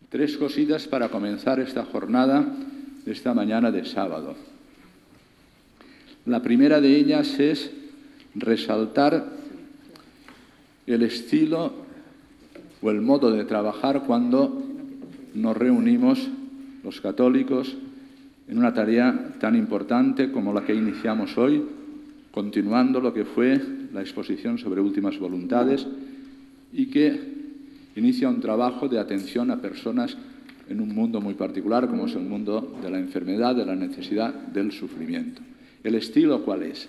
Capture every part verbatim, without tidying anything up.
Tres cositas para comenzar esta jornada, esta mañana de sábado. La primera de ellas es resaltar el estilo o el modo de trabajar cuando nos reunimos los católicos en una tarea tan importante como la que iniciamos hoy, continuando lo que fue la exposición sobre últimas voluntades y que inicia un trabajo de atención a personas en un mundo muy particular como es el mundo de la enfermedad, de la necesidad, del sufrimiento. ¿El estilo cuál es?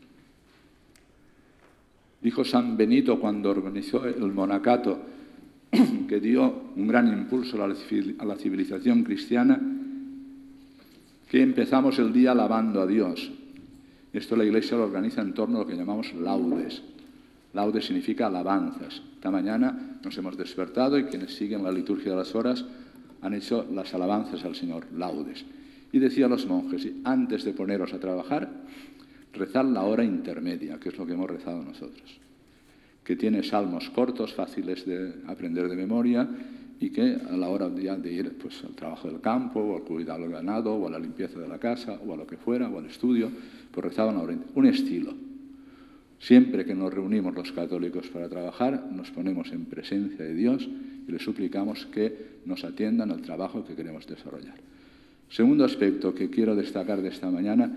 Dijo San Benito cuando organizó el monacato, que dio un gran impulso a la civilización cristiana, que empezamos el día alabando a Dios. Esto la Iglesia lo organiza en torno a lo que llamamos laudes. Laudes significa alabanzas. Esta mañana nos hemos despertado y quienes siguen la liturgia de las horas han hecho las alabanzas al Señor, laudes. Y decía a los monjes, antes de poneros a trabajar, rezad la hora intermedia, que es lo que hemos rezado nosotros, que tiene salmos cortos, fáciles de aprender de memoria y que a la hora de, de ir pues, al trabajo del campo, o al cuidado del ganado, o a la limpieza de la casa, o a lo que fuera, o al estudio, pues rezaban la hora intermedia. Un estilo. Siempre que nos reunimos los católicos para trabajar, nos ponemos en presencia de Dios y le suplicamos que nos atiendan al trabajo que queremos desarrollar. Segundo aspecto que quiero destacar de esta mañana,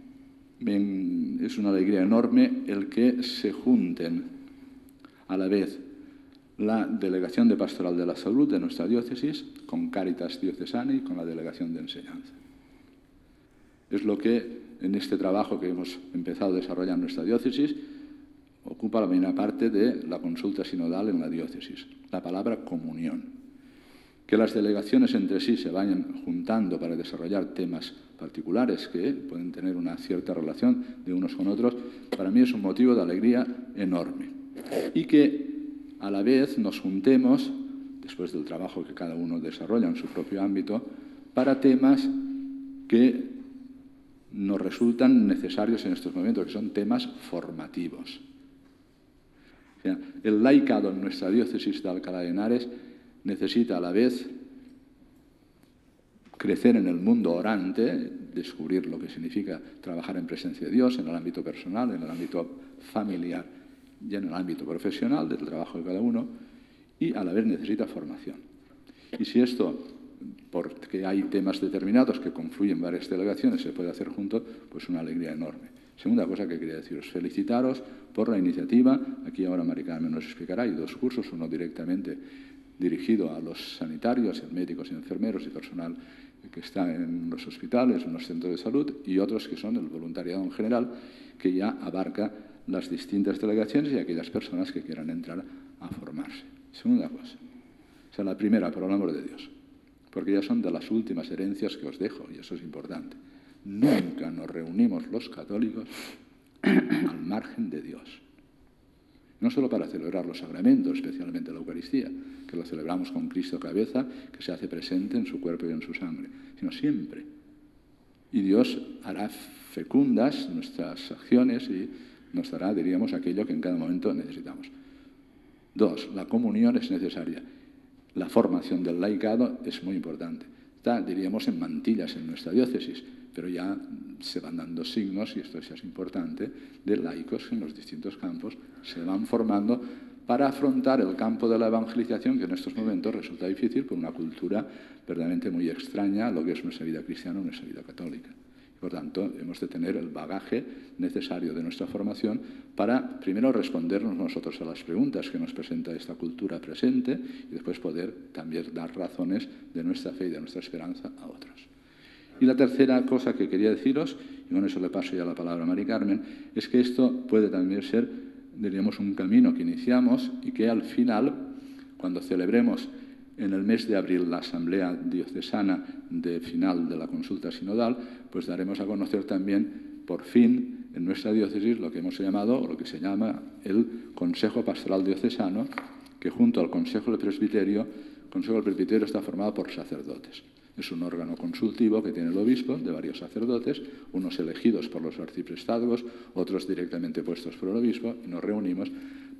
es una alegría enorme el que se junten a la vez la Delegación de Pastoral de la Salud de nuestra diócesis con Cáritas Diocesana y con la Delegación de Enseñanza. Es lo que en este trabajo que hemos empezado a desarrollar en nuestra diócesis ocupa la primera parte de la consulta sinodal en la diócesis, la palabra comunión. Que las delegaciones entre sí se vayan juntando para desarrollar temas particulares que pueden tener una cierta relación de unos con otros, para mí es un motivo de alegría enorme. Y que a la vez nos juntemos, después del trabajo que cada uno desarrolla en su propio ámbito, para temas que nos resultan necesarios en estos momentos, que son temas formativos. O sea, el laicado en nuestra diócesis de Alcalá de Henares necesita a la vez crecer en el mundo orante, descubrir lo que significa trabajar en presencia de Dios, en el ámbito personal, en el ámbito familiar y en el ámbito profesional del trabajo de cada uno, y a la vez necesita formación. Y si esto, porque hay temas determinados que confluyen varias delegaciones, se puede hacer juntos, pues una alegría enorme. Segunda cosa que quería deciros, felicitaros por la iniciativa. Aquí ahora Mari Carmen nos explicará, hay dos cursos, uno directamente dirigido a los sanitarios, médicos y enfermeros y personal que está en los hospitales, en los centros de salud, y otros que son el voluntariado en general, que ya abarca las distintas delegaciones y aquellas personas que quieran entrar a formarse. Segunda cosa, o sea, la primera, por el amor de Dios, porque ya son de las últimas herencias que os dejo, y eso es importante. Nunca nos reunimos los católicos al margen de Dios. No solo para celebrar los sacramentos, especialmente la Eucaristía, que lo celebramos con Cristo cabeza, que se hace presente en su cuerpo y en su sangre, sino siempre. Y Dios hará fecundas nuestras acciones y nos dará, diríamos, aquello que en cada momento necesitamos. Dos, la comunión es necesaria. La formación del laicado es muy importante. Está, diríamos, en mantillas en nuestra diócesis, pero ya se van dando signos, y esto ya es importante, de laicos en los distintos campos, se van formando para afrontar el campo de la evangelización, que en estos momentos resulta difícil por una cultura verdaderamente muy extraña a lo que es nuestra vida cristiana o nuestra vida católica. Por tanto, hemos de tener el bagaje necesario de nuestra formación para, primero, respondernos nosotros a las preguntas que nos presenta esta cultura presente y después poder también dar razones de nuestra fe y de nuestra esperanza a otros. Y la tercera cosa que quería deciros, y con eso le paso ya la palabra a Mari Carmen, es que esto puede también ser, diríamos, un camino que iniciamos y que al final, cuando celebremos en el mes de abril la asamblea diocesana de final de la consulta sinodal, pues daremos a conocer también, por fin, en nuestra diócesis lo que hemos llamado, o lo que se llama el Consejo Pastoral Diocesano, que junto al Consejo del Presbiterio, el Consejo del Presbiterio está formado por sacerdotes. Es un órgano consultivo que tiene el obispo, de varios sacerdotes, unos elegidos por los arciprestazgos, otros directamente puestos por el obispo, y nos reunimos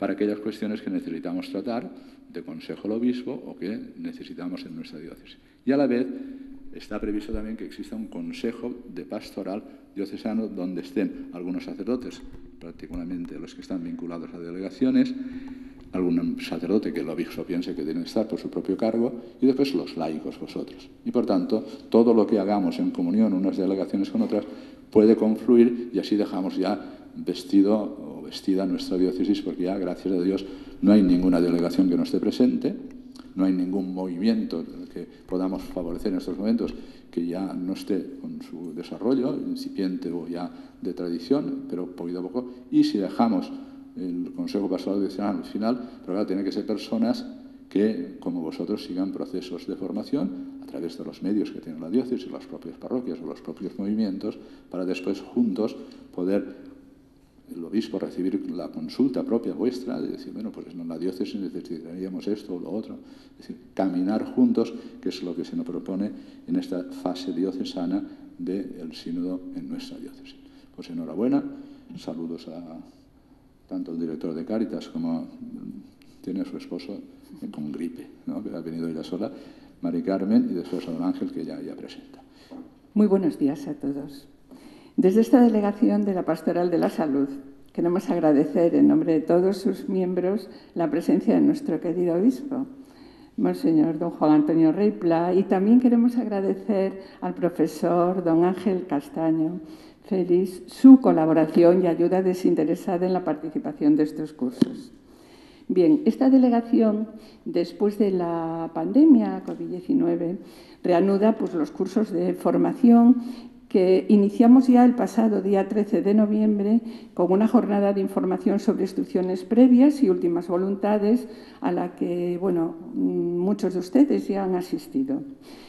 para aquellas cuestiones que necesitamos tratar de consejo al obispo o que necesitamos en nuestra diócesis. Y a la vez está previsto también que exista un consejo de pastoral diocesano donde estén algunos sacerdotes, particularmente los que están vinculados a delegaciones, algún sacerdote que el obispo piense que deben estar por su propio cargo, y después los laicos, vosotros. Y por tanto, todo lo que hagamos en comunión unas delegaciones con otras puede confluir y así dejamos ya vestido o vestida nuestra diócesis, porque ya, gracias a Dios, no hay ninguna delegación que no esté presente, no hay ningún movimiento que podamos favorecer en estos momentos que ya no esté con su desarrollo incipiente o ya de tradición, pero poquito a poco. Y si dejamos el Consejo Pastoral Diocesano al final, pero claro, tienen que ser personas que, como vosotros, sigan procesos de formación a través de los medios que tiene la diócesis, las propias parroquias o los propios movimientos, para después juntos poder el obispo recibir la consulta propia vuestra, de decir, bueno, pues en la diócesis necesitaríamos esto o lo otro. Es decir, caminar juntos, que es lo que se nos propone en esta fase diocesana del sínodo en nuestra diócesis. Pues enhorabuena, saludos a tanto el director de Cáritas como tiene a su esposo con gripe, ¿no?, que ha venido ella sola, Mari Carmen, y después a don Ángel, que ya, ya presenta. Muy buenos días a todos. Desde esta delegación de la Pastoral de la Salud queremos agradecer en nombre de todos sus miembros la presencia de nuestro querido obispo, Monseñor don Juan Antonio Rey Pla, y también queremos agradecer al profesor don Ángel Castaño Félix su colaboración y ayuda desinteresada en la participación de estos cursos. Bien, esta delegación, después de la pandemia COVID diecinueve, reanuda pues, los cursos de formación que iniciamos ya el pasado día trece de noviembre con una jornada de información sobre instrucciones previas y últimas voluntades a la que, bueno, muchos de ustedes ya han asistido.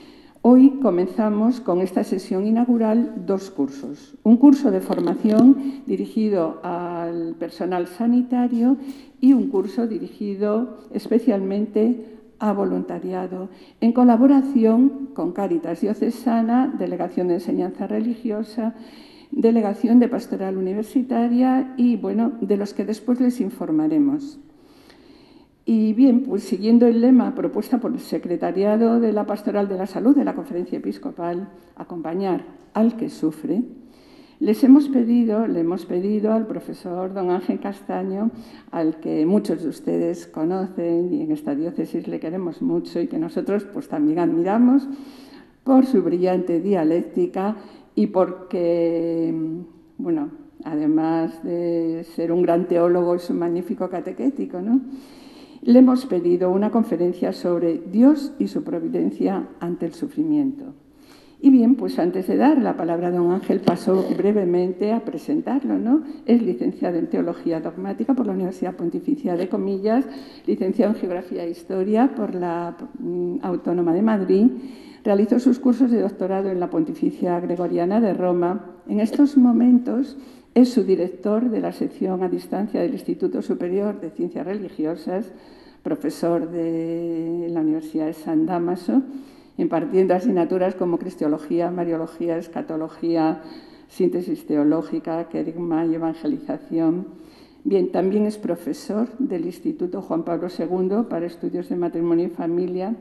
Hoy comenzamos con esta sesión inaugural dos cursos. Un curso de formación dirigido al personal sanitario y un curso dirigido especialmente a voluntariado, en colaboración con Cáritas Diocesana, Delegación de Enseñanza Religiosa, Delegación de Pastoral Universitaria y, bueno, de los que después les informaremos. Y bien, pues siguiendo el lema propuesta por el Secretariado de la Pastoral de la Salud de la Conferencia Episcopal, acompañar al que sufre, les hemos pedido, le hemos pedido al profesor don Ángel Castaño, al que muchos de ustedes conocen y en esta diócesis le queremos mucho y que nosotros pues también admiramos por su brillante dialéctica y porque, bueno, además de ser un gran teólogo, es un magnífico catequético, ¿no? Le hemos pedido una conferencia sobre Dios y su providencia ante el sufrimiento. Y bien, pues antes de dar la palabra a don Ángel, paso brevemente a presentarlo, ¿no? Es licenciado en Teología Dogmática por la Universidad Pontificia de Comillas, licenciado en Geografía e Historia por la Autónoma de Madrid, realizó sus cursos de doctorado en la Pontificia Gregoriana de Roma. En estos momentos es su director de la sección a distancia del Instituto Superior de Ciencias Religiosas, profesor de la Universidad de San Dámaso, impartiendo asignaturas como Cristología, Mariología, Escatología, Síntesis Teológica, Querigma y Evangelización. Bien, también es profesor del Instituto Juan Pablo segundo para Estudios de Matrimonio y Familia,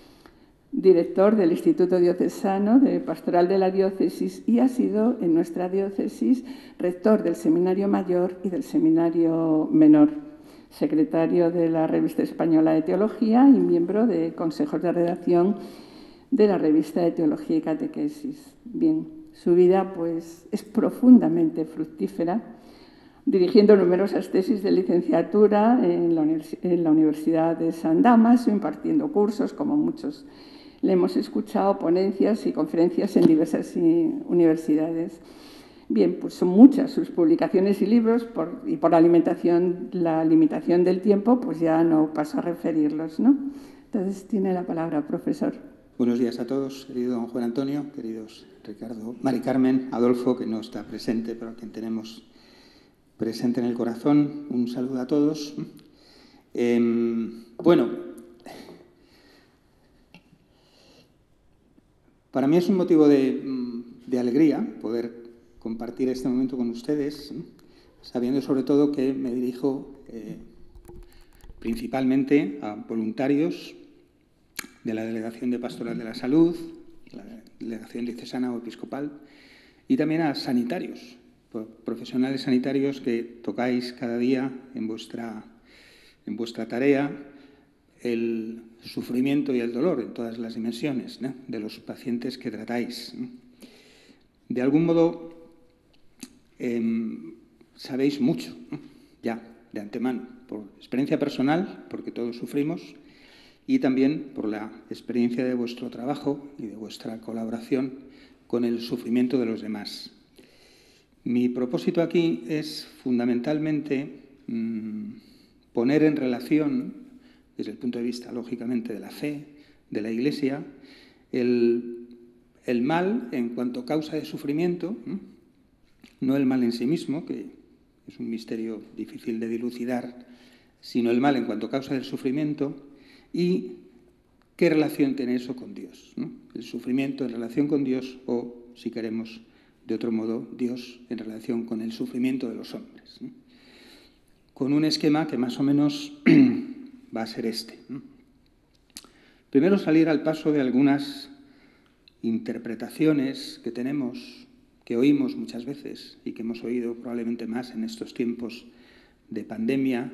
director del Instituto Diocesano de Pastoral de la Diócesis y ha sido en nuestra diócesis rector del Seminario Mayor y del Seminario Menor, secretario de la Revista Española de Teología y miembro de consejos de redacción de la Revista de Teología y Catequesis. Bien, su vida pues, es profundamente fructífera, dirigiendo numerosas tesis de licenciatura en la, Univers en la Universidad de San Dámaso, impartiendo cursos, como muchos le hemos escuchado, ponencias y conferencias en diversas universidades. Bien, pues son muchas sus publicaciones y libros por, y por la, alimentación, la limitación del tiempo, pues ya no paso a referirlos, ¿no? Entonces, tiene la palabra, profesor. Buenos días a todos, querido don Juan Antonio, queridos Ricardo, Mari Carmen, Adolfo, que no está presente, pero a quien tenemos presente en el corazón. Un saludo a todos. Eh, bueno, para mí es un motivo de, de alegría poder compartir este momento con ustedes, sabiendo sobre todo que me dirijo eh, principalmente a voluntarios de la Delegación de Pastoral de la Salud, la Delegación Diocesana o Episcopal, y también a sanitarios, profesionales sanitarios que tocáis cada día en vuestra, en vuestra tarea el sufrimiento y el dolor en todas las dimensiones, ¿no?, de los pacientes que tratáis, ¿no? De algún modo, eh, sabéis mucho, ¿no?, ya, de antemano, por experiencia personal, porque todos sufrimos, y también por la experiencia de vuestro trabajo y de vuestra colaboración con el sufrimiento de los demás. Mi propósito aquí es fundamentalmente mmm, poner en relación, desde el punto de vista, lógicamente, de la fe, de la Iglesia, el, el mal en cuanto causa de sufrimiento, ¿no?, no el mal en sí mismo, que es un misterio difícil de dilucidar, sino el mal en cuanto causa del sufrimiento y qué relación tiene eso con Dios, ¿no? El sufrimiento en relación con Dios o, si queremos, de otro modo, Dios en relación con el sufrimiento de los hombres, ¿no?, con un esquema que más o menos va a ser este, ¿no? Primero, salir al paso de algunas interpretaciones que tenemos, que oímos muchas veces y que hemos oído probablemente más en estos tiempos de pandemia,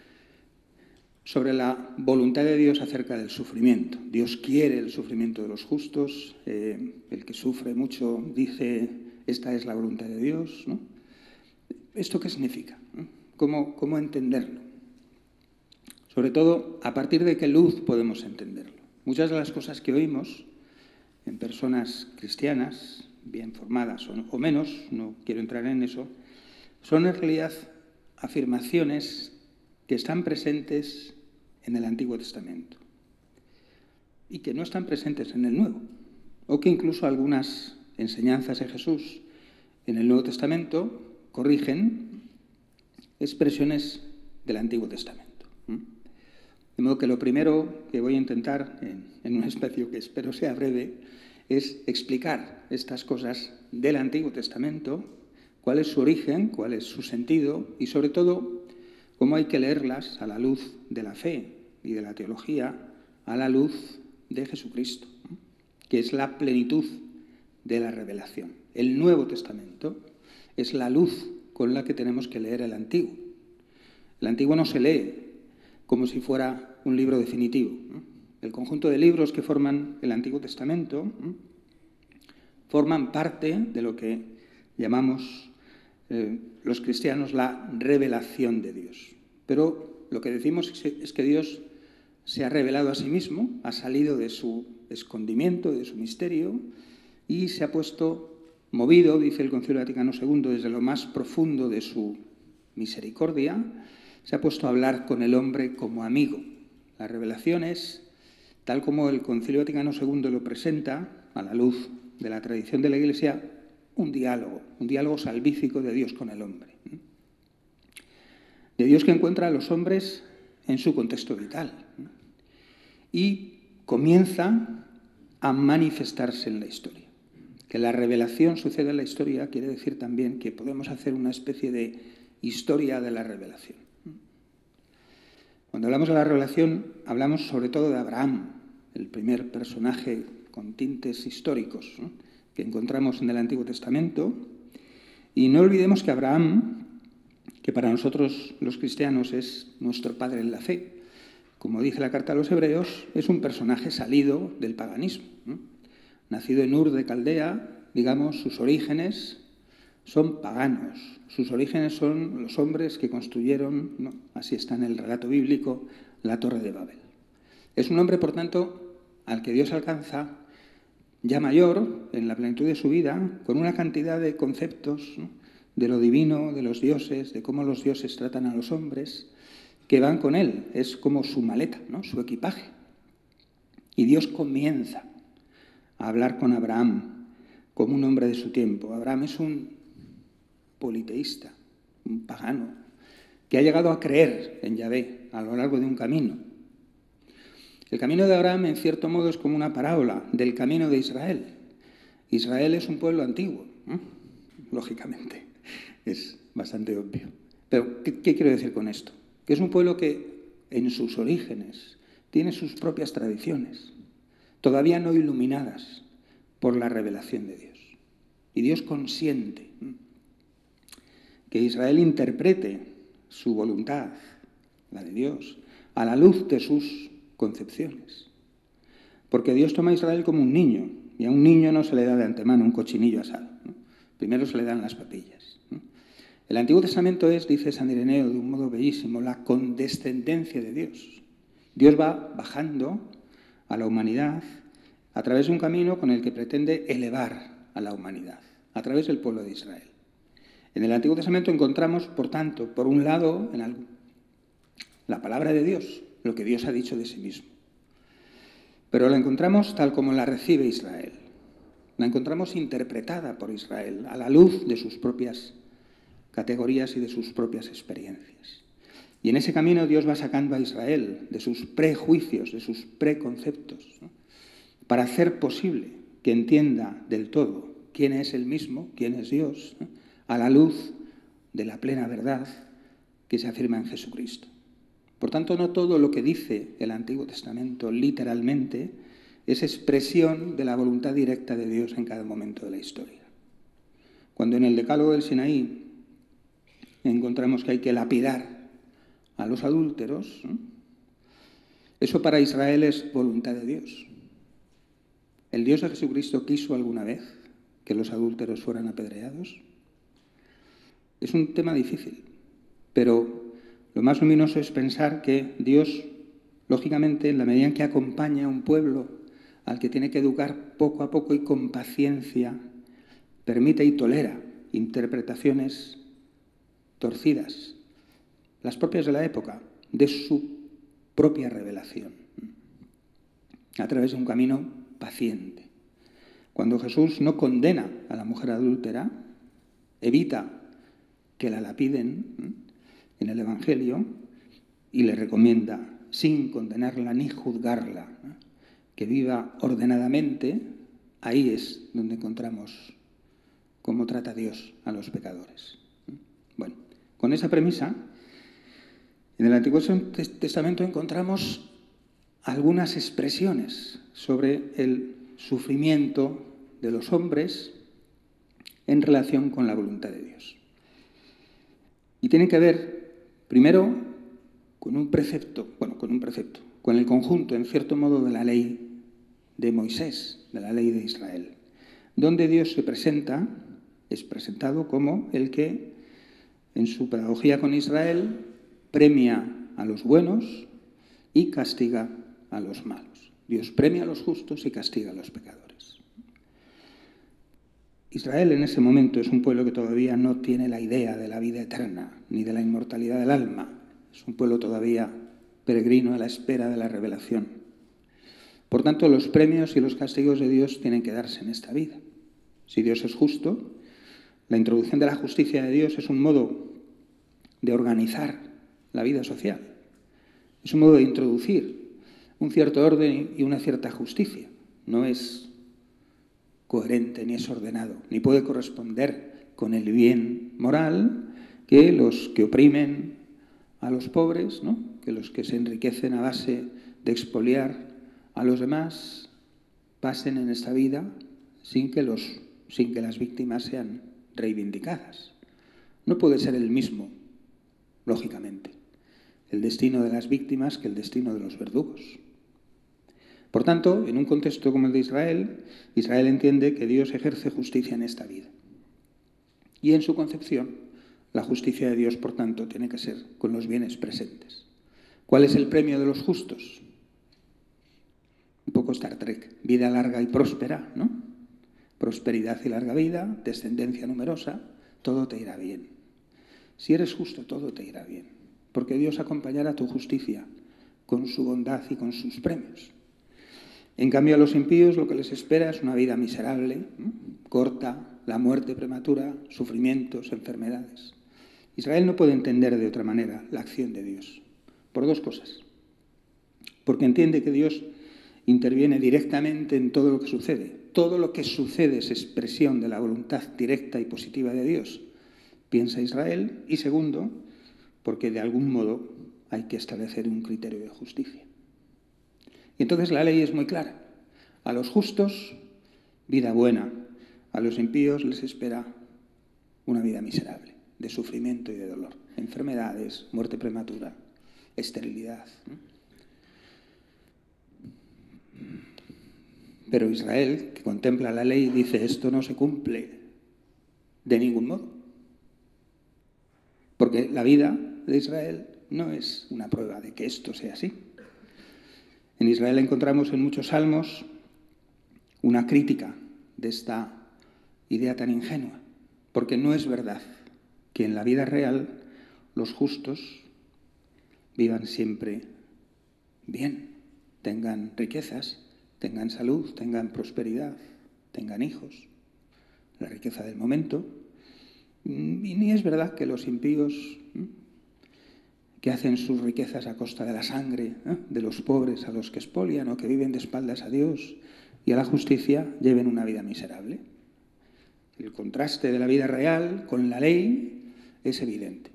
sobre la voluntad de Dios acerca del sufrimiento. Dios quiere el sufrimiento de los justos, eh, el que sufre mucho dice, esta es la voluntad de Dios, ¿no? ¿Esto qué significa? ¿no? ¿Cómo, ¿Cómo entenderlo? Sobre todo, ¿a partir de qué luz podemos entenderlo? Muchas de las cosas que oímos en personas cristianas, bien formadas o, o menos, no quiero entrar en eso, son en realidad afirmaciones que están presentes en el Antiguo Testamento y que no están presentes en el Nuevo, o que incluso algunas enseñanzas de Jesús en el Nuevo Testamento corrigen expresiones del Antiguo Testamento. De modo que lo primero que voy a intentar, en, en un espacio que espero sea breve, es explicar estas cosas del Antiguo Testamento, cuál es su origen, cuál es su sentido y, sobre todo, cómo hay que leerlas a la luz de la fe y de la teología, a la luz de Jesucristo, que es la plenitud de la revelación. El Nuevo Testamento es la luz con la que tenemos que leer el Antiguo. El Antiguo no se lee como si fuera un libro definitivo. El conjunto de libros que forman el Antiguo Testamento forman parte de lo que llamamos eh, los cristianos la revelación de Dios. Pero lo que decimos es que Dios se ha revelado a sí mismo, ha salido de su escondimiento, de su misterio, y se ha puesto movido, dice el Concilio Vaticano segundo, desde lo más profundo de su misericordia, se ha puesto a hablar con el hombre como amigo. La revelación es, tal como el Concilio Vaticano segundo lo presenta, a la luz de la tradición de la Iglesia, un diálogo, un diálogo salvífico de Dios con el hombre. De Dios que encuentra a los hombres en su contexto vital y comienza a manifestarse en la historia. Que la revelación suceda en la historia quiere decir también que podemos hacer una especie de historia de la revelación. Cuando hablamos de la revelación, hablamos sobre todo de Abraham, el primer personaje con tintes históricos, ¿no?, que encontramos en el Antiguo Testamento. Y no olvidemos que Abraham, que para nosotros los cristianos es nuestro padre en la fe, como dice la carta a los Hebreos, es un personaje salido del paganismo, ¿no? Nacido en Ur de Caldea, digamos, sus orígenes son paganos. Sus orígenes son los hombres que construyeron, ¿no?, así está en el relato bíblico, la Torre de Babel. Es un hombre, por tanto, al que Dios alcanza ya mayor, en la plenitud de su vida, con una cantidad de conceptos, ¿no?, de lo divino, de los dioses, de cómo los dioses tratan a los hombres, que van con él. Es como su maleta, ¿no?, su equipaje. Y Dios comienza a hablar con Abraham como un hombre de su tiempo. Abraham es un politeísta, un pagano, que ha llegado a creer en Yahvé a lo largo de un camino. El camino de Abraham, en cierto modo, es como una parábola del camino de Israel. Israel es un pueblo antiguo, ¿no?, lógicamente, es bastante obvio. Pero, ¿qué, qué quiero decir con esto? Que es un pueblo que en sus orígenes, tiene sus propias tradiciones, todavía no iluminadas por la revelación de Dios. Y Dios consiente que Israel interprete su voluntad, la de Dios, a la luz de sus concepciones. Porque Dios toma a Israel como un niño, y a un niño no se le da de antemano un cochinillo asado, ¿no? Primero se le dan las papillas, ¿no? El Antiguo Testamento es, dice San Ireneo de un modo bellísimo, la condescendencia de Dios. Dios va bajando a la humanidad a través de un camino con el que pretende elevar a la humanidad, a través del pueblo de Israel. En el Antiguo Testamento encontramos, por tanto, por un lado, en la palabra de Dios, lo que Dios ha dicho de sí mismo. Pero la encontramos tal como la recibe Israel. La encontramos interpretada por Israel a la luz de sus propias categorías y de sus propias experiencias. Y en ese camino Dios va sacando a Israel de sus prejuicios, de sus preconceptos, ¿no? Para hacer posible que entienda del todo quién es Él mismo, quién es Dios, ¿no? A la luz de la plena verdad que se afirma en Jesucristo. Por tanto, no todo lo que dice el Antiguo Testamento literalmente es expresión de la voluntad directa de Dios en cada momento de la historia. Cuando en el Decálogo del Sinaí encontramos que hay que lapidar a los adúlteros, ¿no? Eso para Israel es voluntad de Dios. ¿El Dios de Jesucristo quiso alguna vez que los adúlteros fueran apedreados? Es un tema difícil, pero lo más luminoso es pensar que Dios, lógicamente, en la medida en que acompaña a un pueblo al que tiene que educar poco a poco y con paciencia, permite y tolera interpretaciones torcidas, las propias de la época, de su propia revelación, a través de un camino paciente. Cuando Jesús no condena a la mujer adúltera, evita que la lapiden en el Evangelio y le recomienda, sin condenarla ni juzgarla, que viva ordenadamente. Ahí es donde encontramos cómo trata Dios a los pecadores. Bueno, con esa premisa, en el Antiguo Testamento encontramos algunas expresiones sobre el sufrimiento de los hombres en relación con la voluntad de Dios. Y tienen que ver, primero, con un precepto, bueno, con un precepto, con el conjunto, en cierto modo, de la ley de Moisés, de la ley de Israel, donde Dios se presenta, es presentado como el que, en su pedagogía con Israel, premia a los buenos y castiga a los malos. Dios premia a los justos y castiga a los pecadores. Israel en ese momento es un pueblo que todavía no tiene la idea de la vida eterna ni de la inmortalidad del alma. Es un pueblo todavía peregrino a la espera de la revelación. Por tanto, los premios y los castigos de Dios tienen que darse en esta vida. Si Dios es justo, la introducción de la justicia de Dios es un modo de organizar la vida social. Es un modo de introducir un cierto orden y una cierta justicia. No es coherente ni es ordenado, ni puede corresponder con el bien moral que los que oprimen a los pobres, ¿no? Que los que se enriquecen a base de expoliar a los demás pasen en esta vida sin que, los, sin que las víctimas sean reivindicadas. No puede ser el mismo, lógicamente, el destino de las víctimas que el destino de los verdugos. Por tanto, en un contexto como el de Israel, Israel entiende que Dios ejerce justicia en esta vida. Y en su concepción, la justicia de Dios, por tanto, tiene que ser con los bienes presentes. ¿Cuál es el premio de los justos? Un poco Star Trek, vida larga y próspera, ¿no? Prosperidad y larga vida, descendencia numerosa, todo te irá bien. Si eres justo, todo te irá bien, porque Dios acompañará tu justicia con su bondad y con sus premios. En cambio, a los impíos lo que les espera es una vida miserable, ¿no? Corta, la muerte prematura, sufrimientos, enfermedades. Israel no puede entender de otra manera la acción de Dios, por dos cosas. Porque entiende que Dios interviene directamente en todo lo que sucede. Todo lo que sucede es expresión de la voluntad directa y positiva de Dios, piensa Israel. Y segundo, porque de algún modo hay que establecer un criterio de justicia. Y entonces la ley es muy clara. A los justos, vida buena. A los impíos les espera una vida miserable, de sufrimiento y de dolor. Enfermedades, muerte prematura, esterilidad. Pero Israel, que contempla la ley, dice, esto no se cumple de ningún modo. Porque la vida de Israel no es una prueba de que esto sea así. En Israel encontramos en muchos salmos una crítica de esta idea tan ingenua, porque no es verdad que en la vida real los justos vivan siempre bien, tengan riquezas, tengan salud, tengan prosperidad, tengan hijos, la riqueza del momento. Y ni es verdad que los impíos, ¿eh? que hacen sus riquezas a costa de la sangre, ¿eh? de los pobres a los que expolian o que viven de espaldas a Dios y a la justicia, lleven una vida miserable. El contraste de la vida real con la ley es evidente.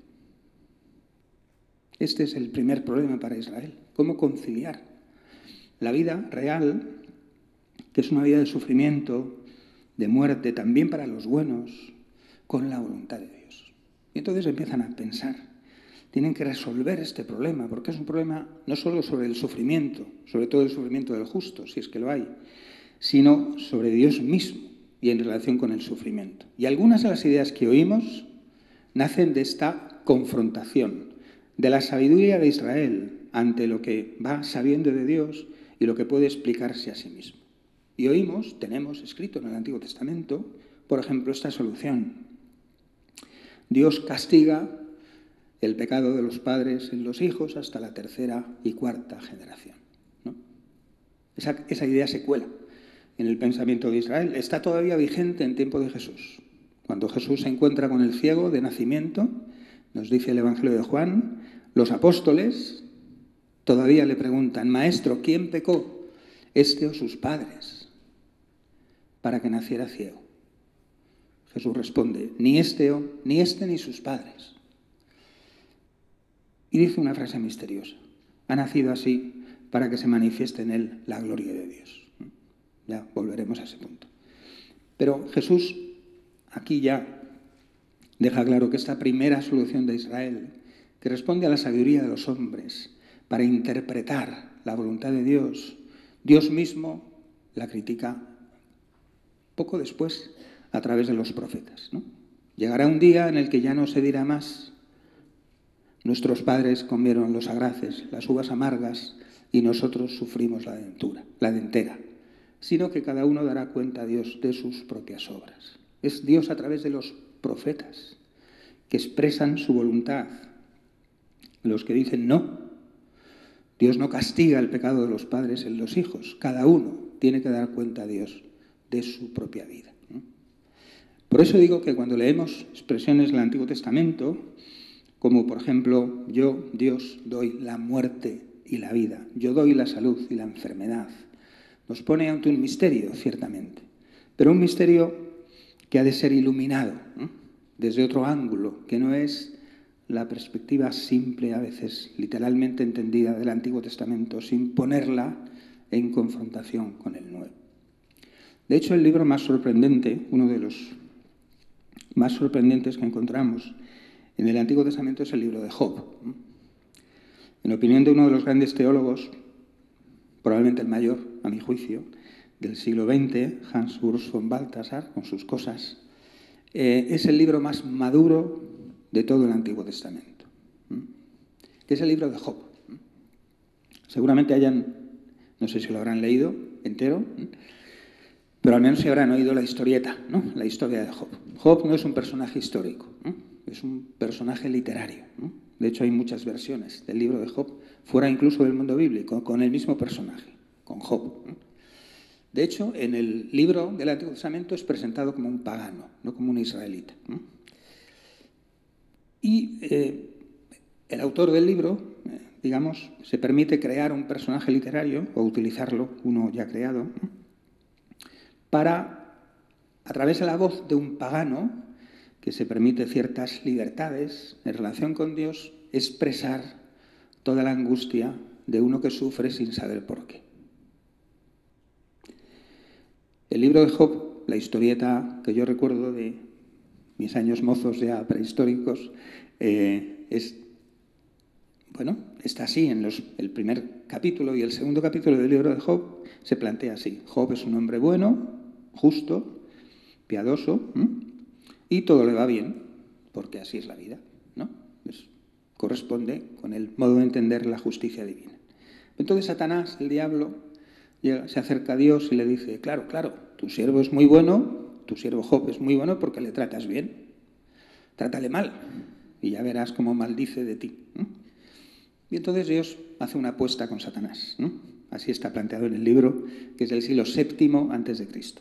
Este es el primer problema para Israel. ¿Cómo conciliar la vida real, que es una vida de sufrimiento, de muerte, también para los buenos, con la voluntad de Dios? Y entonces empiezan a pensar, tienen que resolver este problema, porque es un problema no solo sobre el sufrimiento, sobre todo el sufrimiento del justo, si es que lo hay, sino sobre Dios mismo y en relación con el sufrimiento. Y algunas de las ideas que oímos nacen de esta confrontación, de la sabiduría de Israel ante lo que va sabiendo de Dios y lo que puede explicarse a sí mismo. Y oímos, tenemos escrito en el Antiguo Testamento, por ejemplo, esta solución. Dios castiga el pecado de los padres en los hijos hasta la tercera y cuarta generación, ¿no? Esa, esa idea se cuela en el pensamiento de Israel. Está todavía vigente en tiempo de Jesús. Cuando Jesús se encuentra con el ciego de nacimiento, nos dice el Evangelio de Juan, los apóstoles todavía le preguntan, Maestro, ¿quién pecó, este o sus padres, para que naciera ciego? Jesús responde, ni este, ni este ni sus padres. Y dice una frase misteriosa, ha nacido así para que se manifieste en él la gloria de Dios. Ya volveremos a ese punto. Pero Jesús aquí ya deja claro que esta primera solución de Israel, que responde a la sabiduría de los hombres para interpretar la voluntad de Dios, Dios mismo la critica poco después a través de los profetas, ¿no? Llegará un día en el que ya no se dirá más, nuestros padres comieron los agraces, las uvas amargas, y nosotros sufrimos la dentura, la dentera, sino que cada uno dará cuenta a Dios de sus propias obras. Es Dios a través de los profetas que expresan su voluntad. Los que dicen no, Dios no castiga el pecado de los padres en los hijos. Cada uno tiene que dar cuenta a Dios de su propia vida. Por eso digo que cuando leemos expresiones del Antiguo Testamento, como por ejemplo, yo, Dios, doy la muerte y la vida, yo doy la salud y la enfermedad, nos pone ante un misterio, ciertamente, pero un misterio que ha de ser iluminado, ¿no?, desde otro ángulo, que no es la perspectiva simple, a veces literalmente entendida, del Antiguo Testamento, sin ponerla en confrontación con el Nuevo. De hecho, el libro más sorprendente, uno de los más sorprendentes que encontramos en el Antiguo Testamento es el libro de Job. En opinión de uno de los grandes teólogos, probablemente el mayor, a mi juicio, del siglo veinte, Hans Urs von Balthasar, con sus cosas, eh, es el libro más maduro de todo el Antiguo Testamento, que es el libro de Job. Seguramente hayan, no sé si lo habrán leído entero, pero al menos se habrán oído la historieta, ¿no?, la historia de Job. Job no es un personaje histórico, ¿no?, es un personaje literario, ¿no? De hecho, hay muchas versiones del libro de Job, fuera incluso del mundo bíblico, con el mismo personaje, con Job, ¿no? De hecho, en el libro del Antiguo Testamento es presentado como un pagano, no como un israelita, ¿no? Y eh, el autor del libro, eh, digamos, se permite crear un personaje literario, o utilizarlo, uno ya creado, ¿no?, para, a través de la voz de un pagano, que se permite ciertas libertades en relación con Dios, expresar toda la angustia de uno que sufre sin saber por qué. El libro de Job, la historieta que yo recuerdo de mis años mozos ya prehistóricos, eh, es, bueno, está así en los, el primer capítulo y el segundo capítulo del libro de Job se plantea así. Job es un hombre bueno, justo, piadoso, ¿m? y todo le va bien, porque así es la vida, ¿no? Es, corresponde con el modo de entender la justicia divina. Entonces Satanás, el diablo, llega, se acerca a Dios y le dice, claro, claro, tu siervo es muy bueno, tu siervo Job es muy bueno porque le tratas bien, trátale mal y ya verás cómo maldice de ti, ¿no? Y entonces Dios hace una apuesta con Satanás, ¿no? Así está planteado en el libro, que es del siglo séptimo antes de Cristo.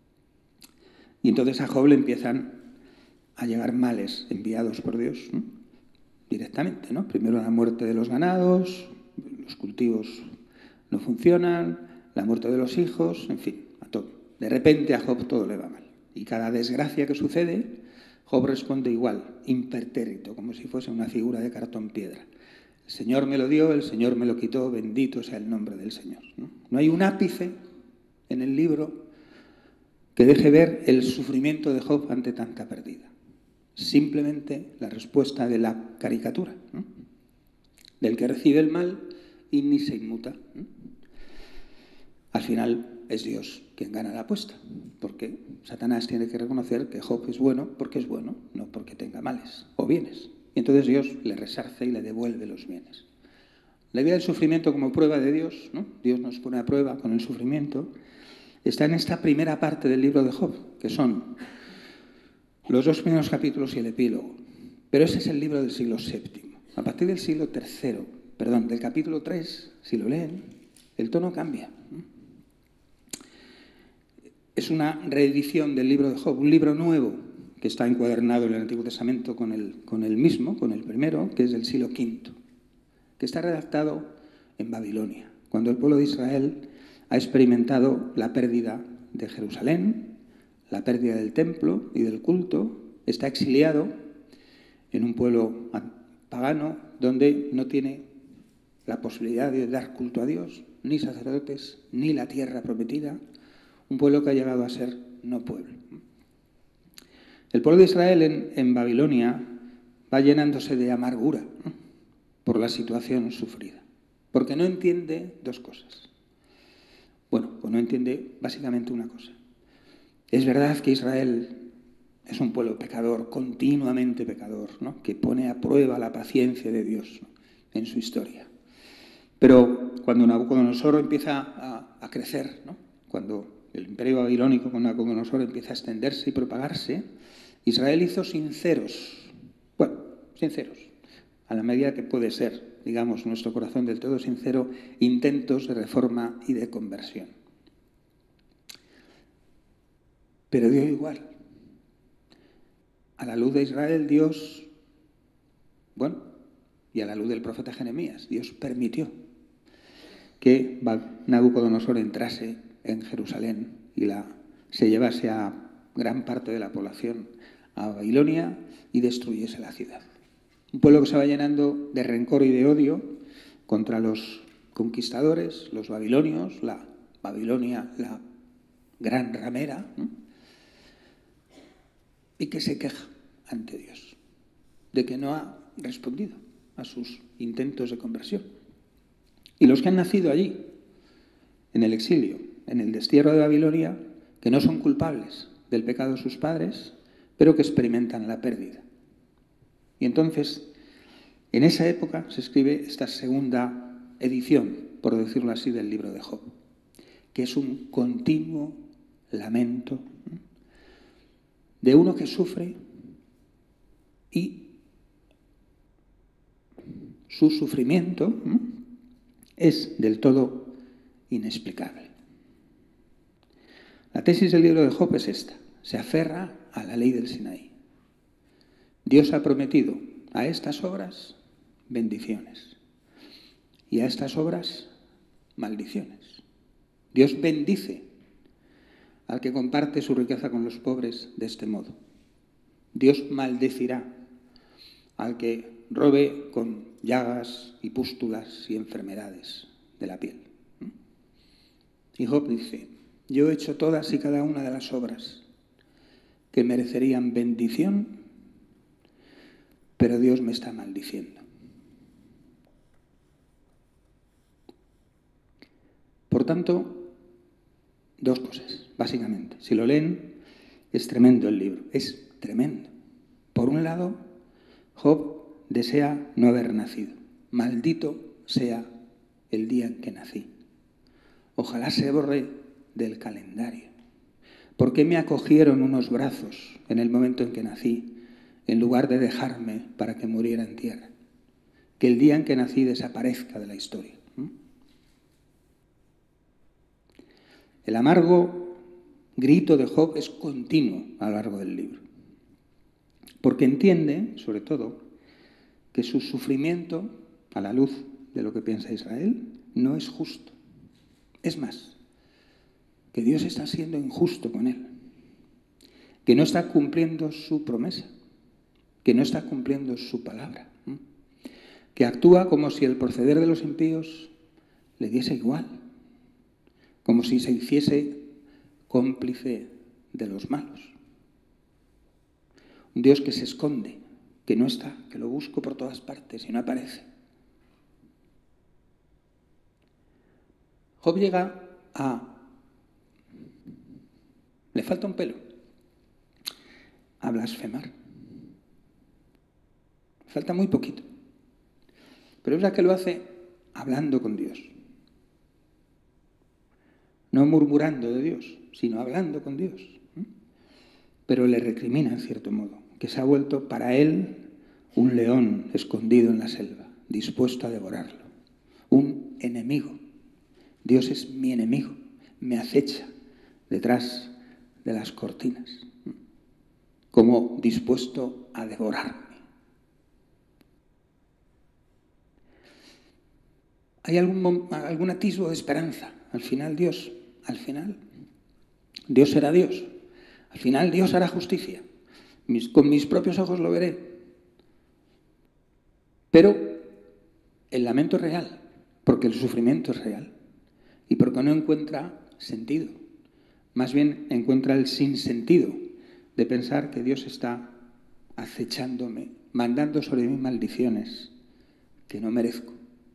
Y entonces a Job le empiezan a llegar males enviados por Dios, ¿no? Directamente, ¿no? Primero la muerte de los ganados, los cultivos no funcionan, la muerte de los hijos, en fin, a todo. De repente a Job todo le va mal. Y cada desgracia que sucede, Job responde igual, impertérrito, como si fuese una figura de cartón piedra. El Señor me lo dio, el Señor me lo quitó, bendito sea el nombre del Señor, ¿no? No hay un ápice en el libro que deje ver el sufrimiento de Job ante tanta pérdida. Simplemente la respuesta de la caricatura, ¿no? Del que recibe el mal y ni se inmuta, ¿no? Al final es Dios quien gana la apuesta, porque Satanás tiene que reconocer que Job es bueno porque es bueno, no porque tenga males o bienes. Y entonces Dios le resarce y le devuelve los bienes. La vida del sufrimiento como prueba de Dios, ¿no? Dios nos pone a prueba con el sufrimiento, está en esta primera parte del libro de Job, que son los dos primeros capítulos y el epílogo. Pero ese es el libro del siglo séptimo. A partir del siglo tercero, perdón, del capítulo tres, si lo leen, el tono cambia. Es una reedición del libro de Job, un libro nuevo que está encuadernado en el Antiguo Testamento con el, con el mismo, con el primero, que es del siglo quinto, que está redactado en Babilonia, cuando el pueblo de Israel ha experimentado la pérdida de Jerusalén, la pérdida del templo y del culto, está exiliado en un pueblo pagano donde no tiene la posibilidad de dar culto a Dios, ni sacerdotes, ni la tierra prometida, un pueblo que ha llegado a ser no pueblo. El pueblo de Israel en, en Babilonia va llenándose de amargura, ¿no? Por la situación sufrida, porque no entiende dos cosas. Bueno, pues no entiende básicamente una cosa. Es verdad que Israel es un pueblo pecador, continuamente pecador, ¿no? Que pone a prueba la paciencia de Dios, ¿no? En su historia. Pero cuando Nabucodonosor empieza a, a crecer, ¿no? Cuando el imperio babilónico con Nabucodonosor empieza a extenderse y propagarse, Israel hizo sinceros, bueno, sinceros, a la medida que puede ser, digamos, nuestro corazón del todo sincero, intentos de reforma y de conversión. Pero dio igual. A la luz de Israel, Dios, bueno, y a la luz del profeta Jeremías, Dios permitió que Nabucodonosor entrase en Jerusalén y la, se llevase a gran parte de la población a Babilonia y destruyese la ciudad. Un pueblo que se va llenando de rencor y de odio contra los conquistadores, los babilonios, la Babilonia, la gran ramera, ¿no? Y que se queja ante Dios de que no ha respondido a sus intentos de conversión. Y los que han nacido allí, en el exilio, en el destierro de Babilonia, que no son culpables del pecado de sus padres, pero que experimentan la pérdida. Y entonces, en esa época se escribe esta segunda edición, por decirlo así, del libro de Job, que es un continuo lamento de uno que sufre y su sufrimiento es del todo inexplicable. La tesis del libro de Job es esta: se aferra a la ley del Sinaí. Dios ha prometido a estas obras bendiciones y a estas obras maldiciones. Dios bendice al que comparte su riqueza con los pobres de este modo. Dios maldecirá al que robe con llagas y pústulas y enfermedades de la piel. Y Job dice, yo he hecho todas y cada una de las obras que merecerían bendición, pero Dios me está maldiciendo. Por tanto, dos cosas, básicamente. Si lo leen, es tremendo el libro, es tremendo. Por un lado, Job desea no haber nacido. Maldito sea el día en que nací. Ojalá se borre del calendario. ¿Por qué me acogieron unos brazos en el momento en que nací, en lugar de dejarme para que muriera en tierra? Que el día en que nací desaparezca de la historia. El amargo grito de Job es continuo a lo largo del libro, porque entiende, sobre todo, que su sufrimiento, a la luz de lo que piensa Israel, no es justo. Es más, que Dios está siendo injusto con él, que no está cumpliendo su promesa, que no está cumpliendo su palabra, que actúa como si el proceder de los impíos le diese igual, como si se hiciese cómplice de los malos. Un Dios que se esconde, que no está, que lo busco por todas partes y no aparece. Job llega a... le falta un pelo. A blasfemar. Falta muy poquito. Pero es la que lo hace hablando con Dios. No murmurando de Dios, sino hablando con Dios. Pero le recrimina, en cierto modo, que se ha vuelto para él un león escondido en la selva, dispuesto a devorarlo. Un enemigo. Dios es mi enemigo, me acecha detrás de las cortinas, como dispuesto a devorarme. Hay algún, algún atisbo de esperanza. Al final Dios, al final, Dios será Dios. Al final Dios hará justicia. Mis, con mis propios ojos lo veré. Pero el lamento es real, porque el sufrimiento es real. Y porque no encuentra sentido. Más bien encuentra el sinsentido de pensar que Dios está acechándome, mandando sobre mí maldiciones que no merezco.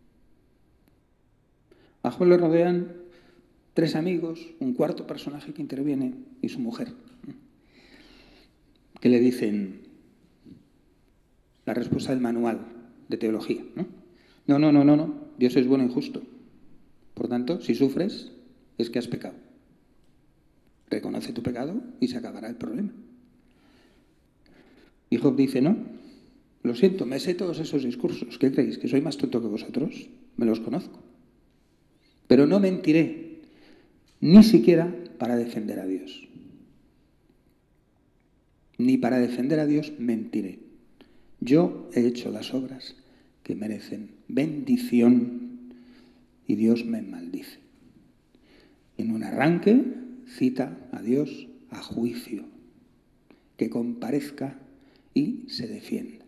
A Job le rodean tres amigos, un cuarto personaje que interviene y su mujer, que le dicen la respuesta del manual de teología. No, no, no, no, no, no. Dios es bueno y justo. Por tanto, si sufres, es que has pecado. Reconoce tu pecado y se acabará el problema. Y Job dice, no, lo siento, me sé todos esos discursos. ¿Qué creéis? ¿Que soy más tonto que vosotros? Me los conozco. Pero no mentiré, ni siquiera para defender a Dios. Ni para defender a Dios mentiré. Yo he hecho las obras que merecen bendición y Dios me maldice. En un arranque cita a Dios a juicio, que comparezca y se defienda.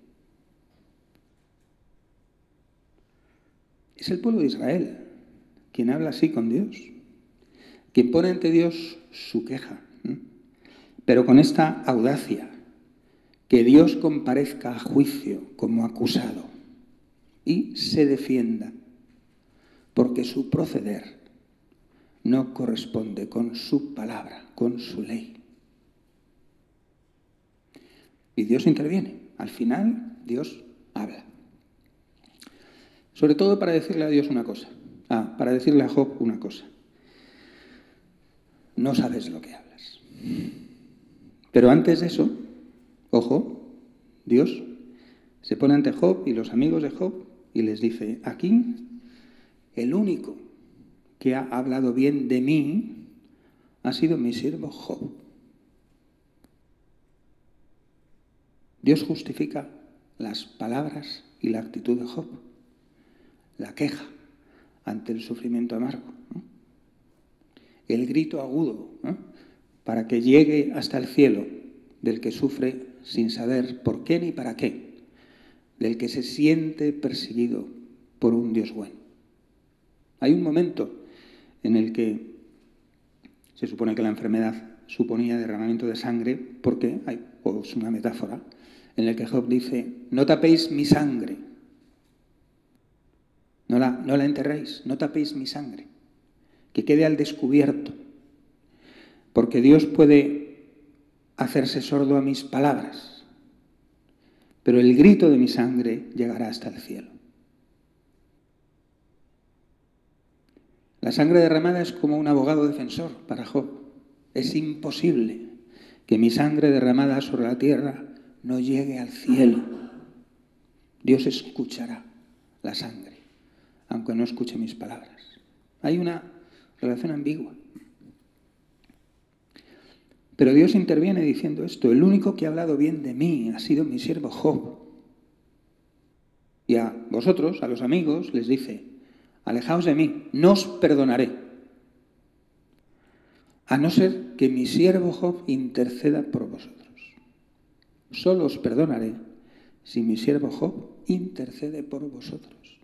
Es el pueblo de Israel quien habla así con Dios, quien pone ante Dios su queja, ¿eh? Pero con esta audacia, que Dios comparezca a juicio como acusado y se defienda, porque su proceder no corresponde con su palabra, con su ley. Y Dios interviene. Al final, Dios habla. Sobre todo para decirle a Dios una cosa. Ah, para decirle a Job una cosa. No sabes lo que hablas. Pero antes de eso, ojo, Dios se pone ante Job y los amigos de Job y les dice, aquí el único que ha hablado bien de mí ha sido mi siervo Job. Dios justifica las palabras y la actitud de Job, la queja ante el sufrimiento amargo, ¿no? El grito agudo, ¿no? Para que llegue hasta el cielo del que sufre sin saber por qué ni para qué, del que se siente perseguido por un Dios bueno. Hay un momento en el que se supone que la enfermedad suponía derramamiento de sangre, porque hay, o es una metáfora, en el que Job dice, no tapéis mi sangre, no la, no la enterréis, no tapéis mi sangre, que quede al descubierto, porque Dios puede hacerse sordo a mis palabras, pero el grito de mi sangre llegará hasta el cielo. La sangre derramada es como un abogado defensor para Job. Es imposible que mi sangre derramada sobre la tierra no llegue al cielo. Dios escuchará la sangre, aunque no escuche mis palabras. Hay una relación ambigua. Pero Dios interviene diciendo esto, el único que ha hablado bien de mí ha sido mi siervo Job. Y a vosotros, a los amigos, les dice, alejaos de mí, no os perdonaré, a no ser que mi siervo Job interceda por vosotros. Solo os perdonaré si mi siervo Job intercede por vosotros.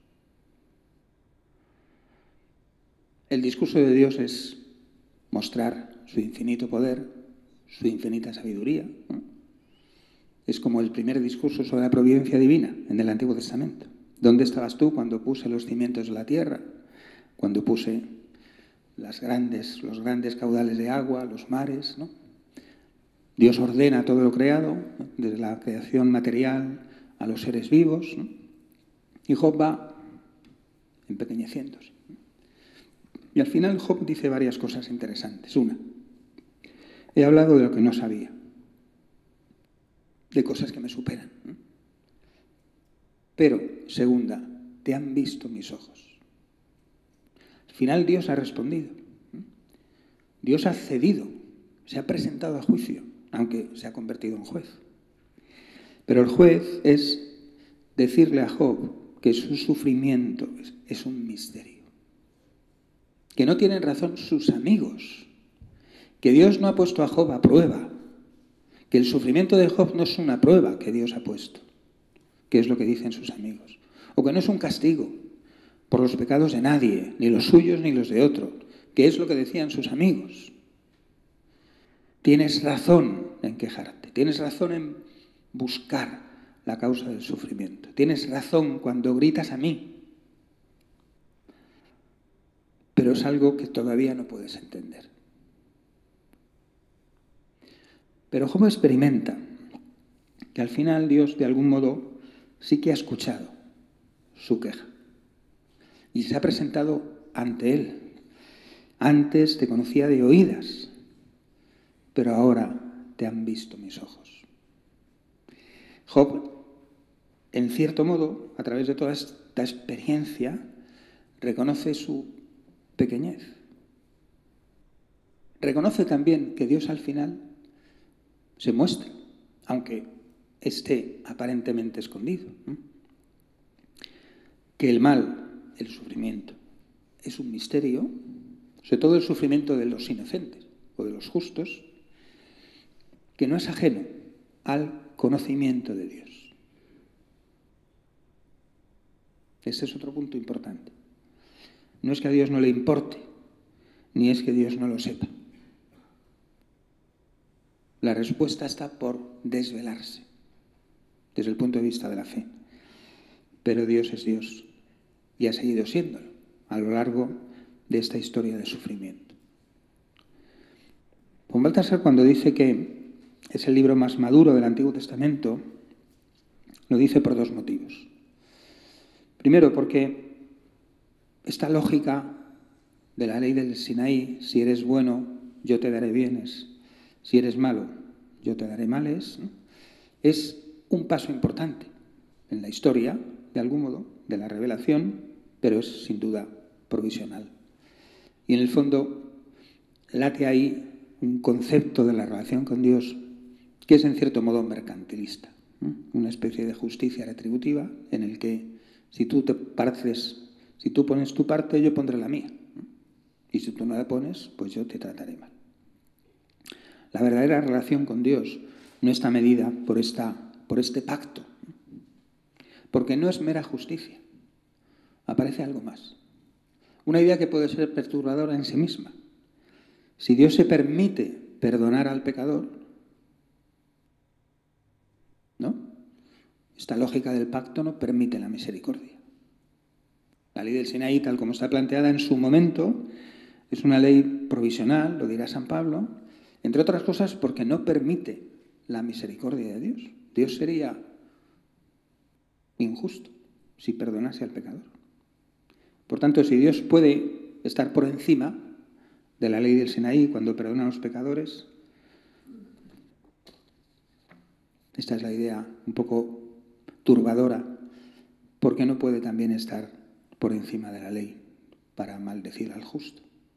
El discurso de Dios es mostrar su infinito poder, su infinita sabiduría, ¿no? Es como el primer discurso sobre la providencia divina en el Antiguo Testamento. ¿Dónde estabas tú cuando puse los cimientos de la tierra? Cuando puse las grandes, los grandes caudales de agua, los mares, ¿no? Dios ordena todo lo creado, ¿no? Desde la creación material a los seres vivos, ¿no? Y Job va empequeñeciéndose. Y al final Job dice varias cosas interesantes. Una, he hablado de lo que no sabía, de cosas que me superan, ¿no? Pero, segunda, te han visto mis ojos. Al final Dios ha respondido. Dios ha cedido, se ha presentado a juicio, aunque se ha convertido en juez. Pero el juez es decirle a Job que su sufrimiento es un misterio. Que no tienen razón sus amigos. Que Dios no ha puesto a Job a prueba. Que el sufrimiento de Job no es una prueba que Dios ha puesto, que es lo que dicen sus amigos. O que no es un castigo por los pecados de nadie, ni los suyos ni los de otro, que es lo que decían sus amigos. Tienes razón en quejarte, tienes razón en buscar la causa del sufrimiento, tienes razón cuando gritas a mí, pero es algo que todavía no puedes entender. Pero Job experimenta que al final Dios, de algún modo, sí que ha escuchado su queja y se ha presentado ante él. Antes te conocía de oídas, pero ahora te han visto mis ojos. Job, en cierto modo, a través de toda esta experiencia, reconoce su pequeñez. Reconoce también que Dios al final se muestra, aunque esté aparentemente escondido, ¿no? Que el mal, el sufrimiento, es un misterio, sobre todo el sufrimiento de los inocentes o de los justos, que no es ajeno al conocimiento de Dios. Ese es otro punto importante. No es que a Dios no le importe, ni es que Dios no lo sepa. La respuesta está por desvelarse, desde el punto de vista de la fe. Pero Dios es Dios y ha seguido siéndolo a lo largo de esta historia de sufrimiento. Von Balthasar, cuando dice que es el libro más maduro del Antiguo Testamento, lo dice por dos motivos. Primero, porque esta lógica de la ley del Sinaí, si eres bueno, yo te daré bienes, si eres malo, yo te daré males, ¿no? Es un paso importante en la historia, de algún modo, de la revelación, pero es sin duda provisional. Y en el fondo late ahí un concepto de la relación con Dios que es en cierto modo mercantilista, ¿no? Una especie de justicia retributiva en el que si tú te pareces, si tú pones tu parte, yo pondré la mía, ¿no? Y si tú no la pones, pues yo te trataré mal. La verdadera relación con Dios no está medida por, esta, por este pacto, porque no es mera justicia. Aparece algo más. Una idea que puede ser perturbadora en sí misma. Si Dios se permite perdonar al pecador, ¿no? Esta lógica del pacto no permite la misericordia. La ley del Sinaí, tal como está planteada en su momento, es una ley provisional, lo dirá San Pablo, entre otras cosas porque no permite la misericordia de Dios. Dios sería injusto si perdonase al pecador. Por tanto, si Dios puede estar por encima de la ley del Sinaí cuando perdona a los pecadores, esta es la idea un poco turbadora, ¿por qué no puede también estar por encima de la ley para maldecir al justo?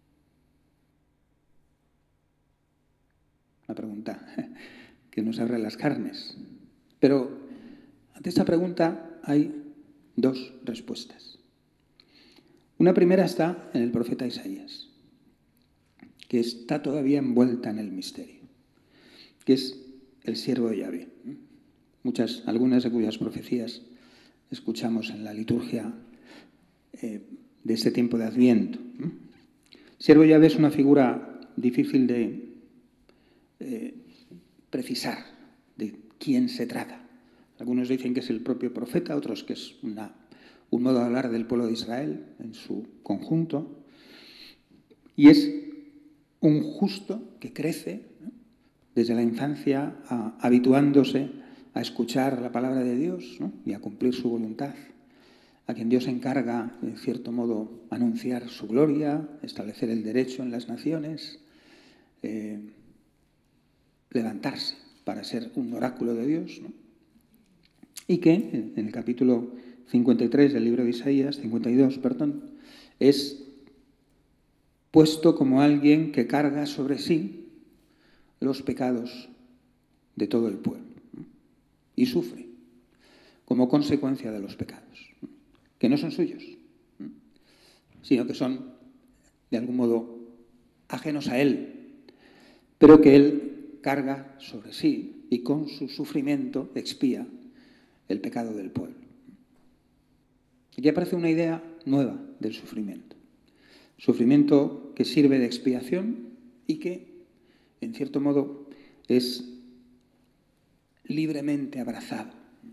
Una pregunta que nos abre las carnes. Pero ante esta pregunta hay dos respuestas. Una primera está en el profeta Isaías, que está todavía envuelta en el misterio, que es el siervo de Yahvé. Muchas, algunas de cuyas profecías escuchamos en la liturgia eh, de este tiempo de Adviento. El siervo de Yahvé es una figura difícil de eh, precisar de quién se trata. Algunos dicen que es el propio profeta, otros que es una, un modo de hablar del pueblo de Israel en su conjunto. Y es un justo que crece, ¿no?, desde la infancia a, habituándose a escuchar la palabra de Dios, ¿no?, y a cumplir su voluntad, a quien Dios encarga, en cierto modo, anunciar su gloria, establecer el derecho en las naciones, eh, levantarse para ser un oráculo de Dios, ¿no? Y que en el capítulo cincuenta y tres del libro de Isaías, cincuenta y dos, perdón, es puesto como alguien que carga sobre sí los pecados de todo el pueblo, ¿no?, y sufre como consecuencia de los pecados, ¿no?, que no son suyos, ¿no?, sino que son de algún modo ajenos a él, pero que él carga sobre sí y con su sufrimiento expía el pecado del pueblo. Aquí aparece una idea nueva del sufrimiento. Sufrimiento que sirve de expiación y que, en cierto modo, es libremente abrazado.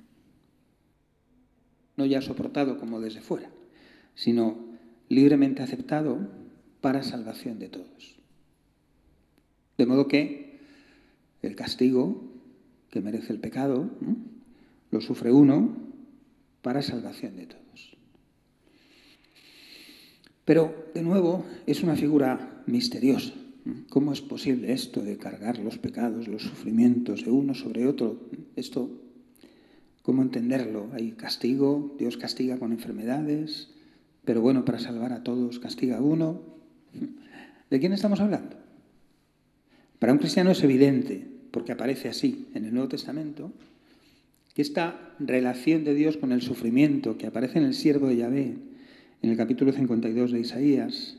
No ya soportado como desde fuera, sino libremente aceptado para salvación de todos. De modo que el castigo que merece el pecado, ¿no?, lo sufre uno para salvación de todos. Pero, de nuevo, es una figura misteriosa. ¿Cómo es posible esto de cargar los pecados, los sufrimientos de uno sobre otro? Esto, ¿cómo entenderlo? Hay castigo, Dios castiga con enfermedades, pero bueno, para salvar a todos castiga a uno. ¿De quién estamos hablando? Para un cristiano es evidente, porque aparece así en el Nuevo Testamento, que esta relación de Dios con el sufrimiento que aparece en el siervo de Yahvé, en el capítulo cincuenta y dos de Isaías,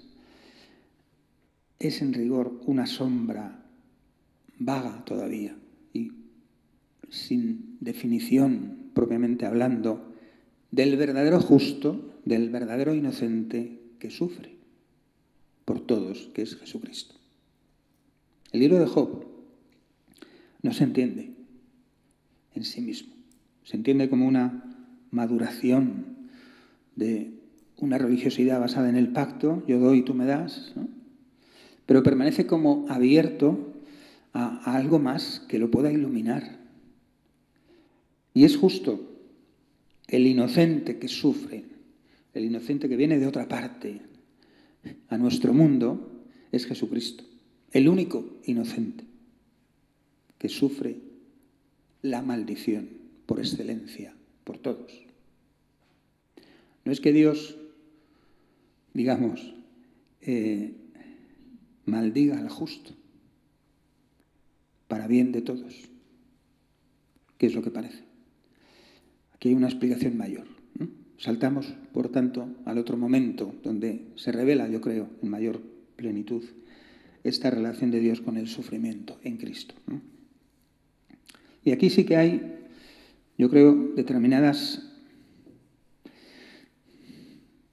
es en rigor una sombra vaga todavía y sin definición propiamente hablando del verdadero justo, del verdadero inocente que sufre por todos, que es Jesucristo. El libro de Job no se entiende en sí mismo. Se entiende como una maduración de una religiosidad basada en el pacto, yo doy y tú me das, ¿no?, pero permanece como abierto a, a algo más que lo pueda iluminar. Y es justo el inocente que sufre, el inocente que viene de otra parte a nuestro mundo, es Jesucristo, el único inocente que sufre la maldición por excelencia, por todos. No es que Dios, digamos, eh, maldiga al justo para bien de todos, que es lo que parece. Aquí hay una explicación mayor, ¿no? Saltamos, por tanto, al otro momento donde se revela, yo creo, en mayor plenitud, esta relación de Dios con el sufrimiento en Cristo, ¿no? Y aquí sí que hay, yo creo, determinadas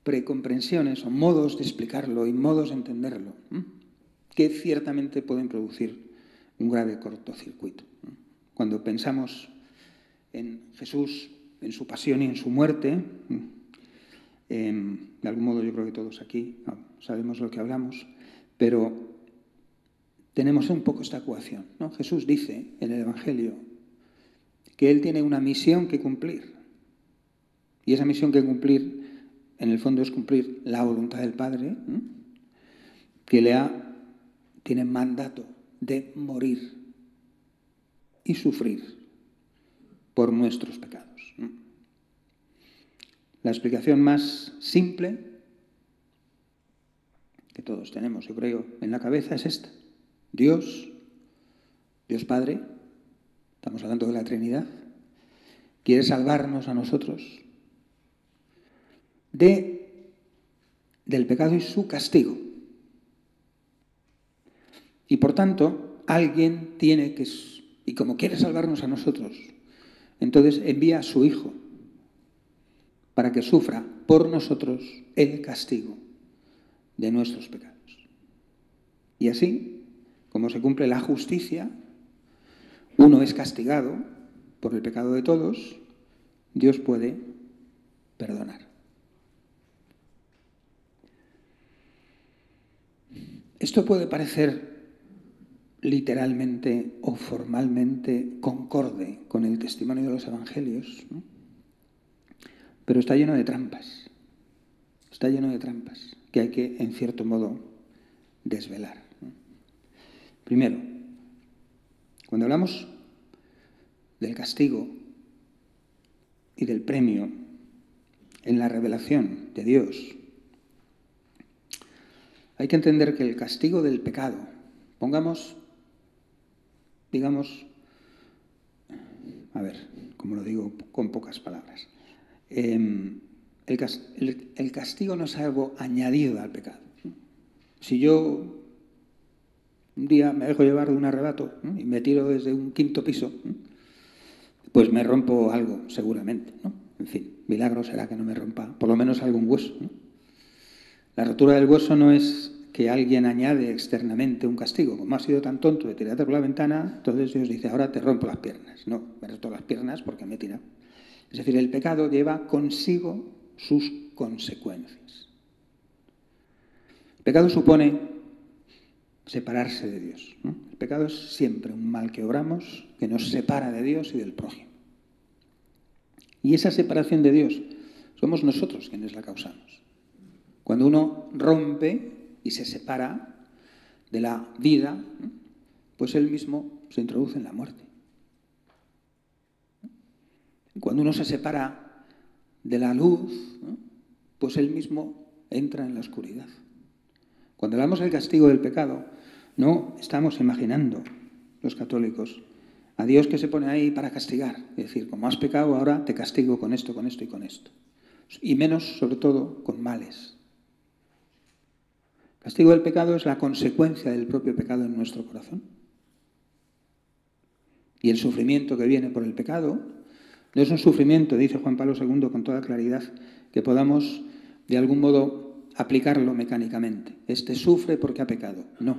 precomprensiones o modos de explicarlo y modos de entenderlo, ¿eh? que ciertamente pueden producir un grave cortocircuito. ¿eh? Cuando pensamos en Jesús, en su pasión y en su muerte, eh, de algún modo yo creo que todos aquí no, sabemos lo que hablamos, pero tenemos un poco esta ecuación, ¿no? Jesús dice en el Evangelio que Él tiene una misión que cumplir. Y esa misión que cumplir, en el fondo, es cumplir la voluntad del Padre, ¿eh? que le ha, tiene mandato de morir y sufrir por nuestros pecados. ¿eh? La explicación más simple que todos tenemos, yo creo, en la cabeza es esta. Dios, Dios Padre, estamos hablando de la Trinidad, quiere salvarnos a nosotros de, del pecado y su castigo. Y por tanto, alguien tiene que, y como quiere salvarnos a nosotros, entonces envía a su Hijo para que sufra por nosotros el castigo de nuestros pecados. Y así, como se cumple la justicia, uno es castigado por el pecado de todos, Dios puede perdonar. Esto puede parecer literalmente o formalmente concorde con el testimonio de los evangelios, ¿no? Pero está lleno de trampas, está lleno de trampas que hay que, en cierto modo, desvelar. Primero, cuando hablamos del castigo y del premio en la revelación de Dios, hay que entender que el castigo del pecado, pongamos, digamos, a ver, como lo digo con pocas palabras, eh, el, el, el castigo no es algo añadido al pecado. Si yo un día me dejo llevar de un arrebato, ¿no? y me tiro desde un quinto piso, ¿no? pues me rompo algo, seguramente, ¿no? En fin, milagro será que no me rompa, por lo menos algún hueso, ¿no? La rotura del hueso no es que alguien añade externamente un castigo. Como has sido tan tonto de tirarte por la ventana, entonces Dios dice, ahora te rompo las piernas. No, me roto las piernas porque me he tirado. Es decir, el pecado lleva consigo sus consecuencias. El pecado supone separarse de Dios, ¿no? El pecado es siempre un mal que obramos que nos separa de Dios y del prójimo. Y esa separación de Dios somos nosotros quienes la causamos. Cuando uno rompe y se separa de la vida, ¿no? pues él mismo se introduce en la muerte. Cuando uno se separa de la luz, ¿no? pues él mismo entra en la oscuridad. Cuando hablamos del castigo del pecado, no estamos imaginando, los católicos, a Dios que se pone ahí para castigar. Es decir, como has pecado, ahora te castigo con esto, con esto y con esto. Y menos, sobre todo, con males. El castigo del pecado es la consecuencia del propio pecado en nuestro corazón. Y el sufrimiento que viene por el pecado no es un sufrimiento, dice Juan Pablo segundo con toda claridad, que podamos de algún modo aplicarlo mecánicamente. Este sufre porque ha pecado. No.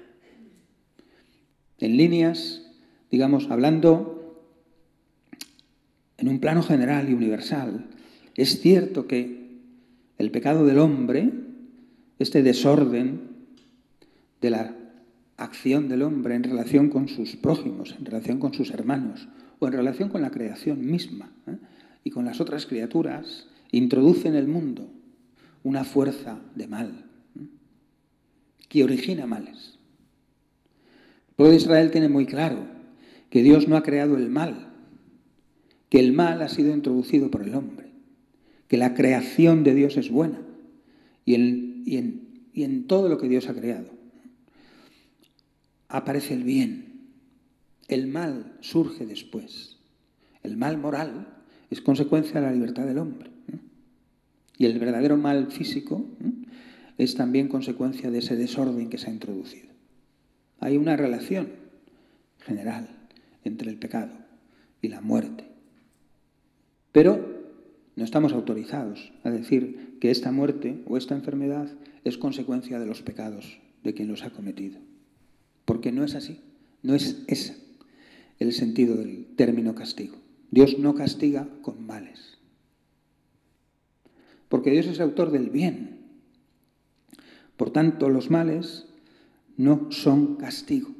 En líneas, digamos, hablando en un plano general y universal, es cierto que el pecado del hombre, este desorden de la acción del hombre en relación con sus prójimos, en relación con sus hermanos, o en relación con la creación misma, ¿eh? y con las otras criaturas, introduce en el mundo una fuerza de mal, ¿eh? que origina males. El pueblo de Israel tiene muy claro que Dios no ha creado el mal, que el mal ha sido introducido por el hombre, que la creación de Dios es buena y en, y en, y en todo lo que Dios ha creado aparece el bien. El mal surge después. El mal moral es consecuencia de la libertad del hombre. Y el verdadero mal físico es también consecuencia de ese desorden que se ha introducido. Hay una relación general entre el pecado y la muerte. Pero No estamos autorizados a decir que esta muerte o esta enfermedad es consecuencia de los pecados de quien los ha cometido. Porque no es así. No es ese el sentido del término castigo. Dios no castiga con males. Porque Dios es autor del bien. Por tanto, los males no son castigo.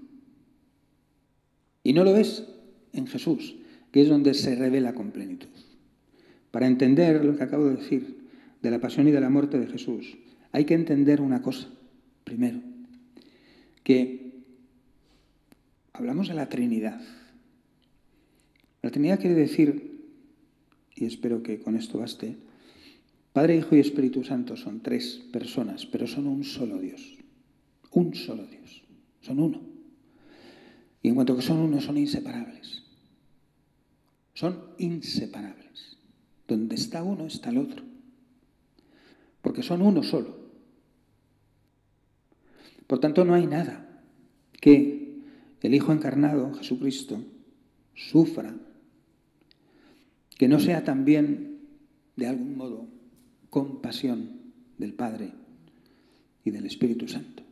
Y no lo es en Jesús, que es donde se revela con plenitud. Para entender lo que acabo de decir de la pasión y de la muerte de Jesús, hay que entender una cosa, primero, que hablamos de la Trinidad. La Trinidad quiere decir, y espero que con esto baste, Padre, Hijo y Espíritu Santo son tres personas, pero son un solo Dios. Un solo Dios. Son uno. Y en cuanto que son uno, son inseparables. Son inseparables. Donde está uno, está el otro. Porque son uno solo. Por tanto, no hay nada que el Hijo encarnado, Jesucristo, sufra que no sea también, de algún modo, compasión del Padre y del Espíritu Santo.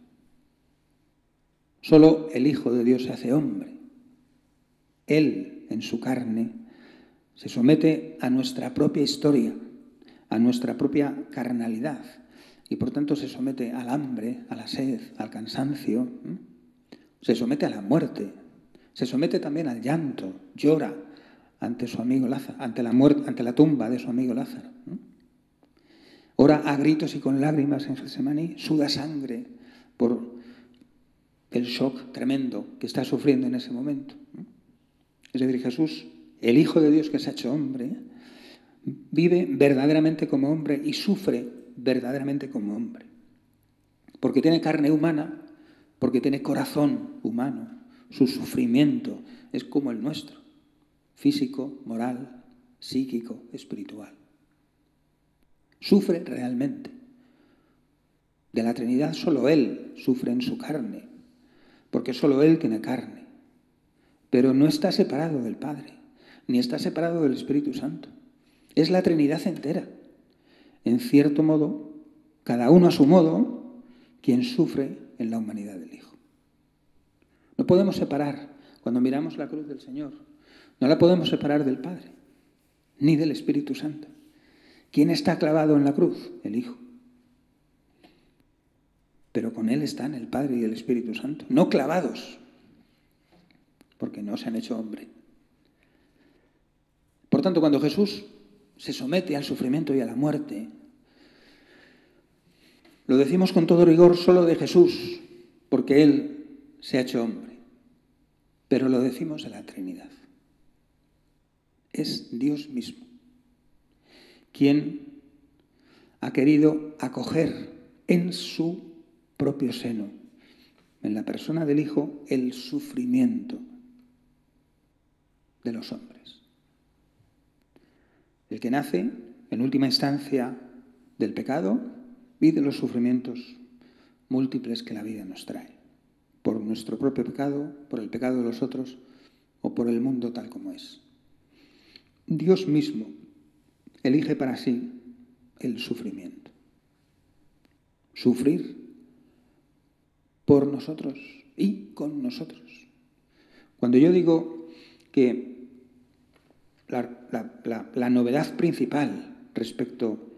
Solo el Hijo de Dios se hace hombre. Él, en su carne, se somete a nuestra propia historia, a nuestra propia carnalidad, y por tanto se somete al hambre, a la sed, al cansancio, ¿eh? Se somete a la muerte, se somete también al llanto, llora ante su amigo Lázaro, ante la muerte, ante la tumba de su amigo Lázaro, ¿eh? Ora a gritos y con lágrimas en Getsemaní, suda sangre por el shock tremendo que está sufriendo en ese momento. Es decir, Jesús, el Hijo de Dios que se ha hecho hombre, vive verdaderamente como hombre y sufre verdaderamente como hombre. Porque tiene carne humana, porque tiene corazón humano. Su sufrimiento es como el nuestro, físico, moral, psíquico, espiritual. Sufre realmente. De la Trinidad solo Él sufre en su carne, porque solo Él tiene carne. Pero no está separado del Padre, ni está separado del Espíritu Santo. Es la Trinidad entera. En cierto modo, cada uno a su modo, quien sufre en la humanidad del Hijo. No podemos separar, cuando miramos la cruz del Señor, no la podemos separar del Padre, ni del Espíritu Santo. ¿Quién está clavado en la cruz? El Hijo. Pero con Él están el Padre y el Espíritu Santo, no clavados, porque no se han hecho hombre. Por tanto, cuando Jesús se somete al sufrimiento y a la muerte, lo decimos con todo rigor solo de Jesús, porque Él se ha hecho hombre, pero lo decimos de la Trinidad. Es Dios mismo quien ha querido acoger en su propio seno, en la persona del Hijo, el sufrimiento de los hombres. El que nace, en última instancia, del pecado y de los sufrimientos múltiples que la vida nos trae, por nuestro propio pecado, por el pecado de los otros o por el mundo tal como es. Dios mismo elige para sí el sufrimiento. Sufrir por nosotros y con nosotros. Cuando yo digo que la, la, la, la novedad principal respecto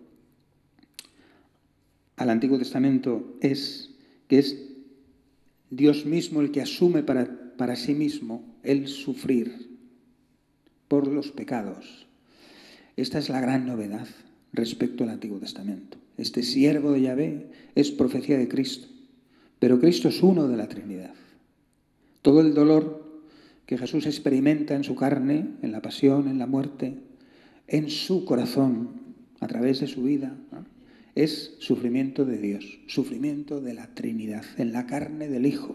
al Antiguo Testamento es que es Dios mismo el que asume para, para sí mismo el sufrir por los pecados. Esta es la gran novedad respecto al Antiguo Testamento. Este siervo de Yahvé es profecía de Cristo, pero Cristo es uno de la Trinidad. Todo el dolor que Jesús experimenta en su carne, en la pasión, en la muerte, en su corazón, a través de su vida, ¿no?, es sufrimiento de Dios, sufrimiento de la Trinidad, en la carne del Hijo.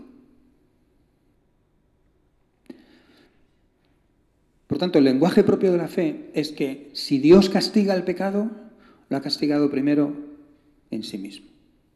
Por tanto, el lenguaje propio de la fe es que si Dios castiga el pecado, lo ha castigado primero en sí mismo.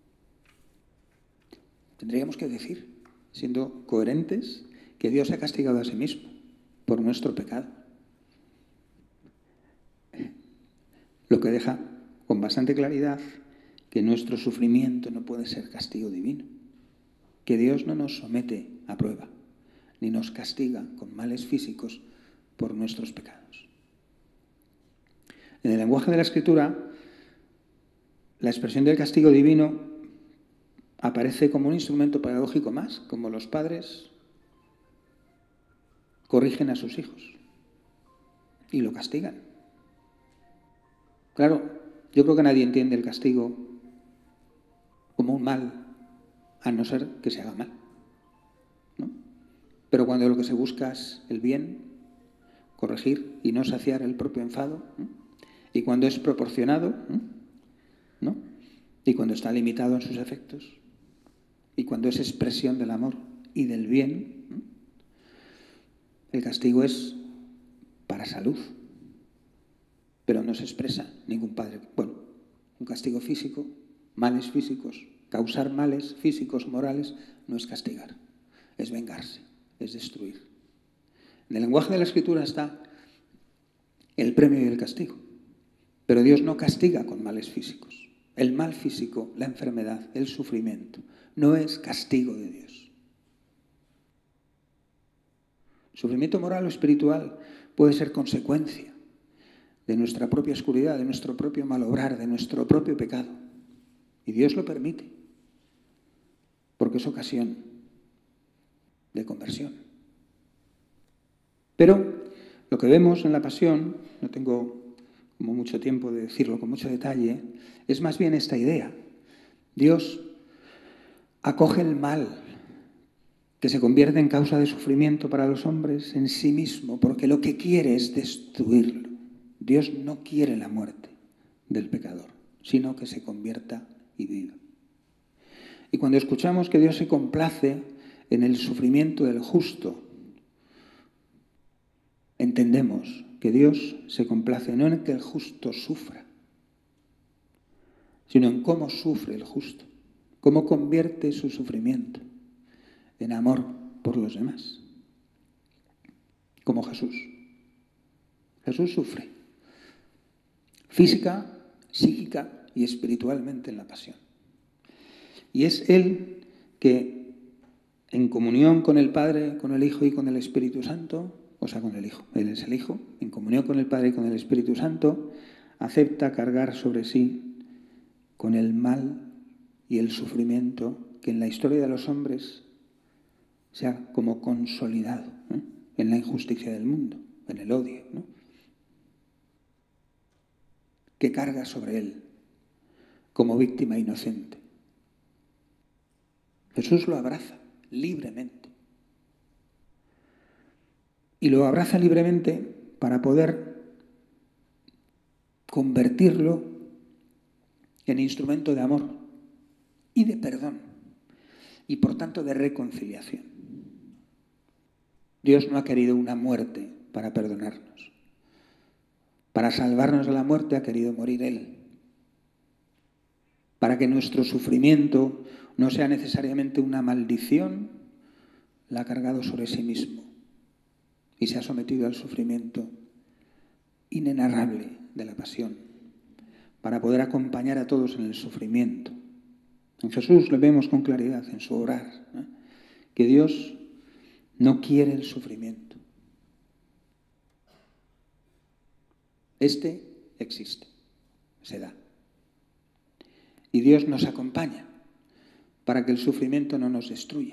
Tendríamos que decir, siendo coherentes, que Dios se ha castigado a sí mismo por nuestro pecado. lo que deja con bastante claridad que nuestro sufrimiento no puede ser castigo divino, que Dios no nos somete a prueba, ni nos castiga con males físicos por nuestros pecados. En el lenguaje de la Escritura, la expresión del castigo divino aparece como un instrumento pedagógico más, como los padres corrigen a sus hijos y lo castigan. Claro, yo creo que nadie entiende el castigo como un mal, a no ser que se haga mal, ¿no? Pero cuando lo que se busca es el bien, corregir y no saciar el propio enfado, ¿no? Y cuando es proporcionado, ¿no? Y cuando está limitado en sus efectos, y cuando es expresión del amor y del bien, ¿no? El castigo es para salud, pero no se expresa ningún padre. Bueno, un castigo físico, males físicos, causar males físicos, morales, no es castigar, es vengarse, es destruir. En el lenguaje de la Escritura está el premio y el castigo, pero Dios no castiga con males físicos. El mal físico, la enfermedad, el sufrimiento, no es castigo de Dios. Sufrimiento moral o espiritual puede ser consecuencia de nuestra propia oscuridad, de nuestro propio malobrar, de nuestro propio pecado. Y Dios lo permite, porque es ocasión de conversión. Pero lo que vemos en la pasión, no tengo como mucho tiempo de decirlo con mucho detalle, es más bien esta idea. Dios acoge el mal que se convierte en causa de sufrimiento para los hombres en sí mismo, porque lo que quiere es destruirlo. Dios no quiere la muerte del pecador, sino que se convierta y viva. Y cuando escuchamos que Dios se complace en el sufrimiento del justo, entendemos que Dios se complace no en que el justo sufra, sino en cómo sufre el justo, cómo convierte su sufrimiento en amor por los demás, como Jesús. Jesús sufre física, psíquica y espiritualmente en la pasión. Y es Él que, en comunión con el Padre, con el Hijo y con el Espíritu Santo, o sea, con el Hijo, Él es el Hijo, en comunión con el Padre y con el Espíritu Santo, acepta cargar sobre sí con el mal y el sufrimiento que en la historia de los hombres se ha como consolidado, ¿no? En la injusticia del mundo, en el odio, ¿no? Que carga sobre Él como víctima inocente. Jesús lo abraza libremente. Y lo abraza libremente para poder convertirlo en instrumento de amor y de perdón, y por tanto de reconciliación. Dios no ha querido una muerte para perdonarnos. Para salvarnos de la muerte ha querido morir Él. Para que nuestro sufrimiento no sea necesariamente una maldición, la ha cargado sobre sí mismo y se ha sometido al sufrimiento inenarrable de la pasión, para poder acompañar a todos en el sufrimiento. En Jesús lo vemos con claridad en su obrar, ¿eh? Que Dios no quiere el sufrimiento. Este existe, se da. Y Dios nos acompaña para que el sufrimiento no nos destruya,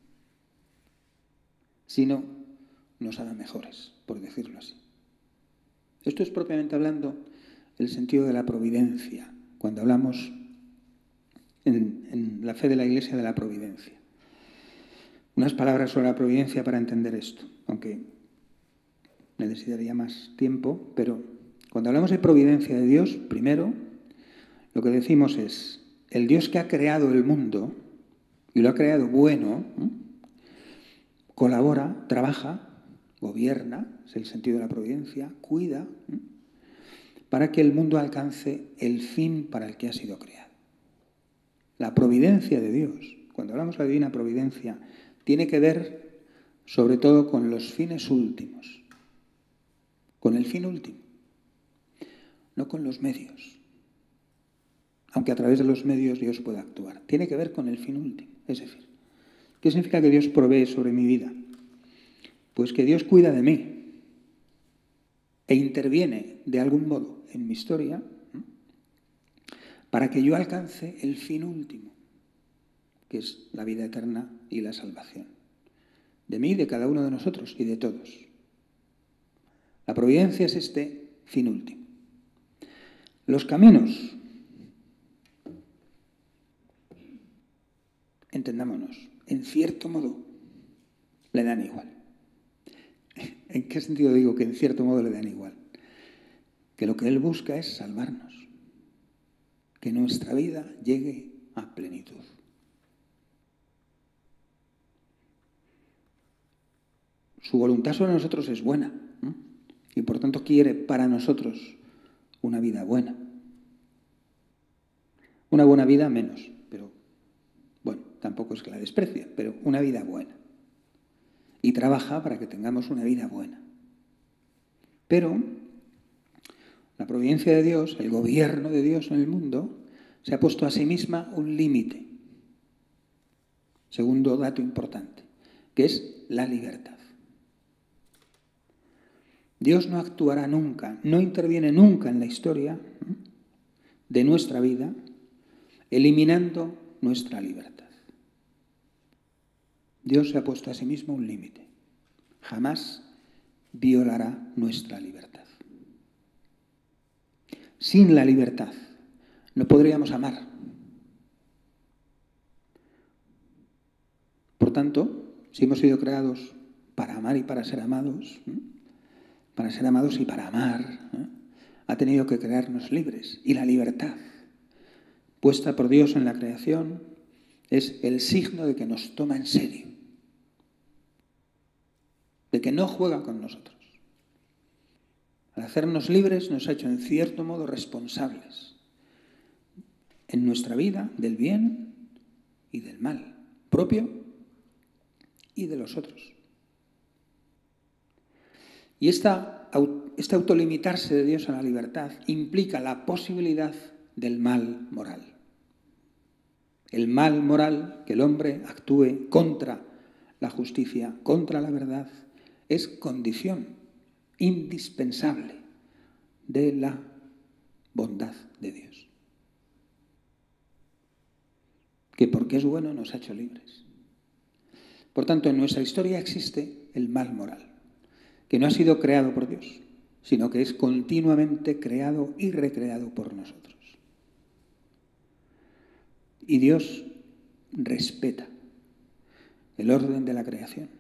sino nos haga mejores, por decirlo así. Esto es propiamente hablando el sentido de la providencia, cuando hablamos en, en la fe de la Iglesia de la providencia. Unas palabras sobre la providencia para entender esto, aunque necesitaría más tiempo, pero cuando hablamos de providencia de Dios, primero lo que decimos es, el Dios que ha creado el mundo, y lo ha creado bueno, ¿eh? colabora, trabaja, gobierna, es el sentido de la providencia, cuida, ¿eh? para que el mundo alcance el fin para el que ha sido creado. La providencia de Dios, cuando hablamos de la divina providencia, tiene que ver sobre todo con los fines últimos, con el fin último. no con los medios. Aunque a través de los medios Dios pueda actuar. Tiene que ver con el fin último. Es decir, ¿qué significa que Dios provee sobre mi vida? Pues que Dios cuida de mí e interviene de algún modo en mi historia para que yo alcance el fin último, que es la vida eterna y la salvación. De mí, de cada uno de nosotros y de todos. La providencia es este fin último. Los caminos, entendámonos, en cierto modo le dan igual. ¿En qué sentido digo que en cierto modo le dan igual? Que lo que Él busca es salvarnos, que nuestra vida llegue a plenitud. Su voluntad sobre nosotros es buena, ¿no? Y por tanto quiere para nosotros una vida buena. Una buena vida menos, pero bueno, tampoco es que la desprecie, pero una vida buena. Y trabaja para que tengamos una vida buena. Pero la providencia de Dios, el gobierno de Dios en el mundo, se ha puesto a sí misma un límite. Segundo dato importante, que es la libertad. Dios no actuará nunca, no interviene nunca en la historia de nuestra vida, eliminando nuestra libertad. Dios se ha puesto a sí mismo un límite. Jamás violará nuestra libertad. Sin la libertad no podríamos amar. Por tanto, si hemos sido creados para amar y para ser amados, ¿eh? para ser amados y para amar, ¿eh? ha tenido que crearnos libres. Y la libertad puesta por Dios en la creación es el signo de que nos toma en serio, de que no juega con nosotros. Al hacernos libres nos ha hecho en cierto modo responsables en nuestra vida del bien y del mal, propio y de los otros. Y esta, este autolimitarse de Dios a la libertad implica la posibilidad del mal moral. El mal moral, que el hombre actúe contra la justicia, contra la verdad, es condición indispensable de la bondad de Dios. Que porque es bueno nos ha hecho libres. Por tanto, en nuestra historia existe el mal moral, que no ha sido creado por Dios, sino que es continuamente creado y recreado por nosotros. Y Dios respeta el orden de la creación.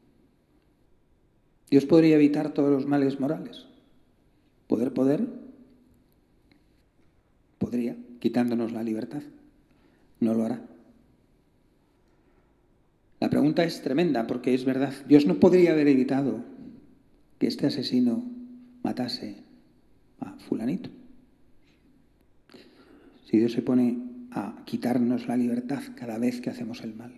Dios podría evitar todos los males morales. Poder, poder, podría, quitándonos la libertad. No lo hará. La pregunta es tremenda, porque es verdad. Dios no podría haber evitado que este asesino matase a fulanito. Si Dios se pone a quitarnos la libertad cada vez que hacemos el mal,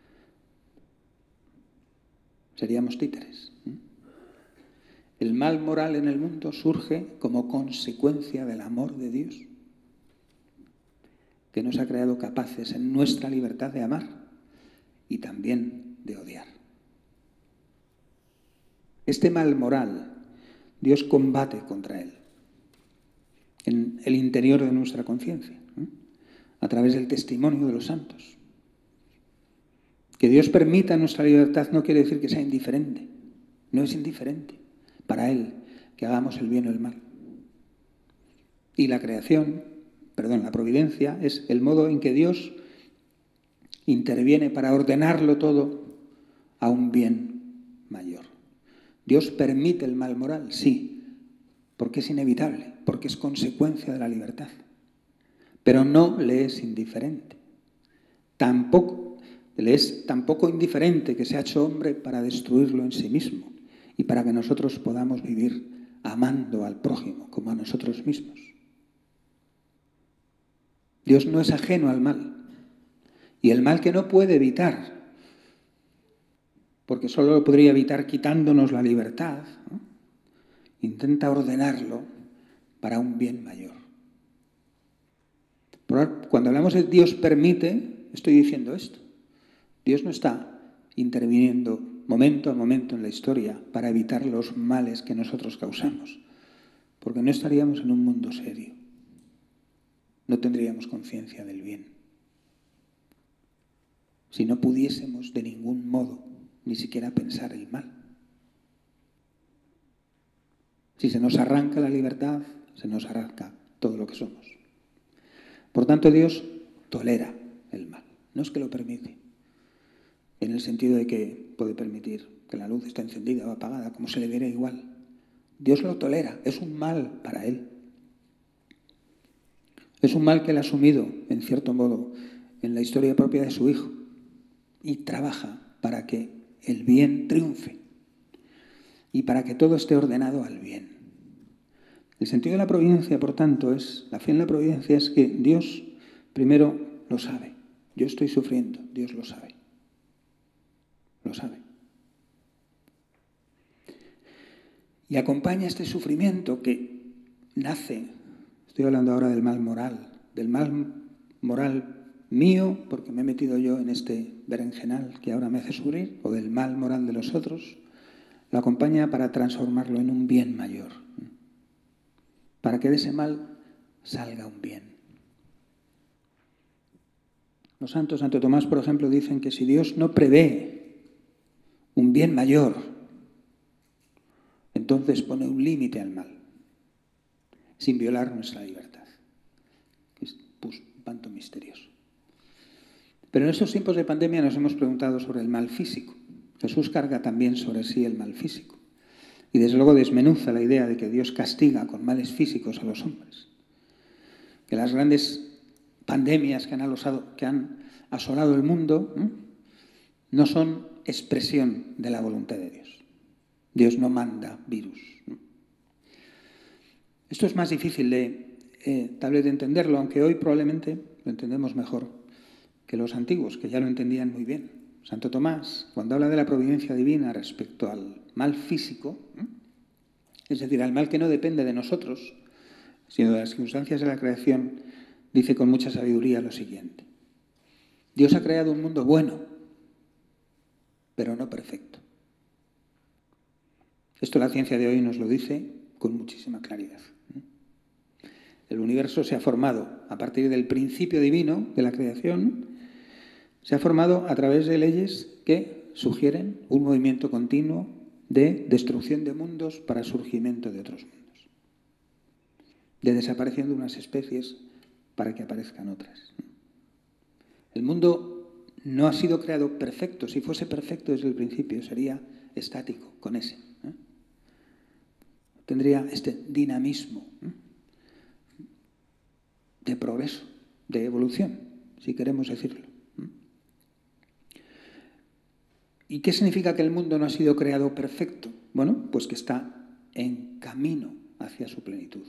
seríamos títeres. El mal moral en el mundo surge como consecuencia del amor de Dios, que nos ha creado capaces en nuestra libertad de amar y también de odiar. Este mal moral, Dios combate contra él en el interior de nuestra conciencia, ¿eh? a través del testimonio de los santos. Que Dios permita nuestra libertad no quiere decir que sea indiferente. No es indiferente para Él que hagamos el bien o el mal. Y la creación, perdón, la providencia es el modo en que Dios interviene para ordenarlo todo a un bien mayor. ¿Dios permite el mal moral? Sí, porque es inevitable, porque es consecuencia de la libertad. Pero no le es indiferente. Tampoco le es tampoco indiferente que se ha hecho hombre para destruirlo en sí mismo y para que nosotros podamos vivir amando al prójimo como a nosotros mismos. Dios no es ajeno al mal. Y el mal que no puede evitar, porque solo lo podría evitar quitándonos la libertad, ¿no? Intenta ordenarlo para un bien mayor. Cuando hablamos de Dios permite, estoy diciendo esto. Dios no está interviniendo momento a momento en la historia para evitar los males que nosotros causamos, porque no estaríamos en un mundo serio. No tendríamos conciencia del bien. Si no pudiésemos de ningún modo ni siquiera pensar el mal. Si se nos arranca la libertad, se nos arranca todo lo que somos. Por tanto, Dios tolera el mal. No es que lo permite, en el sentido de que puede permitir que la luz esté encendida o apagada, como se le diera igual. Dios lo tolera, es un mal para Él. Es un mal que Él ha asumido, en cierto modo, en la historia propia de su Hijo, y trabaja para que el bien triunfe y para que todo esté ordenado al bien. El sentido de la providencia, por tanto, es, la fe en la providencia es que Dios primero lo sabe. Yo estoy sufriendo, Dios lo sabe. Lo sabe. Y acompaña este sufrimiento que nace, estoy hablando ahora del mal moral, del mal moral mío, porque me he metido yo en este berenjenal que ahora me hace sufrir, o del mal moral de los otros, lo acompaña para transformarlo en un bien mayor, para que de ese mal salga un bien. Los santos, Santo Tomás, por ejemplo, dicen que si Dios no prevé un bien mayor, entonces pone un límite al mal, sin violar nuestra libertad. Es pues, un panto misterioso. Pero en estos tiempos de pandemia nos hemos preguntado sobre el mal físico. Jesús carga también sobre sí el mal físico. Y desde luego desmenuza la idea de que Dios castiga con males físicos a los hombres. Que las grandes pandemias que han, alosado, que han asolado el mundo ¿eh? no son expresión de la voluntad de Dios. Dios no manda virus. ¿no? Esto es más difícil de, eh, tal vez de entenderlo, aunque hoy probablemente lo entendemos mejor que los antiguos, que ya lo entendían muy bien. Santo Tomás, cuando habla de la providencia divina respecto al mal físico, ¿eh? es decir, al mal que no depende de nosotros, sino de las circunstancias de la creación, dice con mucha sabiduría lo siguiente. Dios ha creado un mundo bueno, pero no perfecto. Esto la ciencia de hoy nos lo dice con muchísima claridad. El universo se ha formado a partir del principio divino de la creación, se ha formado a través de leyes que sugieren un movimiento continuo de destrucción de mundos para surgimiento de otros mundos, de desaparición de unas especies para que aparezcan otras. El mundo no ha sido creado perfecto. Si fuese perfecto desde el principio, sería estático, con ese. ¿eh? Tendría este dinamismo ¿eh? de progreso, de evolución, si queremos decirlo. ¿eh? ¿Y qué significa que el mundo no ha sido creado perfecto? Bueno, pues que está en camino hacia su plenitud.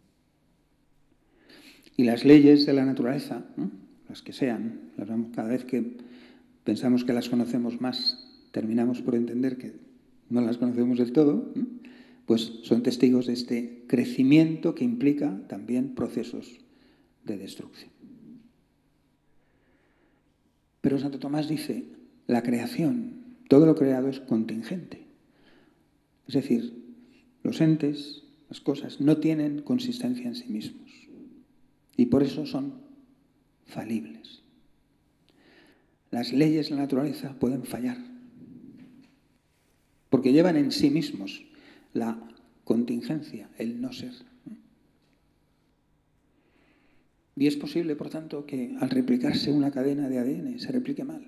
Y las leyes de la naturaleza, ¿eh? las que sean, las vamos, cada vez que pensamos que las conocemos más, terminamos por entender que no las conocemos del todo, ¿eh? pues son testigos de este crecimiento que implica también procesos de destrucción. Pero Santo Tomás dice, la creación, todo lo creado es contingente. Es decir, los entes, las cosas, no tienen consistencia en sí mismos. Y por eso son falibles. Las leyes de la naturaleza pueden fallar, porque llevan en sí mismos la contingencia, el no ser. Y es posible, por tanto, que al replicarse una cadena de A D N se replique mal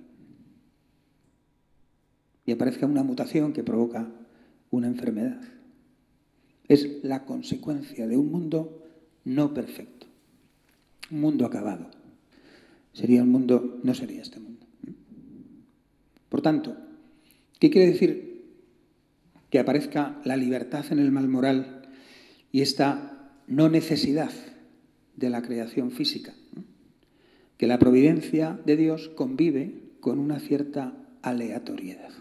y aparezca una mutación que provoca una enfermedad. Es la consecuencia de un mundo no perfecto, un mundo acabado. Sería un mundo, no sería este mundo. Por tanto, ¿qué quiere decir que aparezca la libertad en el mal moral y esta no necesidad de la creación física? Que la providencia de Dios convive con una cierta aleatoriedad.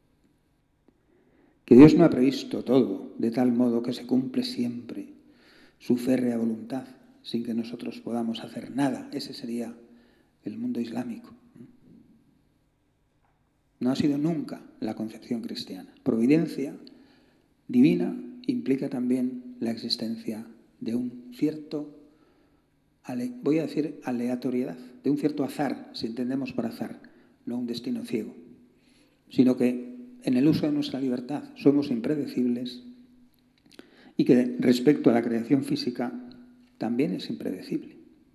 Que Dios no ha previsto todo de tal modo que se cumple siempre su férrea voluntad, sin que nosotros podamos hacer nada. Ese sería el mundo islámico. No ha sido nunca la concepción cristiana. Providencia divina implica también la existencia de un cierto, voy a decir aleatoriedad, de un cierto azar, si entendemos por azar, no un destino ciego, sino que en el uso de nuestra libertad somos impredecibles y que respecto a la creación física también es impredecible.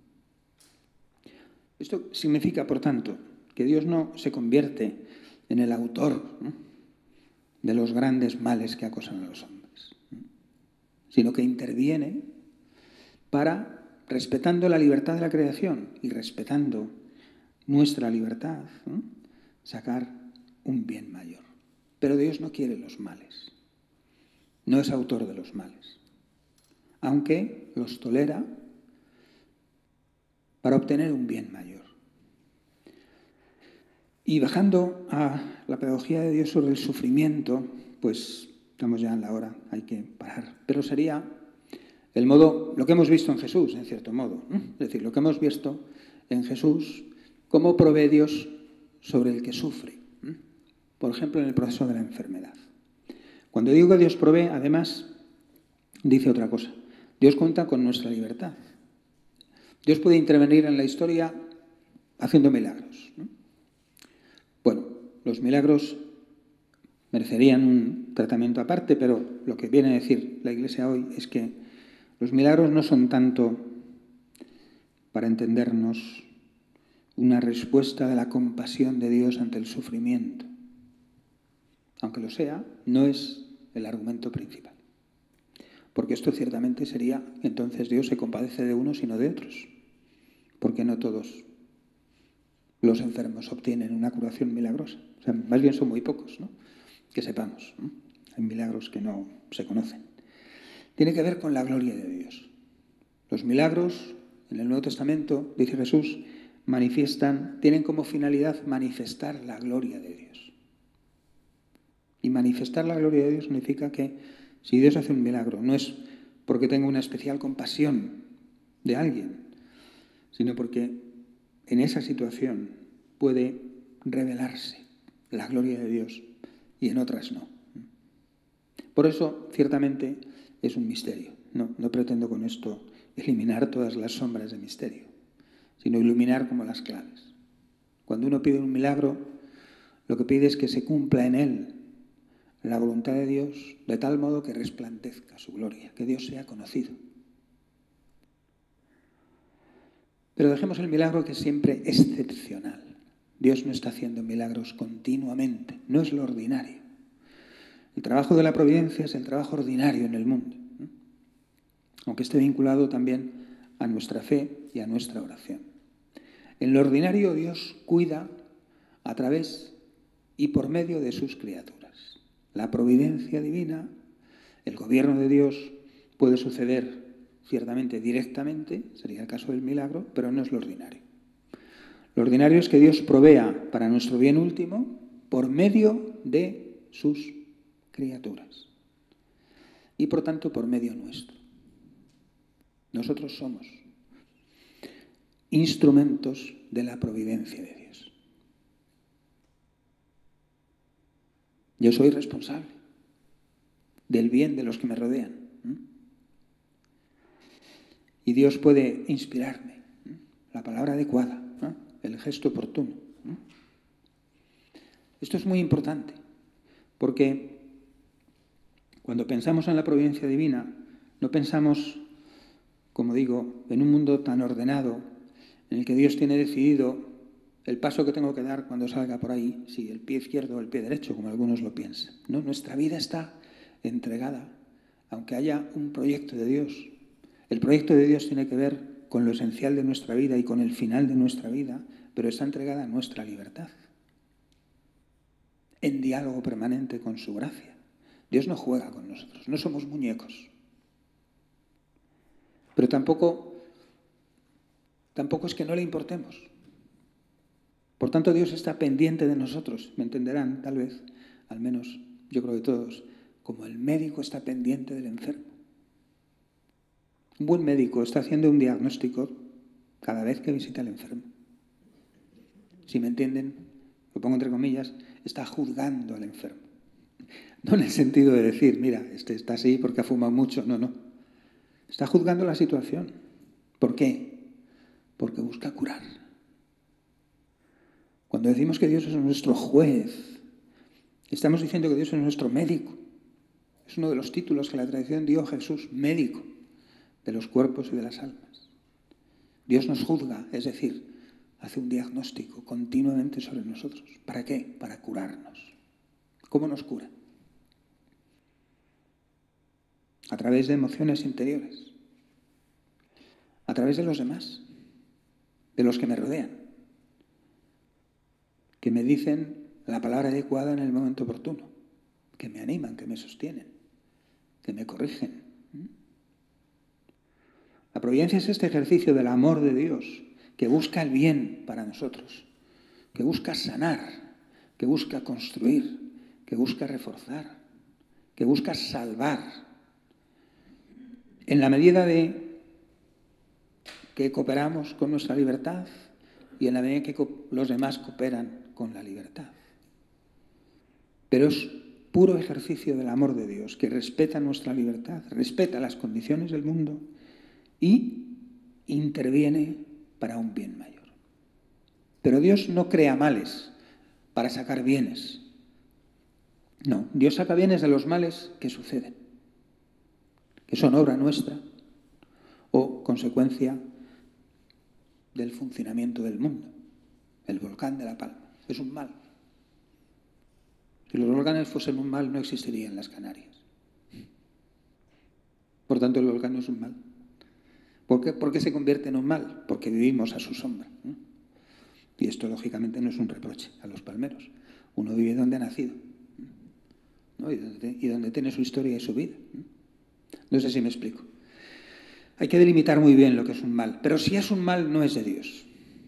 Esto significa, por tanto, que Dios no se convierte en el autor, ¿no?, de los grandes males que acosan a los hombres, ¿no?, sino que interviene para, respetando la libertad de la creación y respetando nuestra libertad, ¿no?, sacar un bien mayor. Pero Dios no quiere los males, no es autor de los males, aunque los tolera para obtener un bien mayor. Y bajando a la pedagogía de Dios sobre el sufrimiento, pues estamos ya en la hora, hay que parar. Pero sería el modo, lo que hemos visto en Jesús, en cierto modo, ¿no? Es decir, lo que hemos visto en Jesús, cómo provee Dios sobre el que sufre. ¿no? Por ejemplo, en el proceso de la enfermedad. Cuando digo que Dios provee, además, dice otra cosa. Dios cuenta con nuestra libertad. Dios puede intervenir en la historia haciendo milagros, ¿no? Bueno, los milagros merecerían un tratamiento aparte, pero lo que viene a decir la Iglesia hoy es que los milagros no son tanto, para entendernos, una respuesta de la compasión de Dios ante el sufrimiento. Aunque lo sea, no es el argumento principal. Porque esto ciertamente sería, entonces Dios se compadece de unos y no de otros. Porque no todos los enfermos obtienen una curación milagrosa. O sea, más bien son muy pocos, ¿no?, que sepamos, ¿no? Hay milagros que no se conocen. Tiene que ver con la gloria de Dios. Los milagros, en el Nuevo Testamento, dice Jesús, manifiestan, tienen como finalidad manifestar la gloria de Dios. Y manifestar la gloria de Dios significa que si Dios hace un milagro, no es porque tenga una especial compasión de alguien, sino porque en esa situación puede revelarse la gloria de Dios y en otras no. Por eso, ciertamente, es un misterio. No, no pretendo con esto eliminar todas las sombras de misterio, sino iluminar como las claves. Cuando uno pide un milagro, lo que pide es que se cumpla en él la voluntad de Dios de tal modo que resplandezca su gloria, que Dios sea conocido. Pero dejemos el milagro, que es siempre excepcional. Dios no está haciendo milagros continuamente, no es lo ordinario. El trabajo de la providencia es el trabajo ordinario en el mundo, ¿no?, aunque esté vinculado también a nuestra fe y a nuestra oración. En lo ordinario Dios cuida a través y por medio de sus criaturas. La providencia divina, el gobierno de Dios puede suceder ciertamente directamente, sería el caso del milagro, pero no es lo ordinario. Lo ordinario es que Dios provea para nuestro bien último por medio de sus criaturas y por tanto por medio nuestro. Nosotros somos instrumentos de la providencia de Dios. Yo soy responsable del bien de los que me rodean. Y Dios puede inspirarme, ¿no?, la palabra adecuada, ¿no?, el gesto oportuno, ¿no? Esto es muy importante, porque cuando pensamos en la providencia divina, no pensamos, como digo, en un mundo tan ordenado, en el que Dios tiene decidido el paso que tengo que dar cuando salga por ahí, si el pie izquierdo o el pie derecho, como algunos lo piensan. No, nuestra vida está entregada, aunque haya un proyecto de Dios. El proyecto de Dios tiene que ver con lo esencial de nuestra vida y con el final de nuestra vida, pero está entregada a nuestra libertad, en diálogo permanente con su gracia. Dios no juega con nosotros, no somos muñecos. Pero tampoco, tampoco es que no le importemos. Por tanto, Dios está pendiente de nosotros, me entenderán tal vez, al menos yo creo que todos, como el médico está pendiente del enfermo. Un buen médico está haciendo un diagnóstico cada vez que visita al enfermo. Si me entienden, lo pongo entre comillas, está juzgando al enfermo. No en el sentido de decir, mira, este está así porque ha fumado mucho. No, no. Está juzgando la situación. ¿Por qué? Porque busca curar. Cuando decimos que Dios es nuestro juez, estamos diciendo que Dios es nuestro médico. Es uno de los títulos que la tradición dio a Jesús, médico de los cuerpos y de las almas. Dios nos juzga, es decir, hace un diagnóstico continuamente sobre nosotros. ¿Para qué? Para curarnos. ¿Cómo nos cura? A través de emociones interiores, a través de los demás, de los que me rodean, que me dicen la palabra adecuada en el momento oportuno, que me animan, que me sostienen, que me corrigen. La providencia es este ejercicio del amor de Dios que busca el bien para nosotros, que busca sanar, que busca construir, que busca reforzar, que busca salvar. En la medida de que cooperamos con nuestra libertad y en la medida que los demás cooperan con la libertad. Pero es puro ejercicio del amor de Dios que respeta nuestra libertad, respeta las condiciones del mundo y interviene para un bien mayor. Pero Dios no crea males para sacar bienes. No, Dios saca bienes de los males que suceden, que son obra nuestra o consecuencia del funcionamiento del mundo. El volcán de La Palma es un mal. Si los volcanes fuesen un mal, no existirían las Canarias. Por tanto, el volcán no es un mal. ¿Por qué? ¿Por qué se convierte en un mal? Porque vivimos a su sombra, ¿no? Y esto, lógicamente, no es un reproche a los palmeros. Uno vive donde ha nacido, ¿no? y, donde, y donde tiene su historia y su vida. No sé si me explico. Hay que delimitar muy bien lo que es un mal. Pero si es un mal, no es de Dios.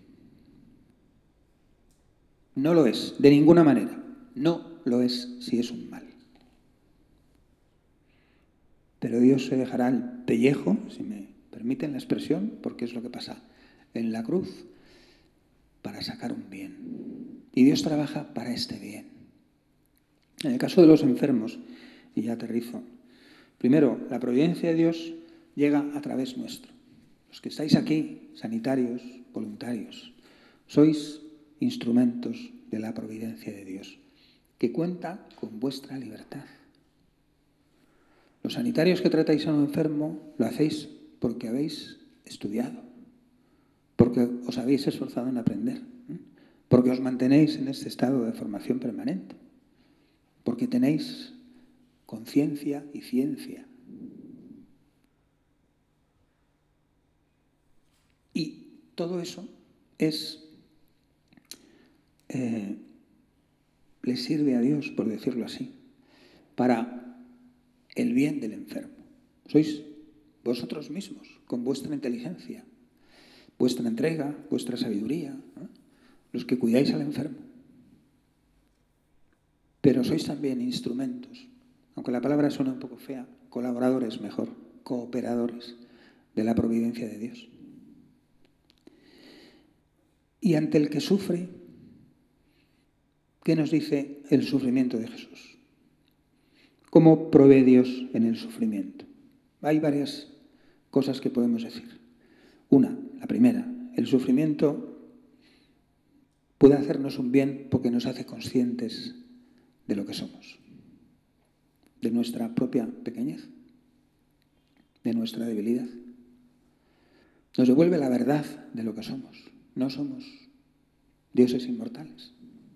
No lo es, de ninguna manera. No lo es si es un mal. Pero Dios se dejará el pellejo, si me permiten la expresión, porque es lo que pasa en la cruz, para sacar un bien. Y Dios trabaja para este bien. En el caso de los enfermos, y ya aterrizo, primero, la providencia de Dios llega a través nuestro. Los que estáis aquí, sanitarios, voluntarios, sois instrumentos de la providencia de Dios, que cuenta con vuestra libertad. Los sanitarios que tratáis a un enfermo lo hacéis porque habéis estudiado, porque os habéis esforzado en aprender, ¿eh? Porque os mantenéis en este estado de formación permanente, porque tenéis conciencia y ciencia. Y todo eso es, eh, le sirve a Dios, por decirlo así, para el bien del enfermo. Sois vosotros mismos, con vuestra inteligencia, vuestra entrega, vuestra sabiduría, ¿no? Los que cuidáis al enfermo. Pero sois también instrumentos, aunque la palabra suena un poco fea, colaboradores mejor, cooperadores de la providencia de Dios. Y ante el que sufre, ¿qué nos dice el sufrimiento de Jesús? ¿Cómo provee Dios en el sufrimiento? Hay varias cosas que podemos decir. Una, la primera, el sufrimiento puede hacernos un bien porque nos hace conscientes de lo que somos, de nuestra propia pequeñez, de nuestra debilidad. Nos devuelve la verdad de lo que somos. No somos dioses inmortales.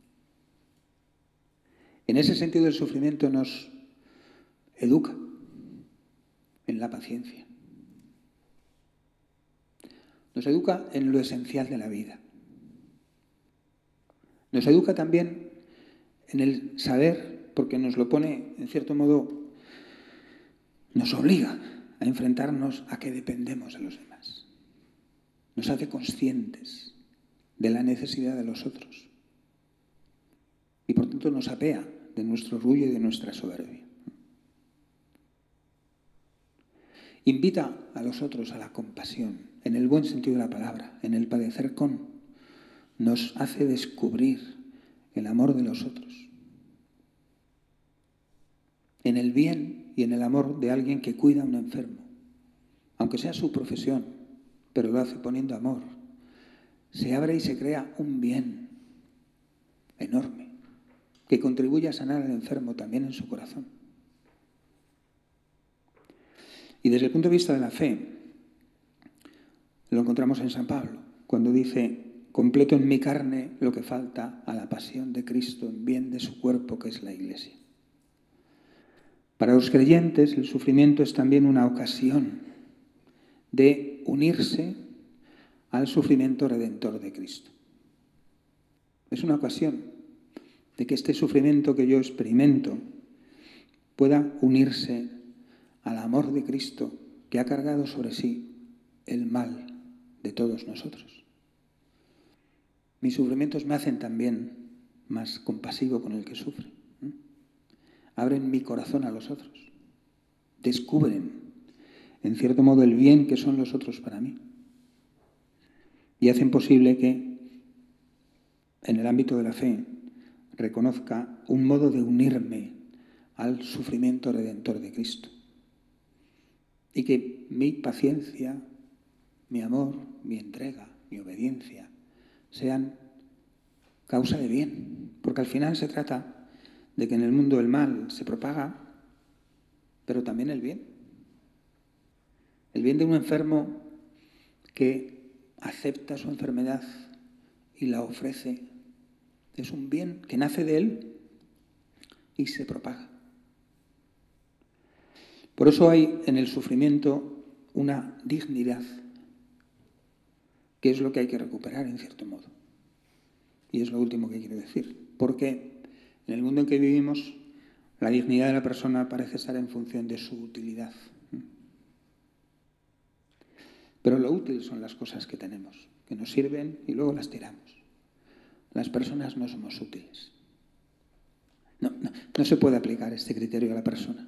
En ese sentido, el sufrimiento nos educa en la paciencia. Nos educa en lo esencial de la vida. Nos educa también en el saber, porque nos lo pone, en cierto modo, nos obliga a enfrentarnos a que dependemos de los demás. Nos hace conscientes de la necesidad de los otros. Y por tanto nos apea de nuestro orgullo y de nuestra soberbia. Invita a los otros a la compasión, en el buen sentido de la palabra, en el padecer con. Nos hace descubrir el amor de los otros. En el bien y en el amor de alguien que cuida a un enfermo, aunque sea su profesión, pero lo hace poniendo amor, se abre y se crea un bien enorme que contribuye a sanar al enfermo también en su corazón. Y desde el punto de vista de la fe, lo encontramos en San Pablo, cuando dice: completo en mi carne lo que falta a la pasión de Cristo en bien de su cuerpo, que es la Iglesia. Para los creyentes, el sufrimiento es también una ocasión de unirse al sufrimiento redentor de Cristo. Es una ocasión de que este sufrimiento que yo experimento pueda unirse al amor de Cristo, que ha cargado sobre sí el mal de todos nosotros. Mis sufrimientos me hacen también más compasivo con el que sufre. ¿eh? Abren mi corazón a los otros. Descubren, en cierto modo, el bien que son los otros para mí. Y hacen posible que, en el ámbito de la fe, reconozca un modo de unirme al sufrimiento redentor de Cristo. Y que mi paciencia, mi amor, mi entrega, mi obediencia, sean causa de bien. Porque al final se trata de que en el mundo el mal se propaga, pero también el bien. El bien de un enfermo que acepta su enfermedad y la ofrece es un bien que nace de él y se propaga. Por eso hay en el sufrimiento una dignidad, que es lo que hay que recuperar en cierto modo. Y es lo último que quiero decir. Porque en el mundo en que vivimos, la dignidad de la persona parece estar en función de su utilidad. Pero lo útil son las cosas que tenemos, que nos sirven y luego las tiramos. Las personas no somos útiles. No, no, no se puede aplicar este criterio a la persona.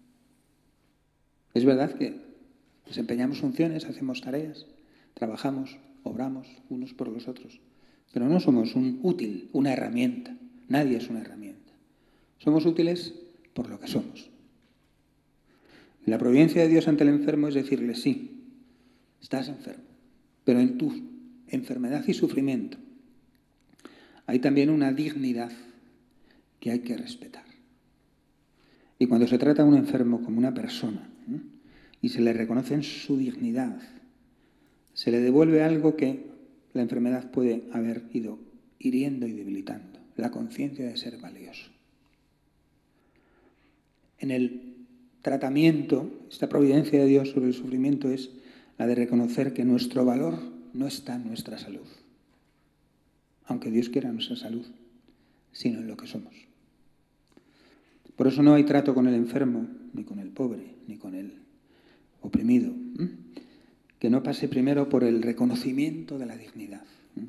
Es verdad que desempeñamos funciones, hacemos tareas, trabajamos, obramos unos por los otros, pero no somos un útil, una herramienta. Nadie es una herramienta. Somos útiles por lo que somos. Y la providencia de Dios ante el enfermo es decirle: sí, estás enfermo, pero en tu enfermedad y sufrimiento hay también una dignidad que hay que respetar. Y cuando se trata a un enfermo como una persona, ¿eh? y se le reconoce en su dignidad, se le devuelve algo que la enfermedad puede haber ido hiriendo y debilitando: la conciencia de ser valioso. En el tratamiento, esta providencia de Dios sobre el sufrimiento es la de reconocer que nuestro valor no está en nuestra salud, aunque Dios quiera nuestra salud, sino en lo que somos. Por eso no hay trato con el enfermo, ni con el pobre, ni con el oprimido, ¿eh? que no pase primero por el reconocimiento de la dignidad, ¿eh?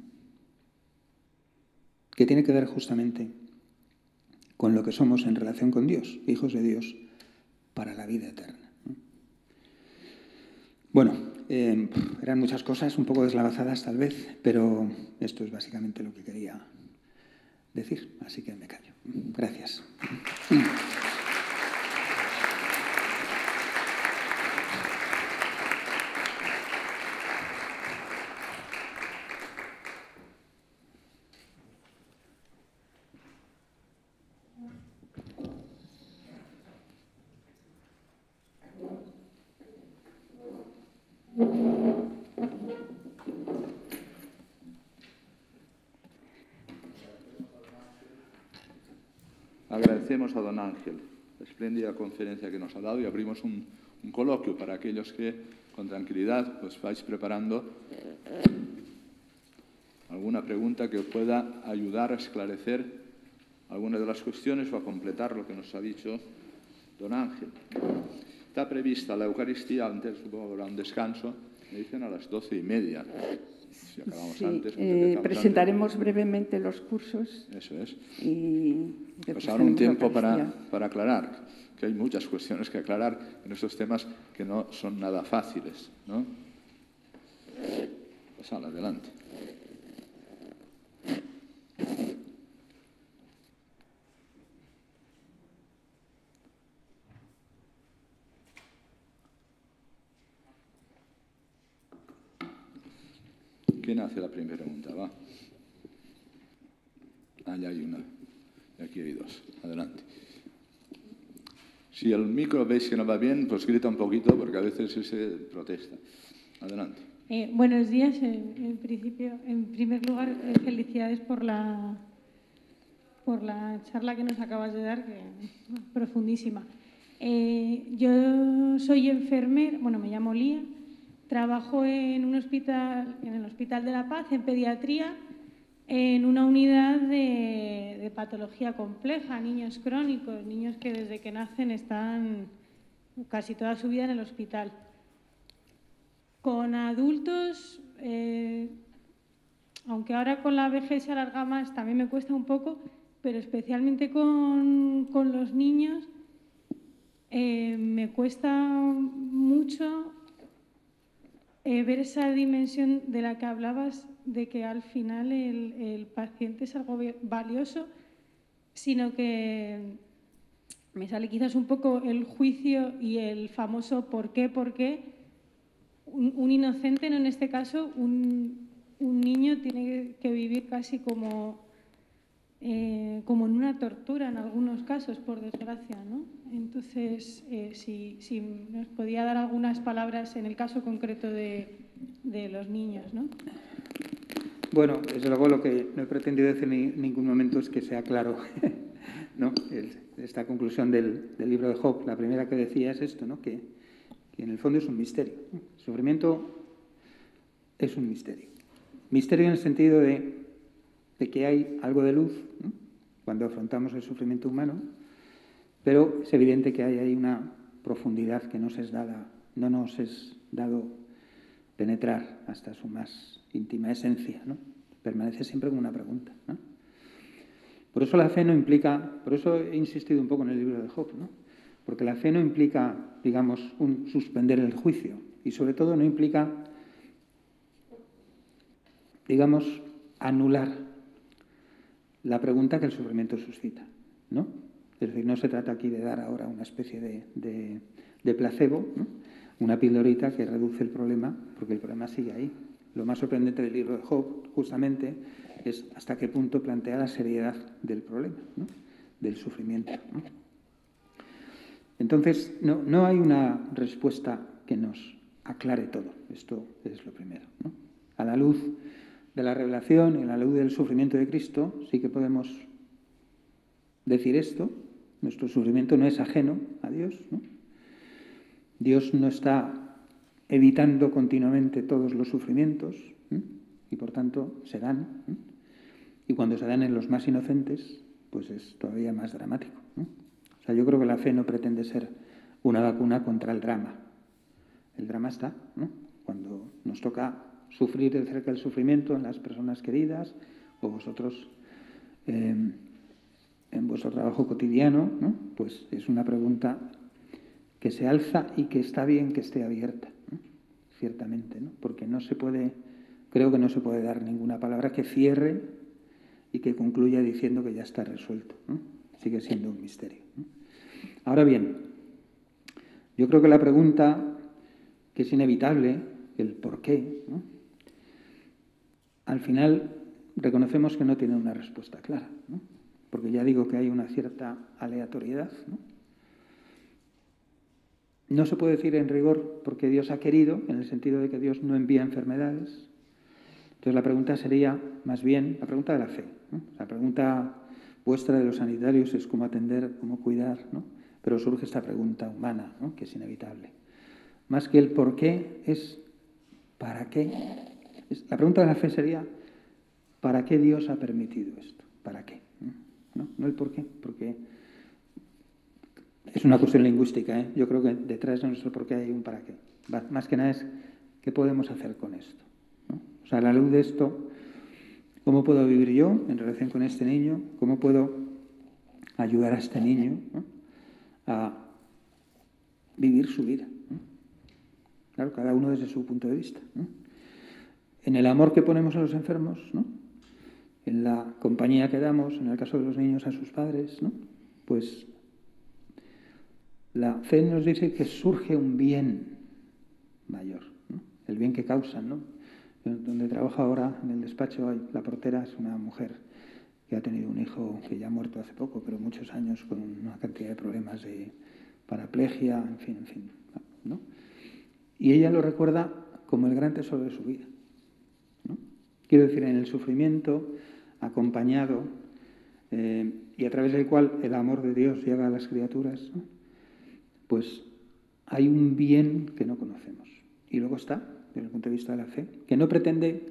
que tiene que ver justamente con lo que somos en relación con Dios, hijos de Dios para la vida eterna. ¿eh? Bueno, eh, eran muchas cosas, un poco deslavazadas tal vez, pero esto es básicamente lo que quería decir, así que me callo. Gracias. Agradecemos a don Ángel la espléndida conferencia que nos ha dado y abrimos un, un coloquio para aquellos que con tranquilidad pues vais preparando alguna pregunta que os pueda ayudar a esclarecer algunas de las cuestiones o a completar lo que nos ha dicho don Ángel. Está prevista la Eucaristía, antes supongo habrá un descanso, me dicen a las doce y media. Si acabamos sí, antes, pues eh, empezamos presentaremos antes. brevemente los cursos. Eso es. Y Pues ahora un tiempo para, Eucaristía. para aclarar, que hay muchas cuestiones que aclarar en estos temas que no son nada fáciles, ¿no? Pues adelante. ¿Quién hace la primera pregunta? Va. Ah, ya hay una. Y aquí hay dos. Adelante. Si el micro veis que no va bien, pues grita un poquito, porque a veces se protesta. Adelante. Eh, buenos días. En, en principio, en primer lugar, eh, felicidades por la, por la charla que nos acabas de dar, que bueno, profundísima. Eh, yo soy enfermera, bueno, me llamo Lía. Trabajo en un hospital, en el Hospital de la Paz, en pediatría, en una unidad de, de patología compleja, niños crónicos, niños que desde que nacen están casi toda su vida en el hospital. Con adultos, eh, aunque ahora con la vejez se alarga más, también me cuesta un poco, pero especialmente con, con los niños eh, me cuesta mucho Eh, ver esa dimensión de la que hablabas, de que al final el, el paciente es algo valioso, sino que me sale quizás un poco el juicio y el famoso por qué, por qué. Un, un inocente, no en este caso, un, un niño tiene que vivir casi como, eh, como en una tortura en algunos casos, por desgracia, ¿no? Entonces, eh, si, si nos podía dar algunas palabras en el caso concreto de, de los niños, ¿no? Bueno, desde luego lo que no he pretendido decir en ningún momento es que sea claro, ¿no? El, esta conclusión del, del libro de Job. La primera que decía es esto, ¿no? Que, que en el fondo es un misterio. El sufrimiento es un misterio. Misterio en el sentido de, de que hay algo de luz, ¿no? Cuando afrontamos el sufrimiento humano, pero es evidente que hay ahí una profundidad que no, se es dada, no nos es dado penetrar hasta su más íntima esencia, ¿no? Permanece siempre como una pregunta, ¿no? Por eso la fe no implica, por eso he insistido un poco en el libro de Job, ¿no? Porque la fe no implica, digamos, un suspender el juicio y sobre todo no implica, digamos, anular la pregunta que el sufrimiento suscita, ¿no? Es decir, no se trata aquí de dar ahora una especie de, de, de placebo, ¿no? Una pildorita que reduce el problema, porque el problema sigue ahí. Lo más sorprendente del libro de Job, justamente, es hasta qué punto plantea la seriedad del problema, ¿no? Del sufrimiento, ¿no? Entonces, no, no hay una respuesta que nos aclare todo. Esto es lo primero, ¿no? A la luz de la revelación y a la luz del sufrimiento de Cristo, sí que podemos decir esto. Nuestro sufrimiento no es ajeno a Dios, ¿no? Dios no está evitando continuamente todos los sufrimientos, ¿eh? Y por tanto se dan, ¿eh? Y cuando se dan en los más inocentes, pues es todavía más dramático, ¿no? O sea, yo creo que la fe no pretende ser una vacuna contra el drama. El drama está, ¿no? Cuando nos toca sufrir de cerca el sufrimiento en las personas queridas, o vosotros eh, en vuestro trabajo cotidiano, ¿no? Pues es una pregunta que se alza y que está bien que esté abierta, ¿no? Ciertamente, ¿no? Porque no se puede, creo que no se puede dar ninguna palabra que cierre y que concluya diciendo que ya está resuelto, ¿no? Sigue siendo un misterio, ¿no? Ahora bien, yo creo que la pregunta, que es inevitable, el por qué, ¿no? Al final reconocemos que no tiene una respuesta clara, ¿no? Porque ya digo que hay una cierta aleatoriedad, ¿no? No se puede decir en rigor porque Dios ha querido, en el sentido de que Dios no envía enfermedades. Entonces la pregunta sería, más bien, la pregunta de la fe, ¿no? La pregunta vuestra de los sanitarios es cómo atender, cómo cuidar, ¿no? Pero surge esta pregunta humana, ¿no? Que es inevitable. Más que el por qué, es ¿para qué? La pregunta de la fe sería, ¿para qué Dios ha permitido esto? ¿Para qué? ¿No? No el por qué, porque es una cuestión lingüística, ¿eh? Yo creo que detrás de nuestro por qué hay un para qué. Más que nada es, ¿qué podemos hacer con esto? ¿no? O sea, a la luz de esto, ¿cómo puedo vivir yo en relación con este niño? ¿Cómo puedo ayudar a este niño, ¿no?, a vivir su vida, ¿no? Claro, cada uno desde su punto de vista, ¿no? En el amor que ponemos a los enfermos, ¿no?, en la compañía que damos, en el caso de los niños, a sus padres, ¿no?, pues la fe nos dice que surge un bien mayor, ¿no?, el bien que causan, ¿no? Donde trabajo ahora, en el despacho, hay, la portera es una mujer que ha tenido un hijo que ya ha muerto hace poco, pero muchos años con una cantidad de problemas de paraplegia, en fin, en fin, ¿no? Y ella lo recuerda como el gran tesoro de su vida, ¿no? Quiero decir, en el sufrimiento acompañado eh, y a través del cual el amor de Dios llega a las criaturas, ¿no?, pues hay un bien que no conocemos. Y luego está, desde el punto de vista de la fe, que no pretende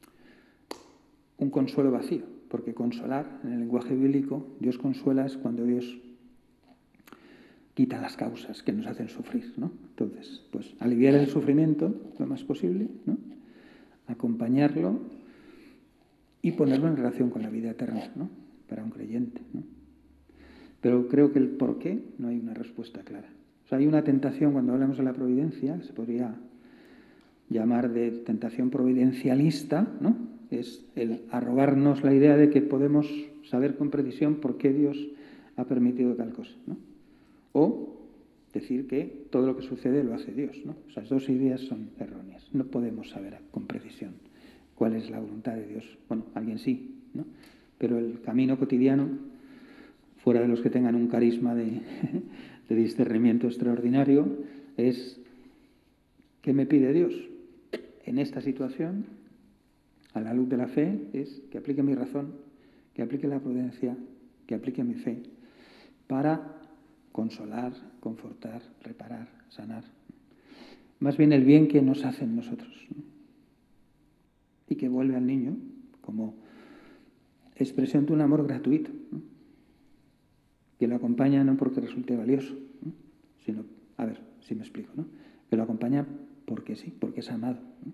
un consuelo vacío, porque consolar, en el lenguaje bíblico, Dios consuela es cuando Dios quita las causas que nos hacen sufrir, ¿no? Entonces, pues aliviar el sufrimiento lo más posible, ¿no?, acompañarlo y ponerlo en relación con la vida eterna, ¿no?, para un creyente, ¿no? Pero creo que el por qué no hay una respuesta clara. O sea, hay una tentación cuando hablamos de la providencia, se podría llamar de tentación providencialista, ¿no? Es el arrogarnos la idea de que podemos saber con precisión por qué Dios ha permitido tal cosa, ¿no? O decir que todo lo que sucede lo hace Dios, ¿no? Esas dos ideas son erróneas. No podemos saber con precisión cuál es la voluntad de Dios. Bueno, alguien sí, ¿no? Pero el camino cotidiano, fuera de los que tengan un carisma de, de discernimiento extraordinario, es ¿qué me pide Dios? En esta situación, a la luz de la fe, es que aplique mi razón, que aplique la prudencia, que aplique mi fe, para consolar, confortar, reparar, sanar. Más bien el bien que nos hacen nosotros, ¿no?, y que vuelve al niño como expresión de un amor gratuito, ¿no?, que lo acompaña no porque resulte valioso, ¿no?, sino, a ver, si me explico, ¿no?, que lo acompaña porque sí, porque es amado, ¿no?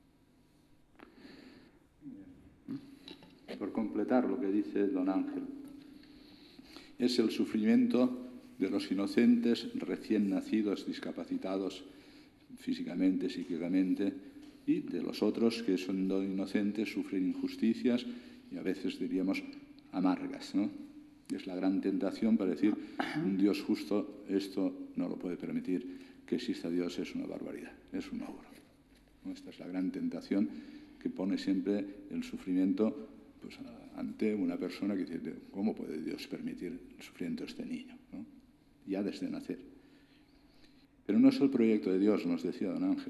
Por completar lo que dice don Ángel, es el sufrimiento de los inocentes recién nacidos, discapacitados físicamente, psíquicamente, y de los otros que siendo inocentes sufren injusticias y a veces diríamos amargas, ¿no? Es la gran tentación para decir, un Dios justo esto no lo puede permitir, que exista Dios es una barbaridad, es un horror, ¿no? Esta es la gran tentación que pone siempre el sufrimiento, pues, ante una persona que dice, ¿cómo puede Dios permitir el sufrimiento de este niño, ¿no?, ya desde nacer? Pero no es el proyecto de Dios, nos decía don Ángel.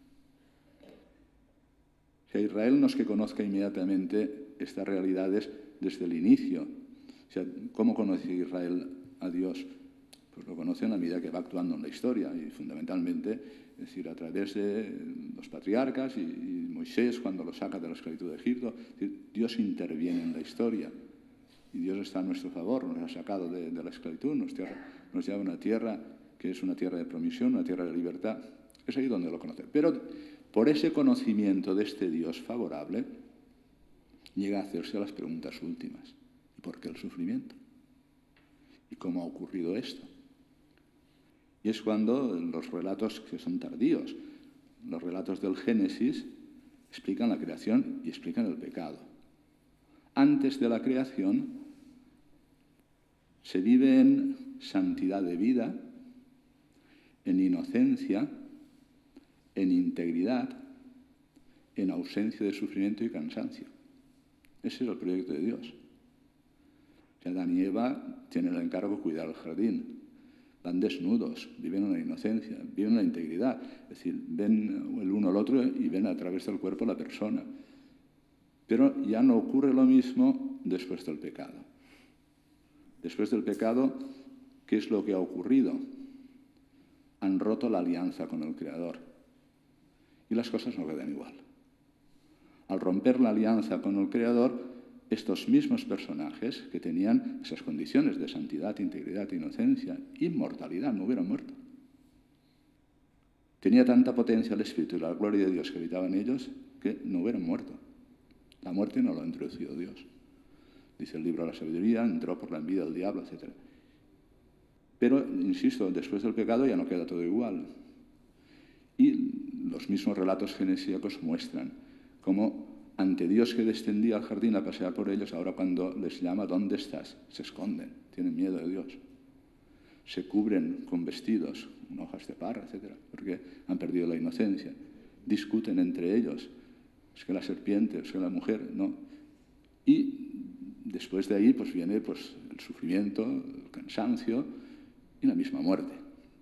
O sea, Israel no es que conozca inmediatamente estas realidades desde el inicio. O sea, ¿cómo conoce Israel a Dios? Pues lo conoce en la medida que va actuando en la historia y fundamentalmente, es decir, a través de los patriarcas y, y Moisés cuando lo saca de la esclavitud de Egipto. Es decir, Dios interviene en la historia y Dios está a nuestro favor, nos ha sacado de, de la esclavitud, nos, tierra, nos lleva a una tierra que es una tierra de promisión, una tierra de libertad. Es ahí donde lo conoce. Pero por ese conocimiento de este Dios favorable, llega a hacerse las preguntas últimas. ¿Y por qué el sufrimiento? ¿Y cómo ha ocurrido esto? Y es cuando los relatos que son tardíos, los relatos del Génesis, explican la creación y explican el pecado. Antes de la creación se vive en santidad de vida, en inocencia, en integridad, en ausencia de sufrimiento y cansancio. Ese es el proyecto de Dios. O sea, Adán y Eva tienen el encargo de cuidar el jardín. Van desnudos, viven en la inocencia, viven en la integridad. Es decir, ven el uno al otro y ven a través del cuerpo la persona. Pero ya no ocurre lo mismo después del pecado. Después del pecado, ¿qué es lo que ha ocurrido? Han roto la alianza con el Creador. Y las cosas no quedan igual. Al romper la alianza con el Creador, estos mismos personajes que tenían esas condiciones de santidad, integridad, inocencia, inmortalidad, no hubieran muerto. Tenía tanta potencia el Espíritu y la gloria de Dios que habitaba en ellos que no hubieran muerto. La muerte no lo ha introducido Dios. Dice el libro de la sabiduría, entró por la envidia del diablo, etcétera. Pero, insisto, después del pecado ya no queda todo igual. Y los mismos relatos genesíacos muestran cómo ante Dios que descendía al jardín a pasear por ellos, ahora cuando les llama ¿dónde estás?, se esconden, tienen miedo de Dios. Se cubren con vestidos, con hojas de parra, etcétera, porque han perdido la inocencia. Discuten entre ellos, es que la serpiente, es que la mujer, ¿no? Y después de ahí pues viene pues, el sufrimiento, el cansancio y la misma muerte.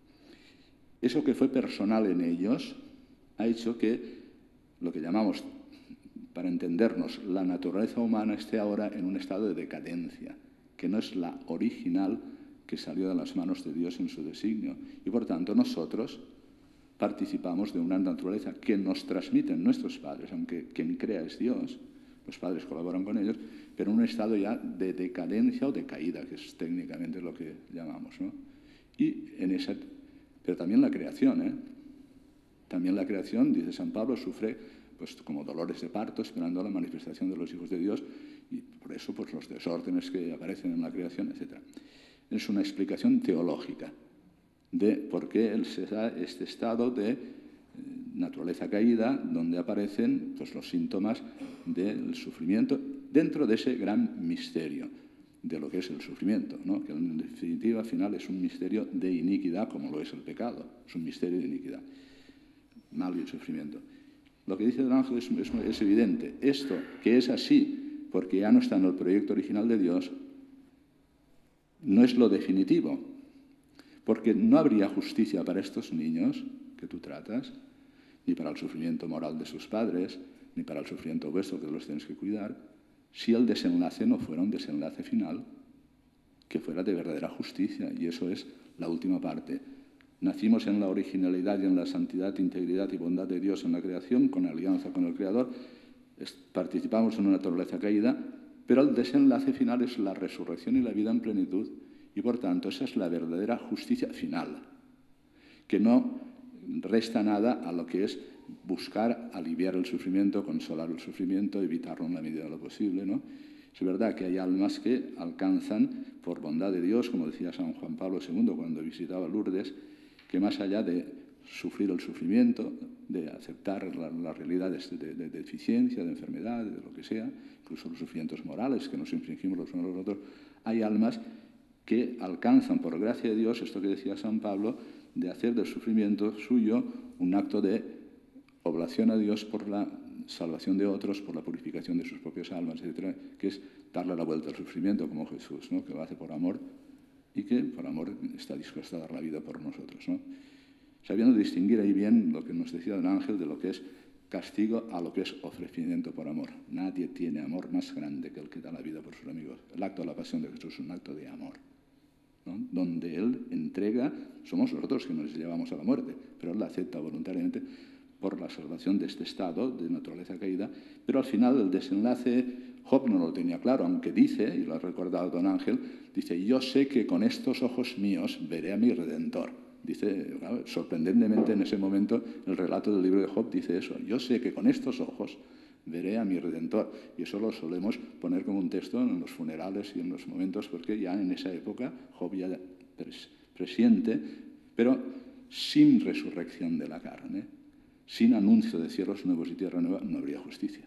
Eso que fue personal en ellos ha hecho que lo que llamamos, para entendernos, la naturaleza humana esté ahora en un estado de decadencia, que no es la original que salió de las manos de Dios en su designio. Y por tanto nosotros participamos de una naturaleza que nos transmiten nuestros padres, aunque quien crea es Dios, los padres colaboran con ellos, pero en un estado ya de decadencia o de caída, que es técnicamente lo que llamamos, ¿no? Y en esa, pero también la creación, ¿eh? También la creación, dice San Pablo, sufre pues, como dolores de parto, esperando la manifestación de los hijos de Dios, y por eso pues, los desórdenes que aparecen en la creación, etcétera. Es una explicación teológica de por qué se da este estado de eh, naturaleza caída, donde aparecen pues, los síntomas del sufrimiento dentro de ese gran misterio de lo que es el sufrimiento, ¿no? Que en definitiva al final es un misterio de iniquidad, como lo es el pecado, es un misterio de iniquidad, mal y el sufrimiento. Lo que dice el ángel es, es, es evidente. Esto, que es así, porque ya no está en el proyecto original de Dios, no es lo definitivo, porque no habría justicia para estos niños que tú tratas, ni para el sufrimiento moral de sus padres, ni para el sufrimiento vuestro que los tienes que cuidar, si el desenlace no fuera un desenlace final, que fuera de verdadera justicia, y eso es la última parte. Nacimos en la originalidad y en la santidad, integridad y bondad de Dios en la creación, con alianza con el Creador, participamos en una naturaleza caída, pero el desenlace final es la resurrección y la vida en plenitud, y por tanto esa es la verdadera justicia final, que no resta nada a lo que es buscar aliviar el sufrimiento, consolar el sufrimiento, evitarlo en la medida de lo posible, ¿no? Es verdad que hay almas que alcanzan, por bondad de Dios, como decía San Juan Pablo segundo cuando visitaba Lourdes, que más allá de sufrir el sufrimiento, de aceptar las la realidades de, de, de deficiencia, de enfermedad, de lo que sea, incluso los sufrimientos morales que nos infringimos los unos a los otros, hay almas que alcanzan, por gracia de Dios, esto que decía San Pablo, de hacer del sufrimiento suyo un acto de oblación a Dios por la salvación de otros, por la purificación de sus propias almas, etcétera, que es darle la vuelta al sufrimiento como Jesús, ¿no? Que lo hace por amor y que por amor está dispuesto a dar la vida por nosotros, ¿no? Sabiendo distinguir ahí bien lo que nos decía el ángel de lo que es castigo a lo que es ofrecimiento por amor. Nadie tiene amor más grande que el que da la vida por sus amigos. El acto de la pasión de Jesús es un acto de amor, ¿no? Donde Él entrega, somos nosotros que nos llevamos a la muerte, pero Él la acepta voluntariamente por la salvación de este estado de naturaleza caída, pero al final el desenlace, Job no lo tenía claro, aunque dice, y lo ha recordado don Ángel, dice, yo sé que con estos ojos míos veré a mi Redentor. Dice, claro, sorprendentemente en ese momento, el relato del libro de Job dice eso, yo sé que con estos ojos veré a mi Redentor. Y eso lo solemos poner como un texto en los funerales y en los momentos, porque ya en esa época Job ya pres presiente, pero sin resurrección de la carne, sin anuncio de cielos nuevos y tierra nueva, no habría justicia.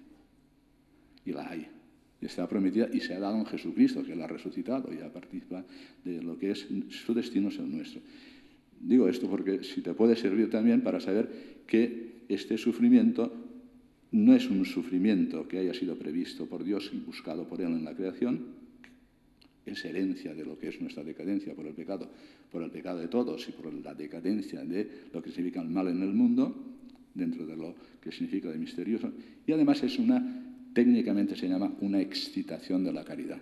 Y la hay. Y está prometida y se ha dado en Jesucristo, que la ha resucitado y ya participa de lo que es su destino, es el nuestro. Digo esto porque si te puede servir también para saber que este sufrimiento no es un sufrimiento que haya sido previsto por Dios y buscado por Él en la creación, es herencia de lo que es nuestra decadencia por el pecado, por el pecado de todos y por la decadencia de lo que significa el mal en el mundo, dentro de lo que significa de misterioso, y además es una, técnicamente se llama una excitación de la caridad.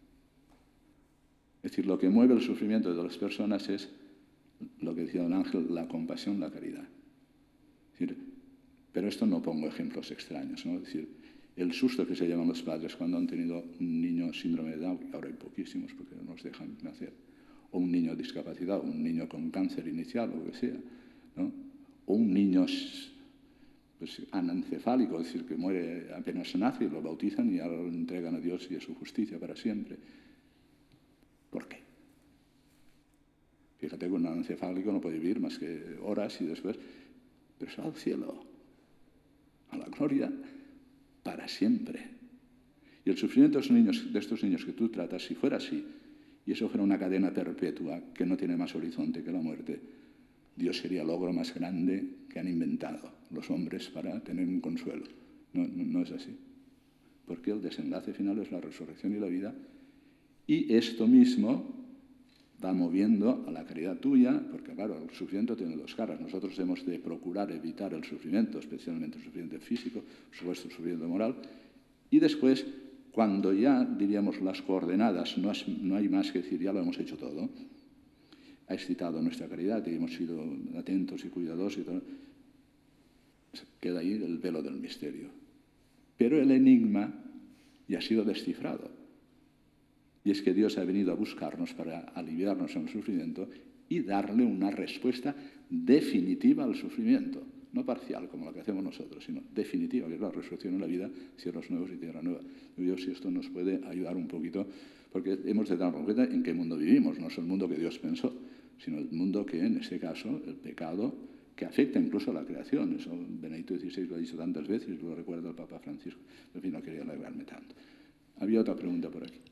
Es decir, lo que mueve el sufrimiento de las personas es lo que decía don Ángel, la compasión, la caridad. Es decir, pero esto no pongo ejemplos extraños, ¿no? Es decir, el susto que se llevan los padres cuando han tenido un niño síndrome de Down, que ahora hay poquísimos porque no nos dejan nacer, o un niño discapacitado, un niño con cáncer inicial o lo que sea, ¿no? O un niño pues, anencefálico, es decir, que muere apenas nace, lo bautizan y ahora lo entregan a Dios y a su justicia para siempre. ¿Por qué? Fíjate que un anencefálico no puede vivir más que horas y después, pero se va al cielo, a la gloria, para siempre. Y el sufrimiento de estos niños, de estos niños que tú tratas, si fuera así, y eso fuera una cadena perpetua que no tiene más horizonte que la muerte, Dios sería el logro más grande que han inventado los hombres para tener un consuelo. No, no, no es así. Porque el desenlace final es la resurrección y la vida. Y esto mismo va moviendo a la caridad tuya, porque claro, el sufrimiento tiene dos caras. Nosotros hemos de procurar evitar el sufrimiento, especialmente el sufrimiento físico, por supuesto el sufrimiento moral. Y después, cuando ya, diríamos, las coordenadas, no, es, no hay más que decir, ya lo hemos hecho todo, ha excitado nuestra caridad y hemos sido atentos y cuidadosos y todo, queda ahí el velo del misterio. Pero el enigma ya ha sido descifrado. Y es que Dios ha venido a buscarnos para aliviarnos en el sufrimiento y darle una respuesta definitiva al sufrimiento. No parcial, como la que hacemos nosotros, sino definitiva, que es la resurrección en la vida, cielos nuevos y tierra nueva. Dios, si esto nos puede ayudar un poquito, porque hemos de darnos cuenta en qué mundo vivimos. No es el mundo que Dios pensó, sino el mundo que, en este caso, el pecado, que afecta incluso a la creación. Eso Benedicto dieciséis lo ha dicho tantas veces y lo recuerda el Papa Francisco. En fin, no quería alargarme tanto. Había otra pregunta por aquí.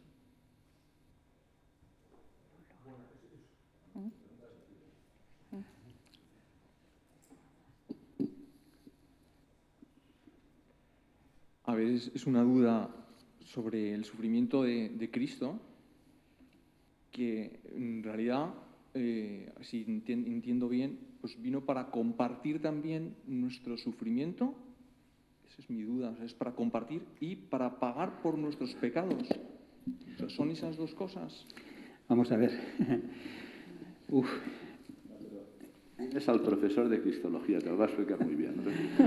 A ver, es, es una duda sobre el sufrimiento de, de Cristo, que en realidad, eh, si entiendo bien, pues vino para compartir también nuestro sufrimiento. Esa es mi duda, o sea, es para compartir y para pagar por nuestros pecados. O sea, ¿son esas dos cosas? Vamos a ver. Uf. Es al profesor de Cristología, te lo va a explicar muy bien, ¿no?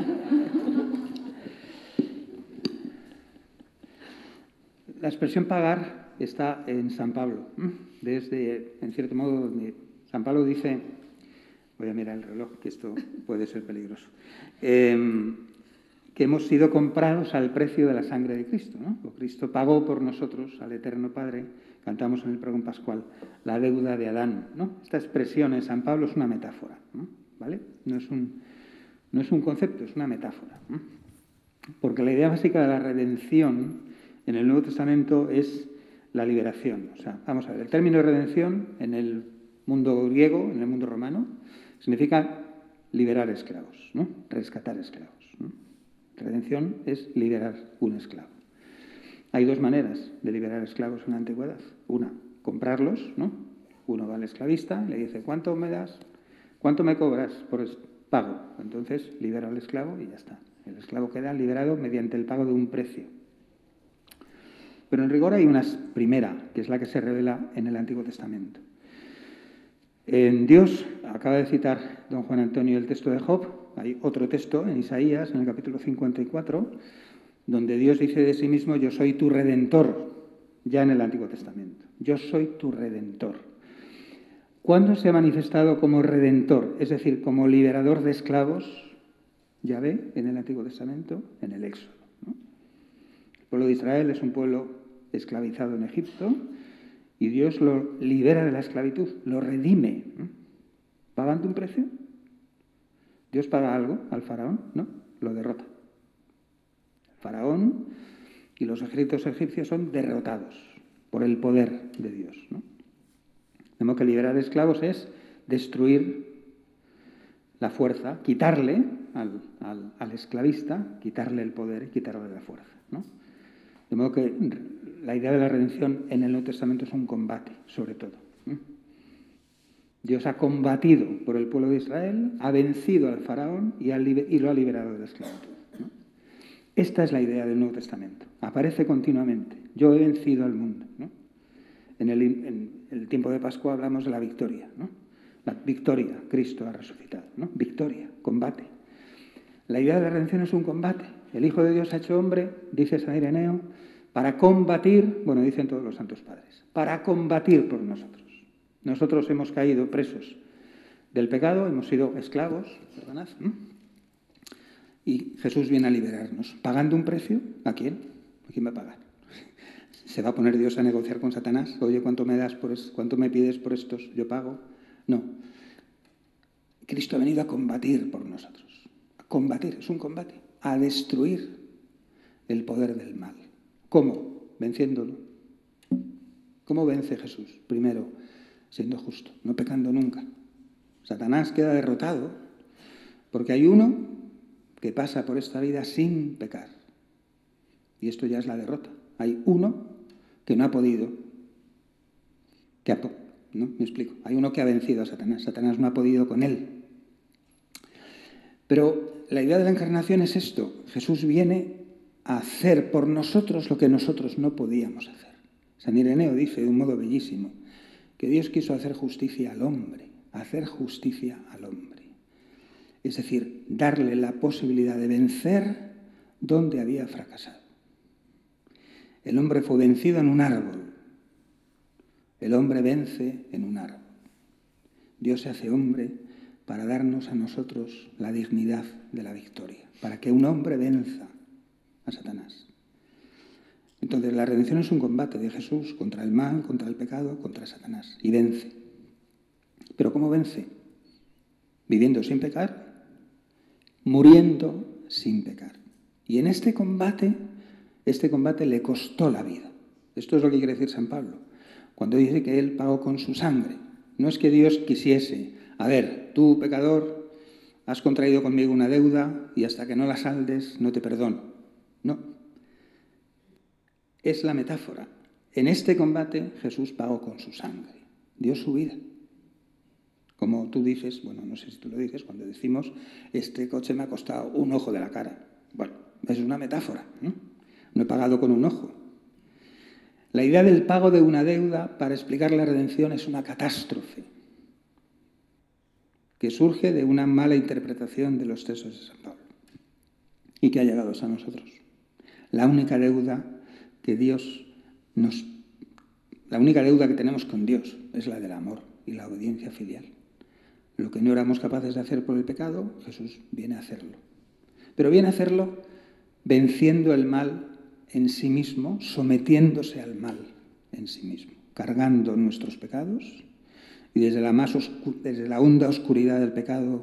La expresión pagar está en San Pablo. Desde, en cierto modo, donde San Pablo dice, voy a mirar el reloj, que esto puede ser peligroso, eh, que hemos sido comprados al precio de la sangre de Cristo, ¿no? Cristo pagó por nosotros, al Eterno Padre, cantamos en el pregón pascual, la deuda de Adán, ¿no? Esta expresión en San Pablo es una metáfora, ¿no? ¿Vale? No es un, no es un concepto, es una metáfora, ¿no? Porque la idea básica de la redención en el Nuevo Testamento es la liberación. O sea, vamos a ver, el término redención en el mundo griego, en el mundo romano, significa liberar esclavos, ¿no? Rescatar esclavos, ¿no? Redención es liberar un esclavo. Hay dos maneras de liberar esclavos en la antigüedad. Una, comprarlos, ¿no? Uno va al esclavista y le dice, ¿cuánto me das? ¿Cuánto me cobras por el pago? Entonces libera al esclavo y ya está. El esclavo queda liberado mediante el pago de un precio. Pero en rigor hay una primera, que es la que se revela en el Antiguo Testamento. En Dios, acaba de citar don Juan Antonio el texto de Job, hay otro texto en Isaías, en el capítulo cincuenta y cuatro, donde Dios dice de sí mismo, yo soy tu redentor, ya en el Antiguo Testamento. Yo soy tu redentor. ¿Cuándo se ha manifestado como redentor, es decir, como liberador de esclavos? Yahvé en el Antiguo Testamento, en el Éxodo, ¿no? El pueblo de Israel es un pueblo esclavizado en Egipto y Dios lo libera de la esclavitud, lo redime, ¿no? ¿Pagando un precio? ¿Dios paga algo al faraón? No, lo derrota. El faraón y los ejércitos egipcios son derrotados por el poder de Dios, ¿no? De modo que liberar esclavos es destruir la fuerza, quitarle al, al, al esclavista, quitarle el poder y quitarle la fuerza, ¿no? De modo que la idea de la redención en el Nuevo Testamento es un combate, sobre todo, ¿no? Dios ha combatido por el pueblo de Israel, ha vencido al faraón y, ha y lo ha liberado de la esclavitud, ¿no? Esta es la idea del Nuevo Testamento. Aparece continuamente. Yo he vencido al mundo, ¿no? En el, en el tiempo de Pascua hablamos de la victoria, ¿no? La victoria, Cristo ha resucitado, ¿no? Victoria, combate. La idea de la redención es un combate. El Hijo de Dios ha hecho hombre, dice San Ireneo, para combatir, bueno, dicen todos los santos padres, para combatir por nosotros. Nosotros hemos caído presos del pecado, hemos sido esclavos, perdonad, ¿no? Y Jesús viene a liberarnos. ¿Pagando un precio? ¿A quién? ¿A quién va a pagar? ¿Se va a poner Dios a negociar con Satanás? Oye, ¿cuánto me das por es- cuánto me pides por estos? ¿Yo pago? No. Cristo ha venido a combatir por nosotros. A combatir, es un combate. A destruir el poder del mal. ¿Cómo? Venciéndolo. ¿Cómo vence Jesús? Primero, siendo justo, no pecando nunca. Satanás queda derrotado porque hay uno que pasa por esta vida sin pecar. Y esto ya es la derrota. Hay uno que no ha podido. Que ha, ¿no? Me explico. Hay uno que ha vencido a Satanás. Satanás no ha podido con él. Pero la idea de la encarnación es esto. Jesús viene a hacer por nosotros lo que nosotros no podíamos hacer. San Ireneo dice de un modo bellísimo que Dios quiso hacer justicia al hombre, hacer justicia al hombre. Es decir, darle la posibilidad de vencer donde había fracasado. El hombre fue vencido en un árbol. El hombre vence en un árbol. Dios se hace hombre para darnos a nosotros la dignidad de la victoria, para que un hombre venza a Satanás. Entonces, la redención es un combate de Jesús contra el mal, contra el pecado, contra Satanás, y vence. ¿Pero cómo vence? Viviendo sin pecar, muriendo sin pecar. Y en este combate, este combate le costó la vida. Esto es lo que quiere decir San Pablo, cuando dice que él pagó con su sangre. No es que Dios quisiese, a ver, tú, pecador, has contraído conmigo una deuda y hasta que no la saldes no te perdono. No. Es la metáfora. En este combate Jesús pagó con su sangre. Dio su vida. Como tú dices, bueno, no sé si tú lo dices, cuando decimos, este coche me ha costado un ojo de la cara. Bueno, es una metáfora, ¿no? No he pagado con un ojo. La idea del pago de una deuda para explicar la redención es una catástrofe que surge de una mala interpretación de los textos de San Pablo y que ha llegado a nosotros. La única deuda que Dios nos... La única deuda que tenemos con Dios es la del amor y la obediencia filial. Lo que no éramos capaces de hacer por el pecado, Jesús viene a hacerlo. Pero viene a hacerlo venciendo el mal en sí mismo, sometiéndose al mal en sí mismo, cargando nuestros pecados y desde la, más oscu- desde la honda oscuridad del pecado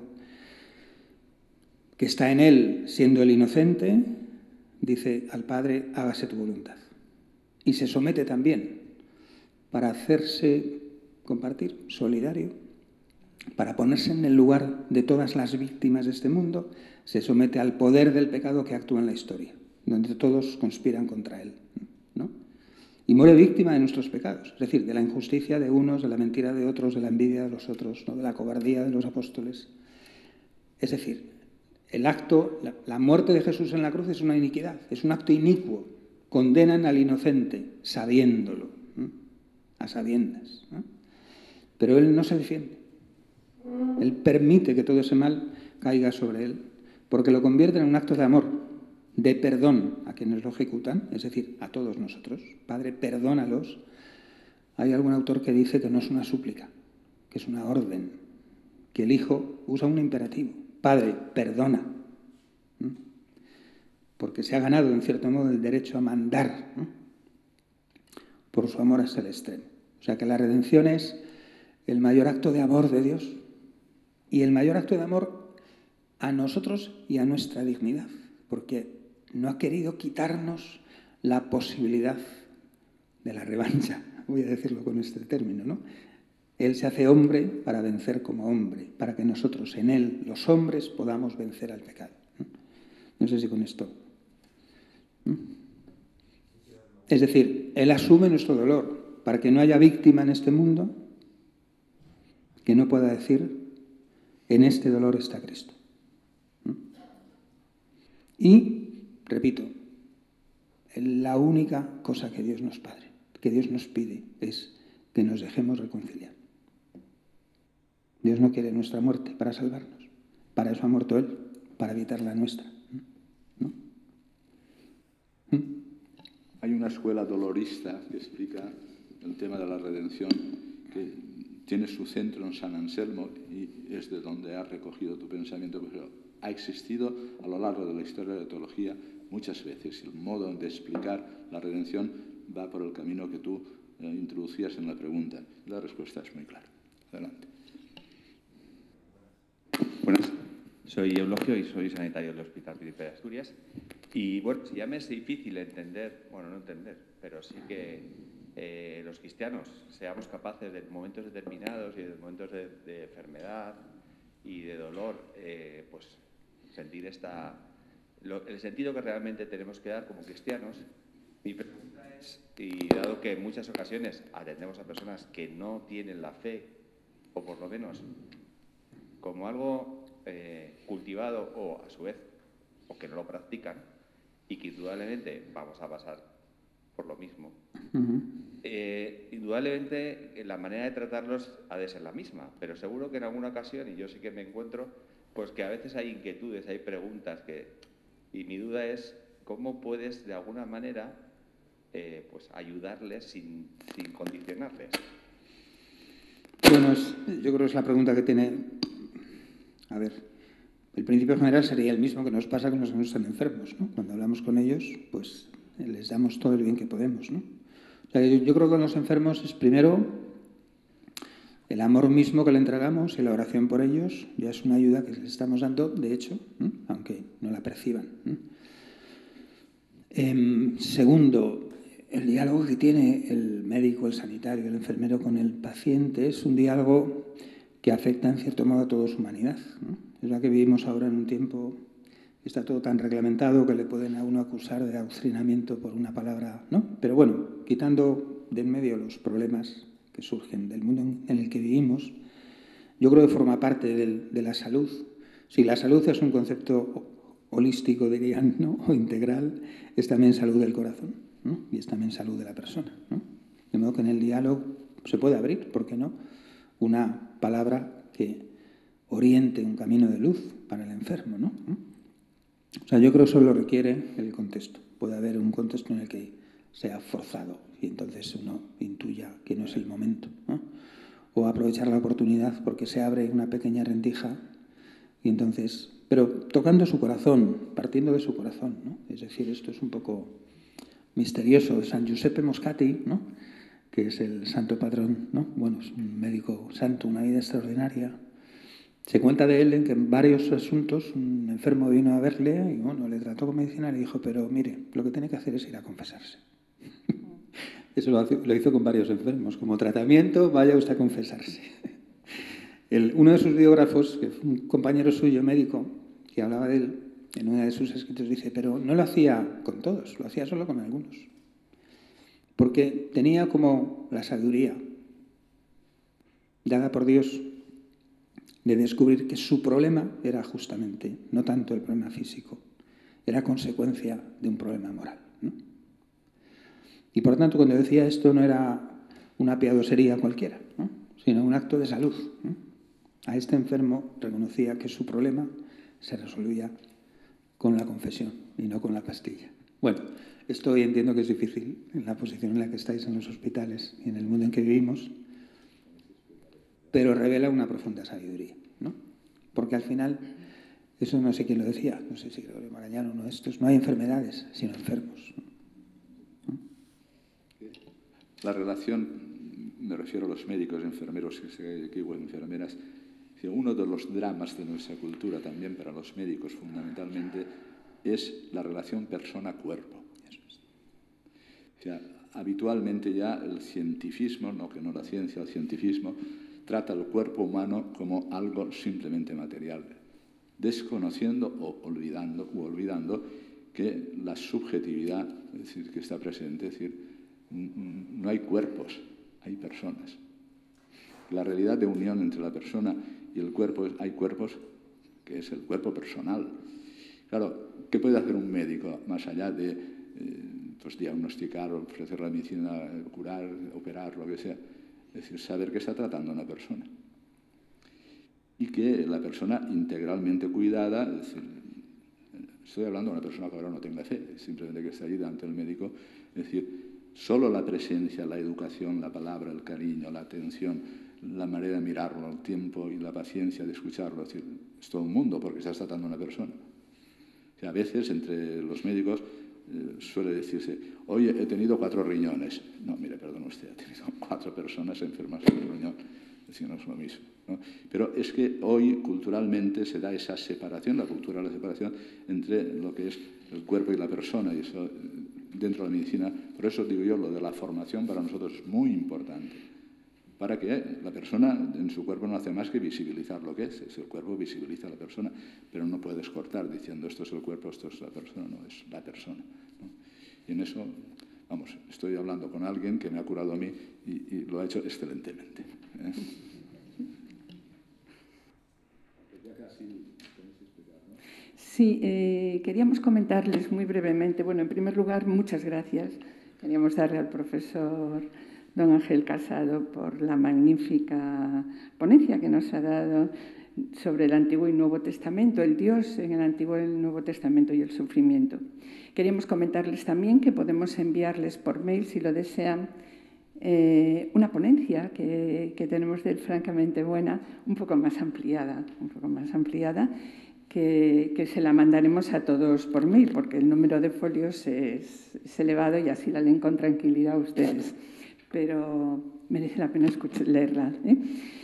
que está en él, siendo el inocente, dice al Padre, hágase tu voluntad. Y se somete también para hacerse compartir, solidario, para ponerse en el lugar de todas las víctimas de este mundo, se somete al poder del pecado que actúa en la historia, donde todos conspiran contra él, ¿no? Y muere víctima de nuestros pecados, es decir, de la injusticia de unos, de la mentira de otros, de la envidia de los otros, ¿no? De la cobardía de los apóstoles. Es decir, el acto, la, la muerte de Jesús en la cruz es una iniquidad, es un acto inicuo. Condenan al inocente, sabiéndolo, ¿no? A sabiendas, ¿no? Pero él no se defiende. Él permite que todo ese mal caiga sobre él, porque lo convierte en un acto de amor, de perdón a quienes lo ejecutan, es decir, a todos nosotros. Padre, perdónalos. Hay algún autor que dice que no es una súplica, que es una orden, que el Hijo usa un imperativo. Padre, perdona. ¿Mm? Porque se ha ganado, en cierto modo, el derecho a mandar, ¿no? Por su amor hasta el extremo. O sea que la redención es el mayor acto de amor de Dios y el mayor acto de amor a nosotros y a nuestra dignidad, porque no ha querido quitarnos la posibilidad de la revancha, voy a decirlo con este término, ¿no? Él se hace hombre para vencer como hombre, para que nosotros en él, los hombres, podamos vencer al pecado. No, no sé si con esto... ¿no? Es decir, él asume nuestro dolor para que no haya víctima en este mundo que no pueda decir, en este dolor está Cristo. ¿No? Y, repito, la única cosa que Dios nos padre, que Dios nos pide es que nos dejemos reconciliar. Dios no quiere nuestra muerte para salvarnos. Para eso ha muerto Él, para evitar la nuestra. ¿No? ¿Mm? Hay una escuela dolorista que explica el tema de la redención, que tiene su centro en San Anselmo y es de donde has recogido tu pensamiento, pero ha existido a lo largo de la historia de la teología muchas veces. El modo de explicar la redención va por el camino que tú eh, introducías en la pregunta. La respuesta es muy clara. Adelante. Buenas, soy Eulogio y soy sanitario del Hospital Príncipe de Asturias. Y bueno, si ya me es difícil entender, bueno, no entender, pero sí que eh, los cristianos seamos capaces de momentos determinados y de momentos de, de enfermedad y de dolor, eh, pues sentir esta, lo, el sentido que realmente tenemos que dar como cristianos. Mi pregunta es, y dado que en muchas ocasiones atendemos a personas que no tienen la fe, o por lo menos como algo eh, cultivado o a su vez, o que no lo practican, y que indudablemente vamos a pasar por lo mismo. Uh-huh. eh, indudablemente la manera de tratarlos ha de ser la misma, pero seguro que en alguna ocasión, y yo sí que me encuentro, pues que a veces hay inquietudes, hay preguntas, que, y mi duda es cómo puedes de alguna manera eh, pues ayudarles sin, sin condicionarles. Bueno, es, yo creo que es la pregunta que tiene... A ver, el principio general sería el mismo que nos pasa con los que no están enfermos, ¿no? Cuando hablamos con ellos, pues les damos todo el bien que podemos, ¿no? O sea, yo, yo creo que con los enfermos es primero el amor mismo que le entregamos y la oración por ellos, ya es una ayuda que les estamos dando, de hecho, ¿no? Aunque no la perciban, ¿no? Eh, segundo, el diálogo que tiene el médico, el sanitario, el enfermero con el paciente es un diálogo que afecta en cierto modo a toda su humanidad, ¿no? Es la que vivimos ahora en un tiempo que está todo tan reglamentado que le pueden a uno acusar de adoctrinamiento por una palabra, ¿no? Pero bueno, quitando de en medio los problemas que surgen del mundo en el que vivimos, yo creo que forma parte del, de la salud. Si la salud es un concepto holístico, dirían, ¿no? O integral, es también salud del corazón, ¿no? Y es también salud de la persona, ¿no? De modo que en el diálogo se puede abrir, ¿por qué no?, una palabra que oriente un camino de luz para el enfermo, ¿no? O sea, yo creo que eso lo requiere el contexto. Puede haber un contexto en el que sea forzado y entonces uno intuya que no es el momento, ¿no? O aprovechar la oportunidad porque se abre una pequeña rendija y entonces... Pero tocando su corazón, partiendo de su corazón, ¿no? Es decir, esto es un poco misterioso. San Giuseppe Moscati, ¿no?, que es el santo patrón, ¿no? Bueno, es un médico santo, una vida extraordinaria. Se cuenta de él en que en varios asuntos un enfermo vino a verle y bueno, le trató con medicina y le dijo, pero mire, lo que tiene que hacer es ir a confesarse. Eso lo, hace, lo hizo con varios enfermos. Como tratamiento, vaya usted a confesarse. El, uno de sus biógrafos, que fue un compañero suyo médico, que hablaba de él, en uno de sus escritos dice, pero no lo hacía con todos, lo hacía solo con algunos. Porque tenía como la sabiduría dada por Dios de descubrir que su problema era justamente, no tanto el problema físico, era consecuencia de un problema moral, ¿no? Y por tanto, cuando decía esto, no era una piadosería cualquiera, ¿no?, sino un acto de salud, ¿no? A este enfermo reconocía que su problema se resolvía con la confesión y no con la pastilla. Bueno, esto hoy entiendo que es difícil en la posición en la que estáis en los hospitales y en el mundo en que vivimos, pero revela una profunda sabiduría, ¿no? Porque al final, eso no sé quién lo decía, no sé si Gregorio Marañón o no, estos, no hay enfermedades, sino enfermos, ¿no? La relación, me refiero a los médicos, enfermeros, que igual enfermeras, uno de los dramas de nuestra cultura también para los médicos fundamentalmente es la relación persona-cuerpo. O sea, habitualmente ya el cientifismo, no que no la ciencia, el cientifismo, trata el cuerpo humano como algo simplemente material, desconociendo o olvidando, o olvidando que la subjetividad, es decir, que está presente, es decir, no hay cuerpos, hay personas. La realidad de unión entre la persona y el cuerpo, hay cuerpos que es el cuerpo personal. Claro, ¿qué puede hacer un médico más allá de eh, pues diagnosticar, ofrecer la medicina, curar, operar, lo que sea? Es decir, saber que está tratando a una persona. Y que la persona integralmente cuidada, es decir, estoy hablando de una persona que ahora no tenga fe, simplemente que está allí delante del médico, es decir, solo la presencia, la educación, la palabra, el cariño, la atención, la manera de mirarlo, el tiempo y la paciencia de escucharlo, es decir, es todo un mundo porque estás tratando a una persona. O sea, a veces entre los médicos eh, suele decirse, oye, he tenido cuatro riñones. No, mire, perdón usted, ha tenido cuatro personas enfermas de riñón. Es decir, no es lo mismo, ¿no? Pero es que hoy culturalmente se da esa separación, la cultura de la separación entre lo que es el cuerpo y la persona, y eso dentro de la medicina. Por eso digo yo, lo de la formación para nosotros es muy importante, para que la persona en su cuerpo no hace más que visibilizar lo que es. Es el cuerpo, visibiliza a la persona, pero no puedes cortar diciendo esto es el cuerpo, esto es la persona, no, es la persona, ¿no? Y en eso, vamos, estoy hablando con alguien que me ha curado a mí y, y lo ha hecho excelentemente, ¿eh? Sí, eh, queríamos comentarles muy brevemente. Bueno, en primer lugar, muchas gracias. Queríamos darle al profesor don Ángel Casado por la magnífica ponencia que nos ha dado sobre el Antiguo y Nuevo Testamento, el Dios en el Antiguo y el Nuevo Testamento y el sufrimiento. Queríamos comentarles también que podemos enviarles por mail, si lo desean, eh, una ponencia que, que tenemos de él francamente buena, un poco más ampliada, un poco más ampliada, que, que se la mandaremos a todos por mail, porque el número de folios es, es elevado y así la leen con tranquilidad a ustedes. Pero merece la pena escuchar, leerla, ¿eh?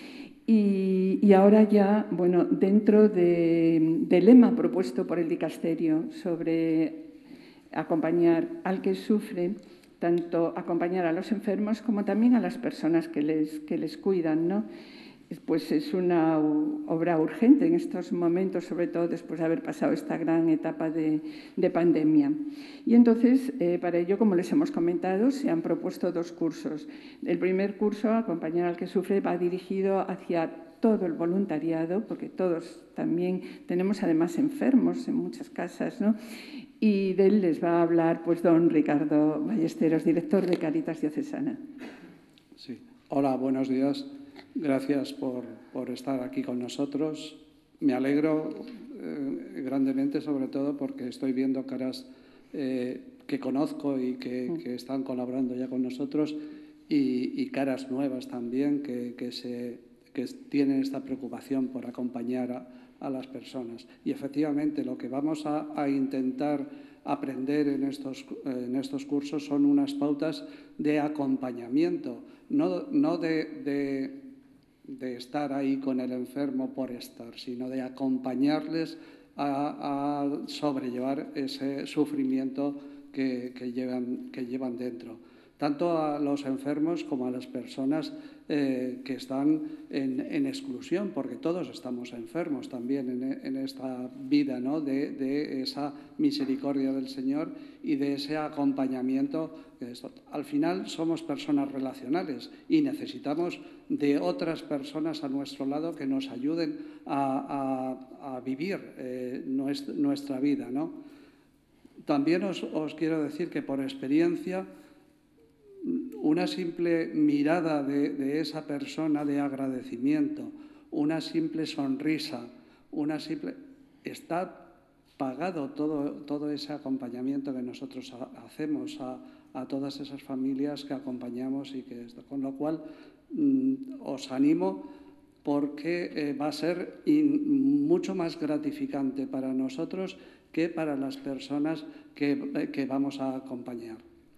Y, y ahora ya, bueno, dentro de, del lema propuesto por el dicasterio sobre acompañar al que sufre, tanto acompañar a los enfermos como también a las personas que les, que les cuidan, ¿no? Pues es una obra urgente en estos momentos, sobre todo después de haber pasado esta gran etapa de, de pandemia. Y entonces, eh, para ello, como les hemos comentado, se han propuesto dos cursos. El primer curso, Acompañar al que sufre, va dirigido hacia todo el voluntariado, porque todos también tenemos además enfermos en muchas casas, ¿no? Y de él les va a hablar pues don Ricardo Ballesteros, director de Cáritas Diocesana. Sí. Hola, buenos días. Gracias por, por estar aquí con nosotros. Me alegro eh, grandemente, sobre todo porque estoy viendo caras eh, que conozco y que, que están colaborando ya con nosotros y, y caras nuevas también que, que, se, que tienen esta preocupación por acompañar a, a las personas. Y efectivamente lo que vamos a, a intentar aprender en estos, en estos cursos son unas pautas de acompañamiento, no, no de, de, de estar ahí con el enfermo por estar, sino de acompañarles a, a sobrellevar ese sufrimiento que, que, llevan, que llevan dentro, tanto a los enfermos como a las personas eh, que están en, en exclusión, porque todos estamos enfermos también en, en esta vida, ¿no? de, de esa misericordia del Señor y de ese acompañamiento. Al final somos personas relacionales y necesitamos de otras personas a nuestro lado que nos ayuden a, a, a vivir eh, nuestra, nuestra vida, ¿no? También os, os quiero decir que por experiencia una simple mirada de, de esa persona de agradecimiento, una simple sonrisa, una simple... está pagado todo, todo ese acompañamiento que nosotros ha, hacemos a, a todas esas familias que acompañamos y que esto. Con lo cual mmm, os animo porque eh, va a ser in, mucho más gratificante para nosotros que para las personas que, que vamos a acompañar.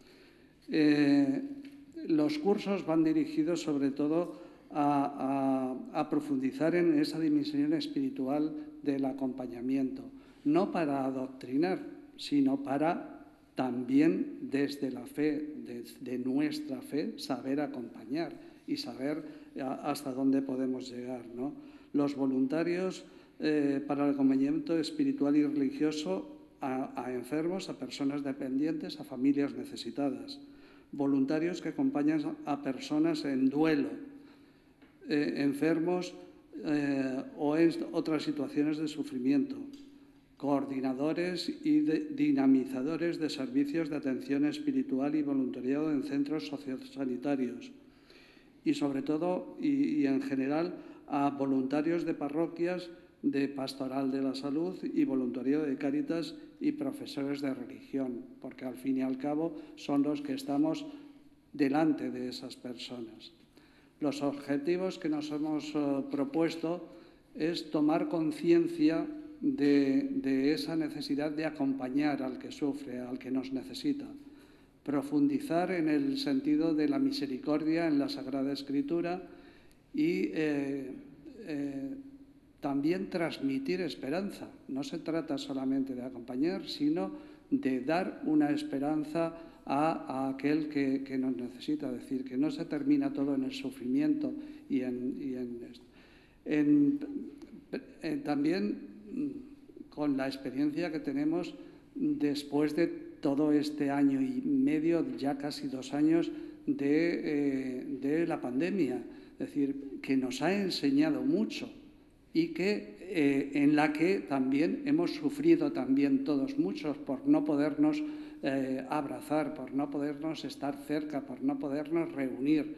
Eh, los cursos van dirigidos sobre todo a, a, a profundizar en esa dimensión espiritual del acompañamiento, no para adoctrinar, sino para también desde la fe, desde nuestra fe, saber acompañar y saber hasta dónde podemos llegar, ¿no? Los voluntarios eh, para el acompañamiento espiritual y religioso a, a enfermos, a personas dependientes, a familias necesitadas. Voluntarios que acompañan a personas en duelo, eh, enfermos eh, o en otras situaciones de sufrimiento. Coordinadores y de, dinamizadores de servicios de atención espiritual y voluntariado en centros sociosanitarios. Y sobre todo, y, y en general, a voluntarios de parroquias de Pastoral de la Salud y voluntariado de Cáritas y profesores de religión, porque al fin y al cabo son los que estamos delante de esas personas. Los objetivos que nos hemos uh, propuesto es tomar conciencia de, de esa necesidad de acompañar al que sufre, al que nos necesita. Profundizar en el sentido de la misericordia en la Sagrada Escritura y eh, eh, también transmitir esperanza. No se trata solamente de acompañar, sino de dar una esperanza a, a aquel que, que nos necesita. Es decir, que no se termina todo en el sufrimiento y en, y en esto. En, en, también con la experiencia que tenemos después de todo este año y medio, ya casi dos años de, eh, de la pandemia. Es decir, que nos ha enseñado mucho y que, eh, en la que también hemos sufrido también todos muchos por no podernos eh, abrazar, por no podernos estar cerca, por no podernos reunir.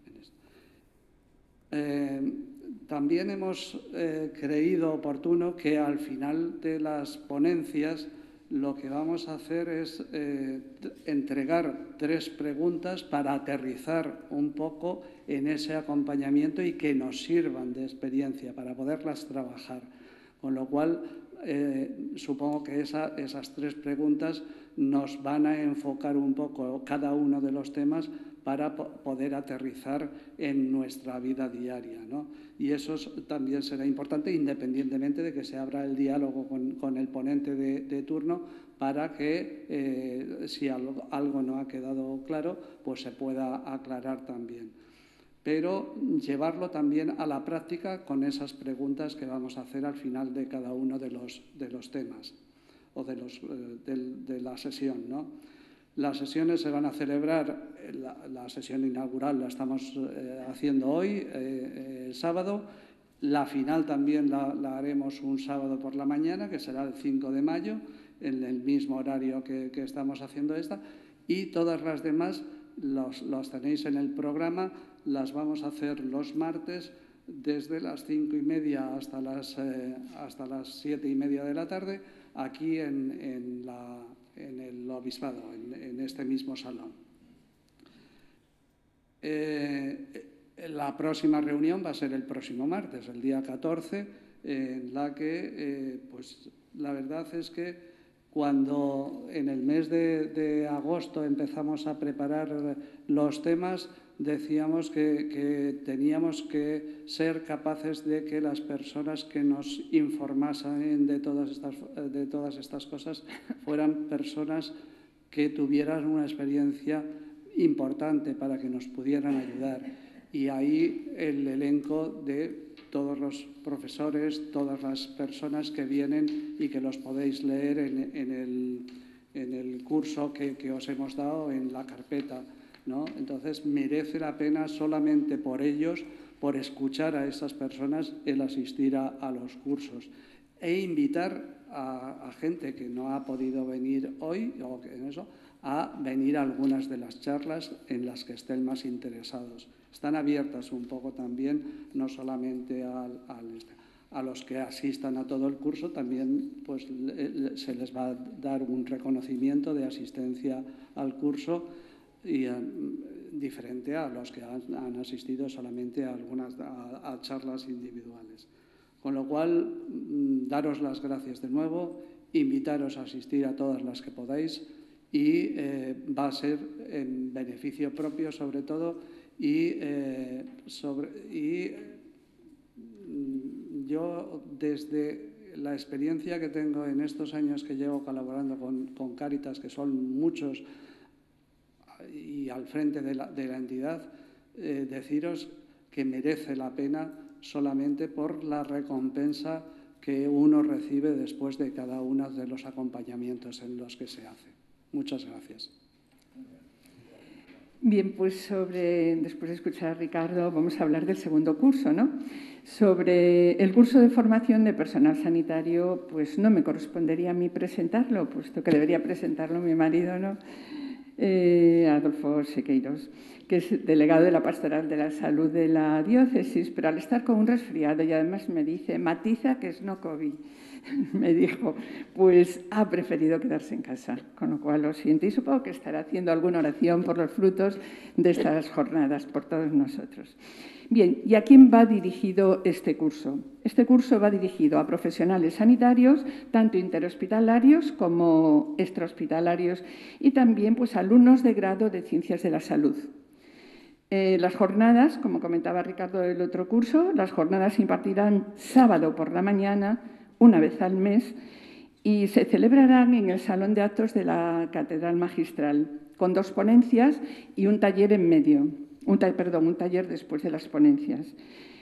Eh, también hemos eh, creído oportuno que al final de las ponencias lo que vamos a hacer es eh, entregar tres preguntas para aterrizar un poco en ese acompañamiento y que nos sirvan de experiencia para poderlas trabajar. Con lo cual, eh, supongo que esa, esas tres preguntas nos van a enfocar un poco cada uno de los temas para po poder aterrizar en nuestra vida diaria, ¿no? Y eso también será importante, independientemente de que se abra el diálogo con, con el ponente de, de turno, para que, eh, si algo, algo no ha quedado claro, pues se pueda aclarar también. Pero llevarlo también a la práctica con esas preguntas que vamos a hacer al final de cada uno de los, de los temas o de, los, eh, de, de la sesión, ¿no? Las sesiones se van a celebrar, la, la sesión inaugural la estamos eh, haciendo hoy, eh, eh, sábado. La final también la, la haremos un sábado por la mañana, que será el cinco de mayo, en el mismo horario que, que estamos haciendo esta. Y todas las demás los, los tenéis en el programa, las vamos a hacer los martes desde las cinco y media hasta las, eh, hasta las siete y media de la tarde, aquí en, en la... en el obispado, en, en este mismo salón. Eh, la próxima reunión va a ser el próximo martes, el día catorce, eh, en la que, eh, pues, la verdad es que cuando en el mes de, de agosto empezamos a preparar los temas, decíamos que, que teníamos que ser capaces de que las personas que nos informasen de todas estas, de todas estas cosas fueran personas que tuvieran una experiencia importante para que nos pudieran ayudar. Y ahí el elenco de todos los profesores, todas las personas que vienen y que los podéis leer en, en, el, en el curso que, que os hemos dado en la carpeta, ¿no? Entonces, merece la pena solamente por ellos, por escuchar a esas personas, el asistir a, a los cursos. E invitar a, a gente que no ha podido venir hoy, o que en eso, a venir a algunas de las charlas en las que estén más interesados. Están abiertas un poco también, no solamente al, al, a los que asistan a todo el curso, también pues, se les va a dar un reconocimiento de asistencia al curso, y eh, diferente a los que han, han asistido solamente a algunas a, a charlas individuales. Con lo cual, daros las gracias de nuevo, invitaros a asistir a todas las que podáis y eh, va a ser en beneficio propio sobre todo y, eh, sobre, y yo desde la experiencia que tengo en estos años que llevo colaborando con, con Cáritas, que son muchos, y al frente de la, de la entidad, eh, deciros que merece la pena solamente por la recompensa que uno recibe después de cada uno de los acompañamientos en los que se hace. Muchas gracias. Bien, pues sobre, después de escuchar a Ricardo, vamos a hablar del segundo curso, ¿no? Sobre el curso de formación de personal sanitario, pues no me correspondería a mí presentarlo, puesto que debería presentarlo mi marido, ¿no? Eh, Adolfo Sequeiros, que es delegado de la Pastoral de la Salud de la Diócesis, pero al estar con un resfriado y además me dice, matiza que es no COVID. me dijo, pues ha preferido quedarse en casa, con lo cual lo siento y supongo que estará haciendo alguna oración por los frutos de estas jornadas, por todos nosotros. Bien, ¿y a quién va dirigido este curso? Este curso va dirigido a profesionales sanitarios, tanto interhospitalarios como extrahospitalarios, y también pues, alumnos de grado de Ciencias de la Salud. Eh, las jornadas, como comentaba Ricardo del otro curso, las jornadas se impartirán sábado por la mañana, una vez al mes, y se celebrarán en el Salón de Actos de la Catedral Magistral, con dos ponencias y un taller en medio. Un, perdón, un taller después de las ponencias.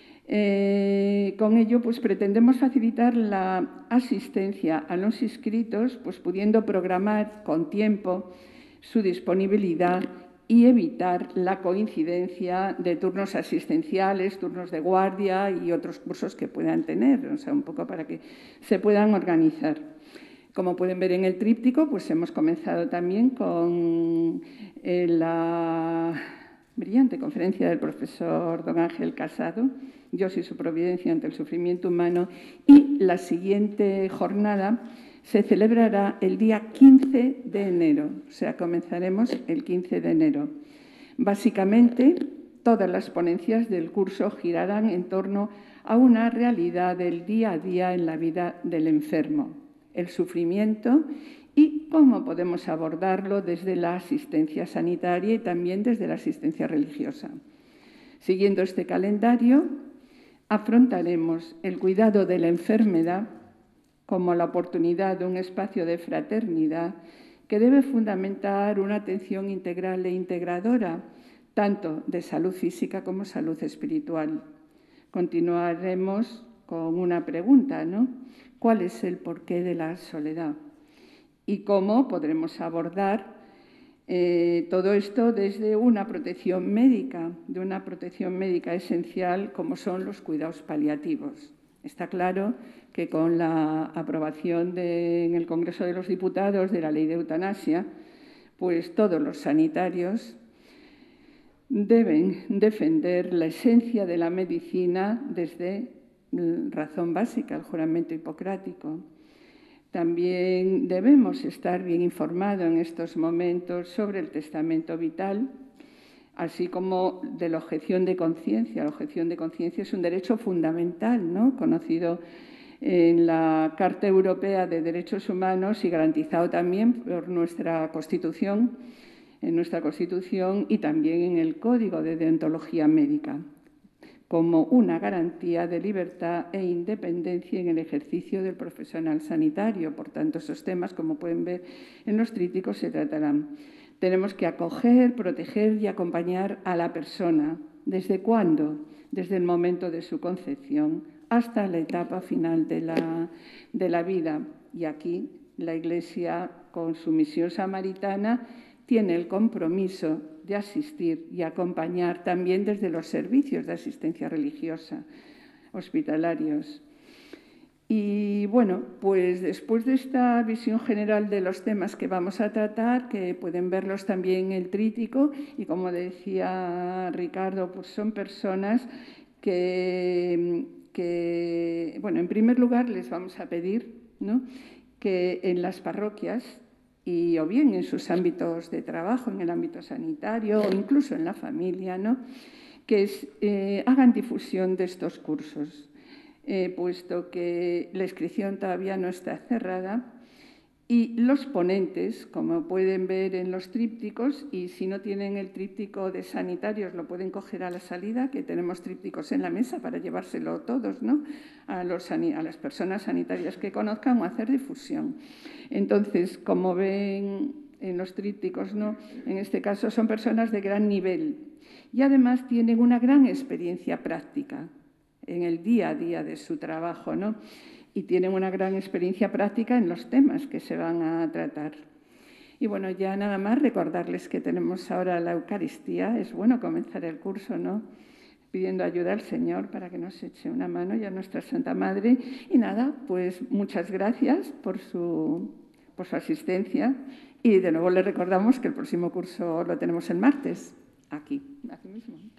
Eh, con ello, pues, pretendemos facilitar la asistencia a los inscritos, pues, pudiendo programar con tiempo su disponibilidad y evitar la coincidencia de turnos asistenciales, turnos de guardia y otros cursos que puedan tener, o sea, un poco para que se puedan organizar. Como pueden ver en el tríptico, pues hemos comenzado también con eh, la brillante conferencia del profesor don Ángel Casado, Dios y su providencia ante el sufrimiento humano, y la siguiente jornada se celebrará el día quince de enero, o sea, comenzaremos el quince de enero. Básicamente, todas las ponencias del curso girarán en torno a una realidad del día a día en la vida del enfermo, el sufrimiento y cómo podemos abordarlo desde la asistencia sanitaria y también desde la asistencia religiosa. Siguiendo este calendario, afrontaremos el cuidado de la enfermedad como la oportunidad de un espacio de fraternidad que debe fundamentar una atención integral e integradora, tanto de salud física como salud espiritual. Continuaremos con una pregunta, ¿no? ¿Cuál es el porqué de la soledad? Y cómo podremos abordar eh, todo esto desde una protección médica, de una protección médica esencial como son los cuidados paliativos. Está claro que con la aprobación de, en el Congreso de los Diputados de la Ley de Eutanasia, pues todos los sanitarios deben defender la esencia de la medicina desde razón básica, el juramento hipocrático. También debemos estar bien informados en estos momentos sobre el testamento vital, así como de la objeción de conciencia. La objeción de conciencia es un derecho fundamental, ¿no?, conocido en la Carta Europea de Derechos Humanos y garantizado también por nuestra Constitución, en nuestra Constitución y también en el Código de Deontología Médica, como una garantía de libertad e independencia en el ejercicio del profesional sanitario. Por tanto, esos temas, como pueden ver en los trípticos, se tratarán. Tenemos que acoger, proteger y acompañar a la persona. ¿Desde cuándo? Desde el momento de su concepción hasta la etapa final de la, de la vida. Y aquí la Iglesia, con su misión samaritana, tiene el compromiso de asistir y acompañar también desde los servicios de asistencia religiosa hospitalarios. Y bueno, pues después de esta visión general de los temas que vamos a tratar, que pueden verlos también en el tríptico, y como decía Ricardo, pues son personas que, que bueno, en primer lugar les vamos a pedir, ¿no?, que en las parroquias y o bien en sus ámbitos de trabajo, en el ámbito sanitario o incluso en la familia, ¿no?, que es, eh, hagan difusión de estos cursos, eh, puesto que la inscripción todavía no está cerrada y los ponentes, como pueden ver en los trípticos, y si no tienen el tríptico de sanitarios lo pueden coger a la salida, que tenemos trípticos en la mesa para llevárselo todos, ¿no?, a, los, a las personas sanitarias que conozcan o hacer difusión. Entonces, como ven en los trípticos, ¿no?, en este caso son personas de gran nivel y además tienen una gran experiencia práctica en el día a día de su trabajo, ¿no?, y tienen una gran experiencia práctica en los temas que se van a tratar. Y bueno, ya nada más recordarles que tenemos ahora la Eucaristía. Es bueno comenzar el curso, ¿no?, pidiendo ayuda al Señor para que nos eche una mano y a nuestra Santa Madre. Y nada, pues muchas gracias por su, por su asistencia. Y de nuevo les recordamos que el próximo curso lo tenemos el martes, aquí, aquí mismo.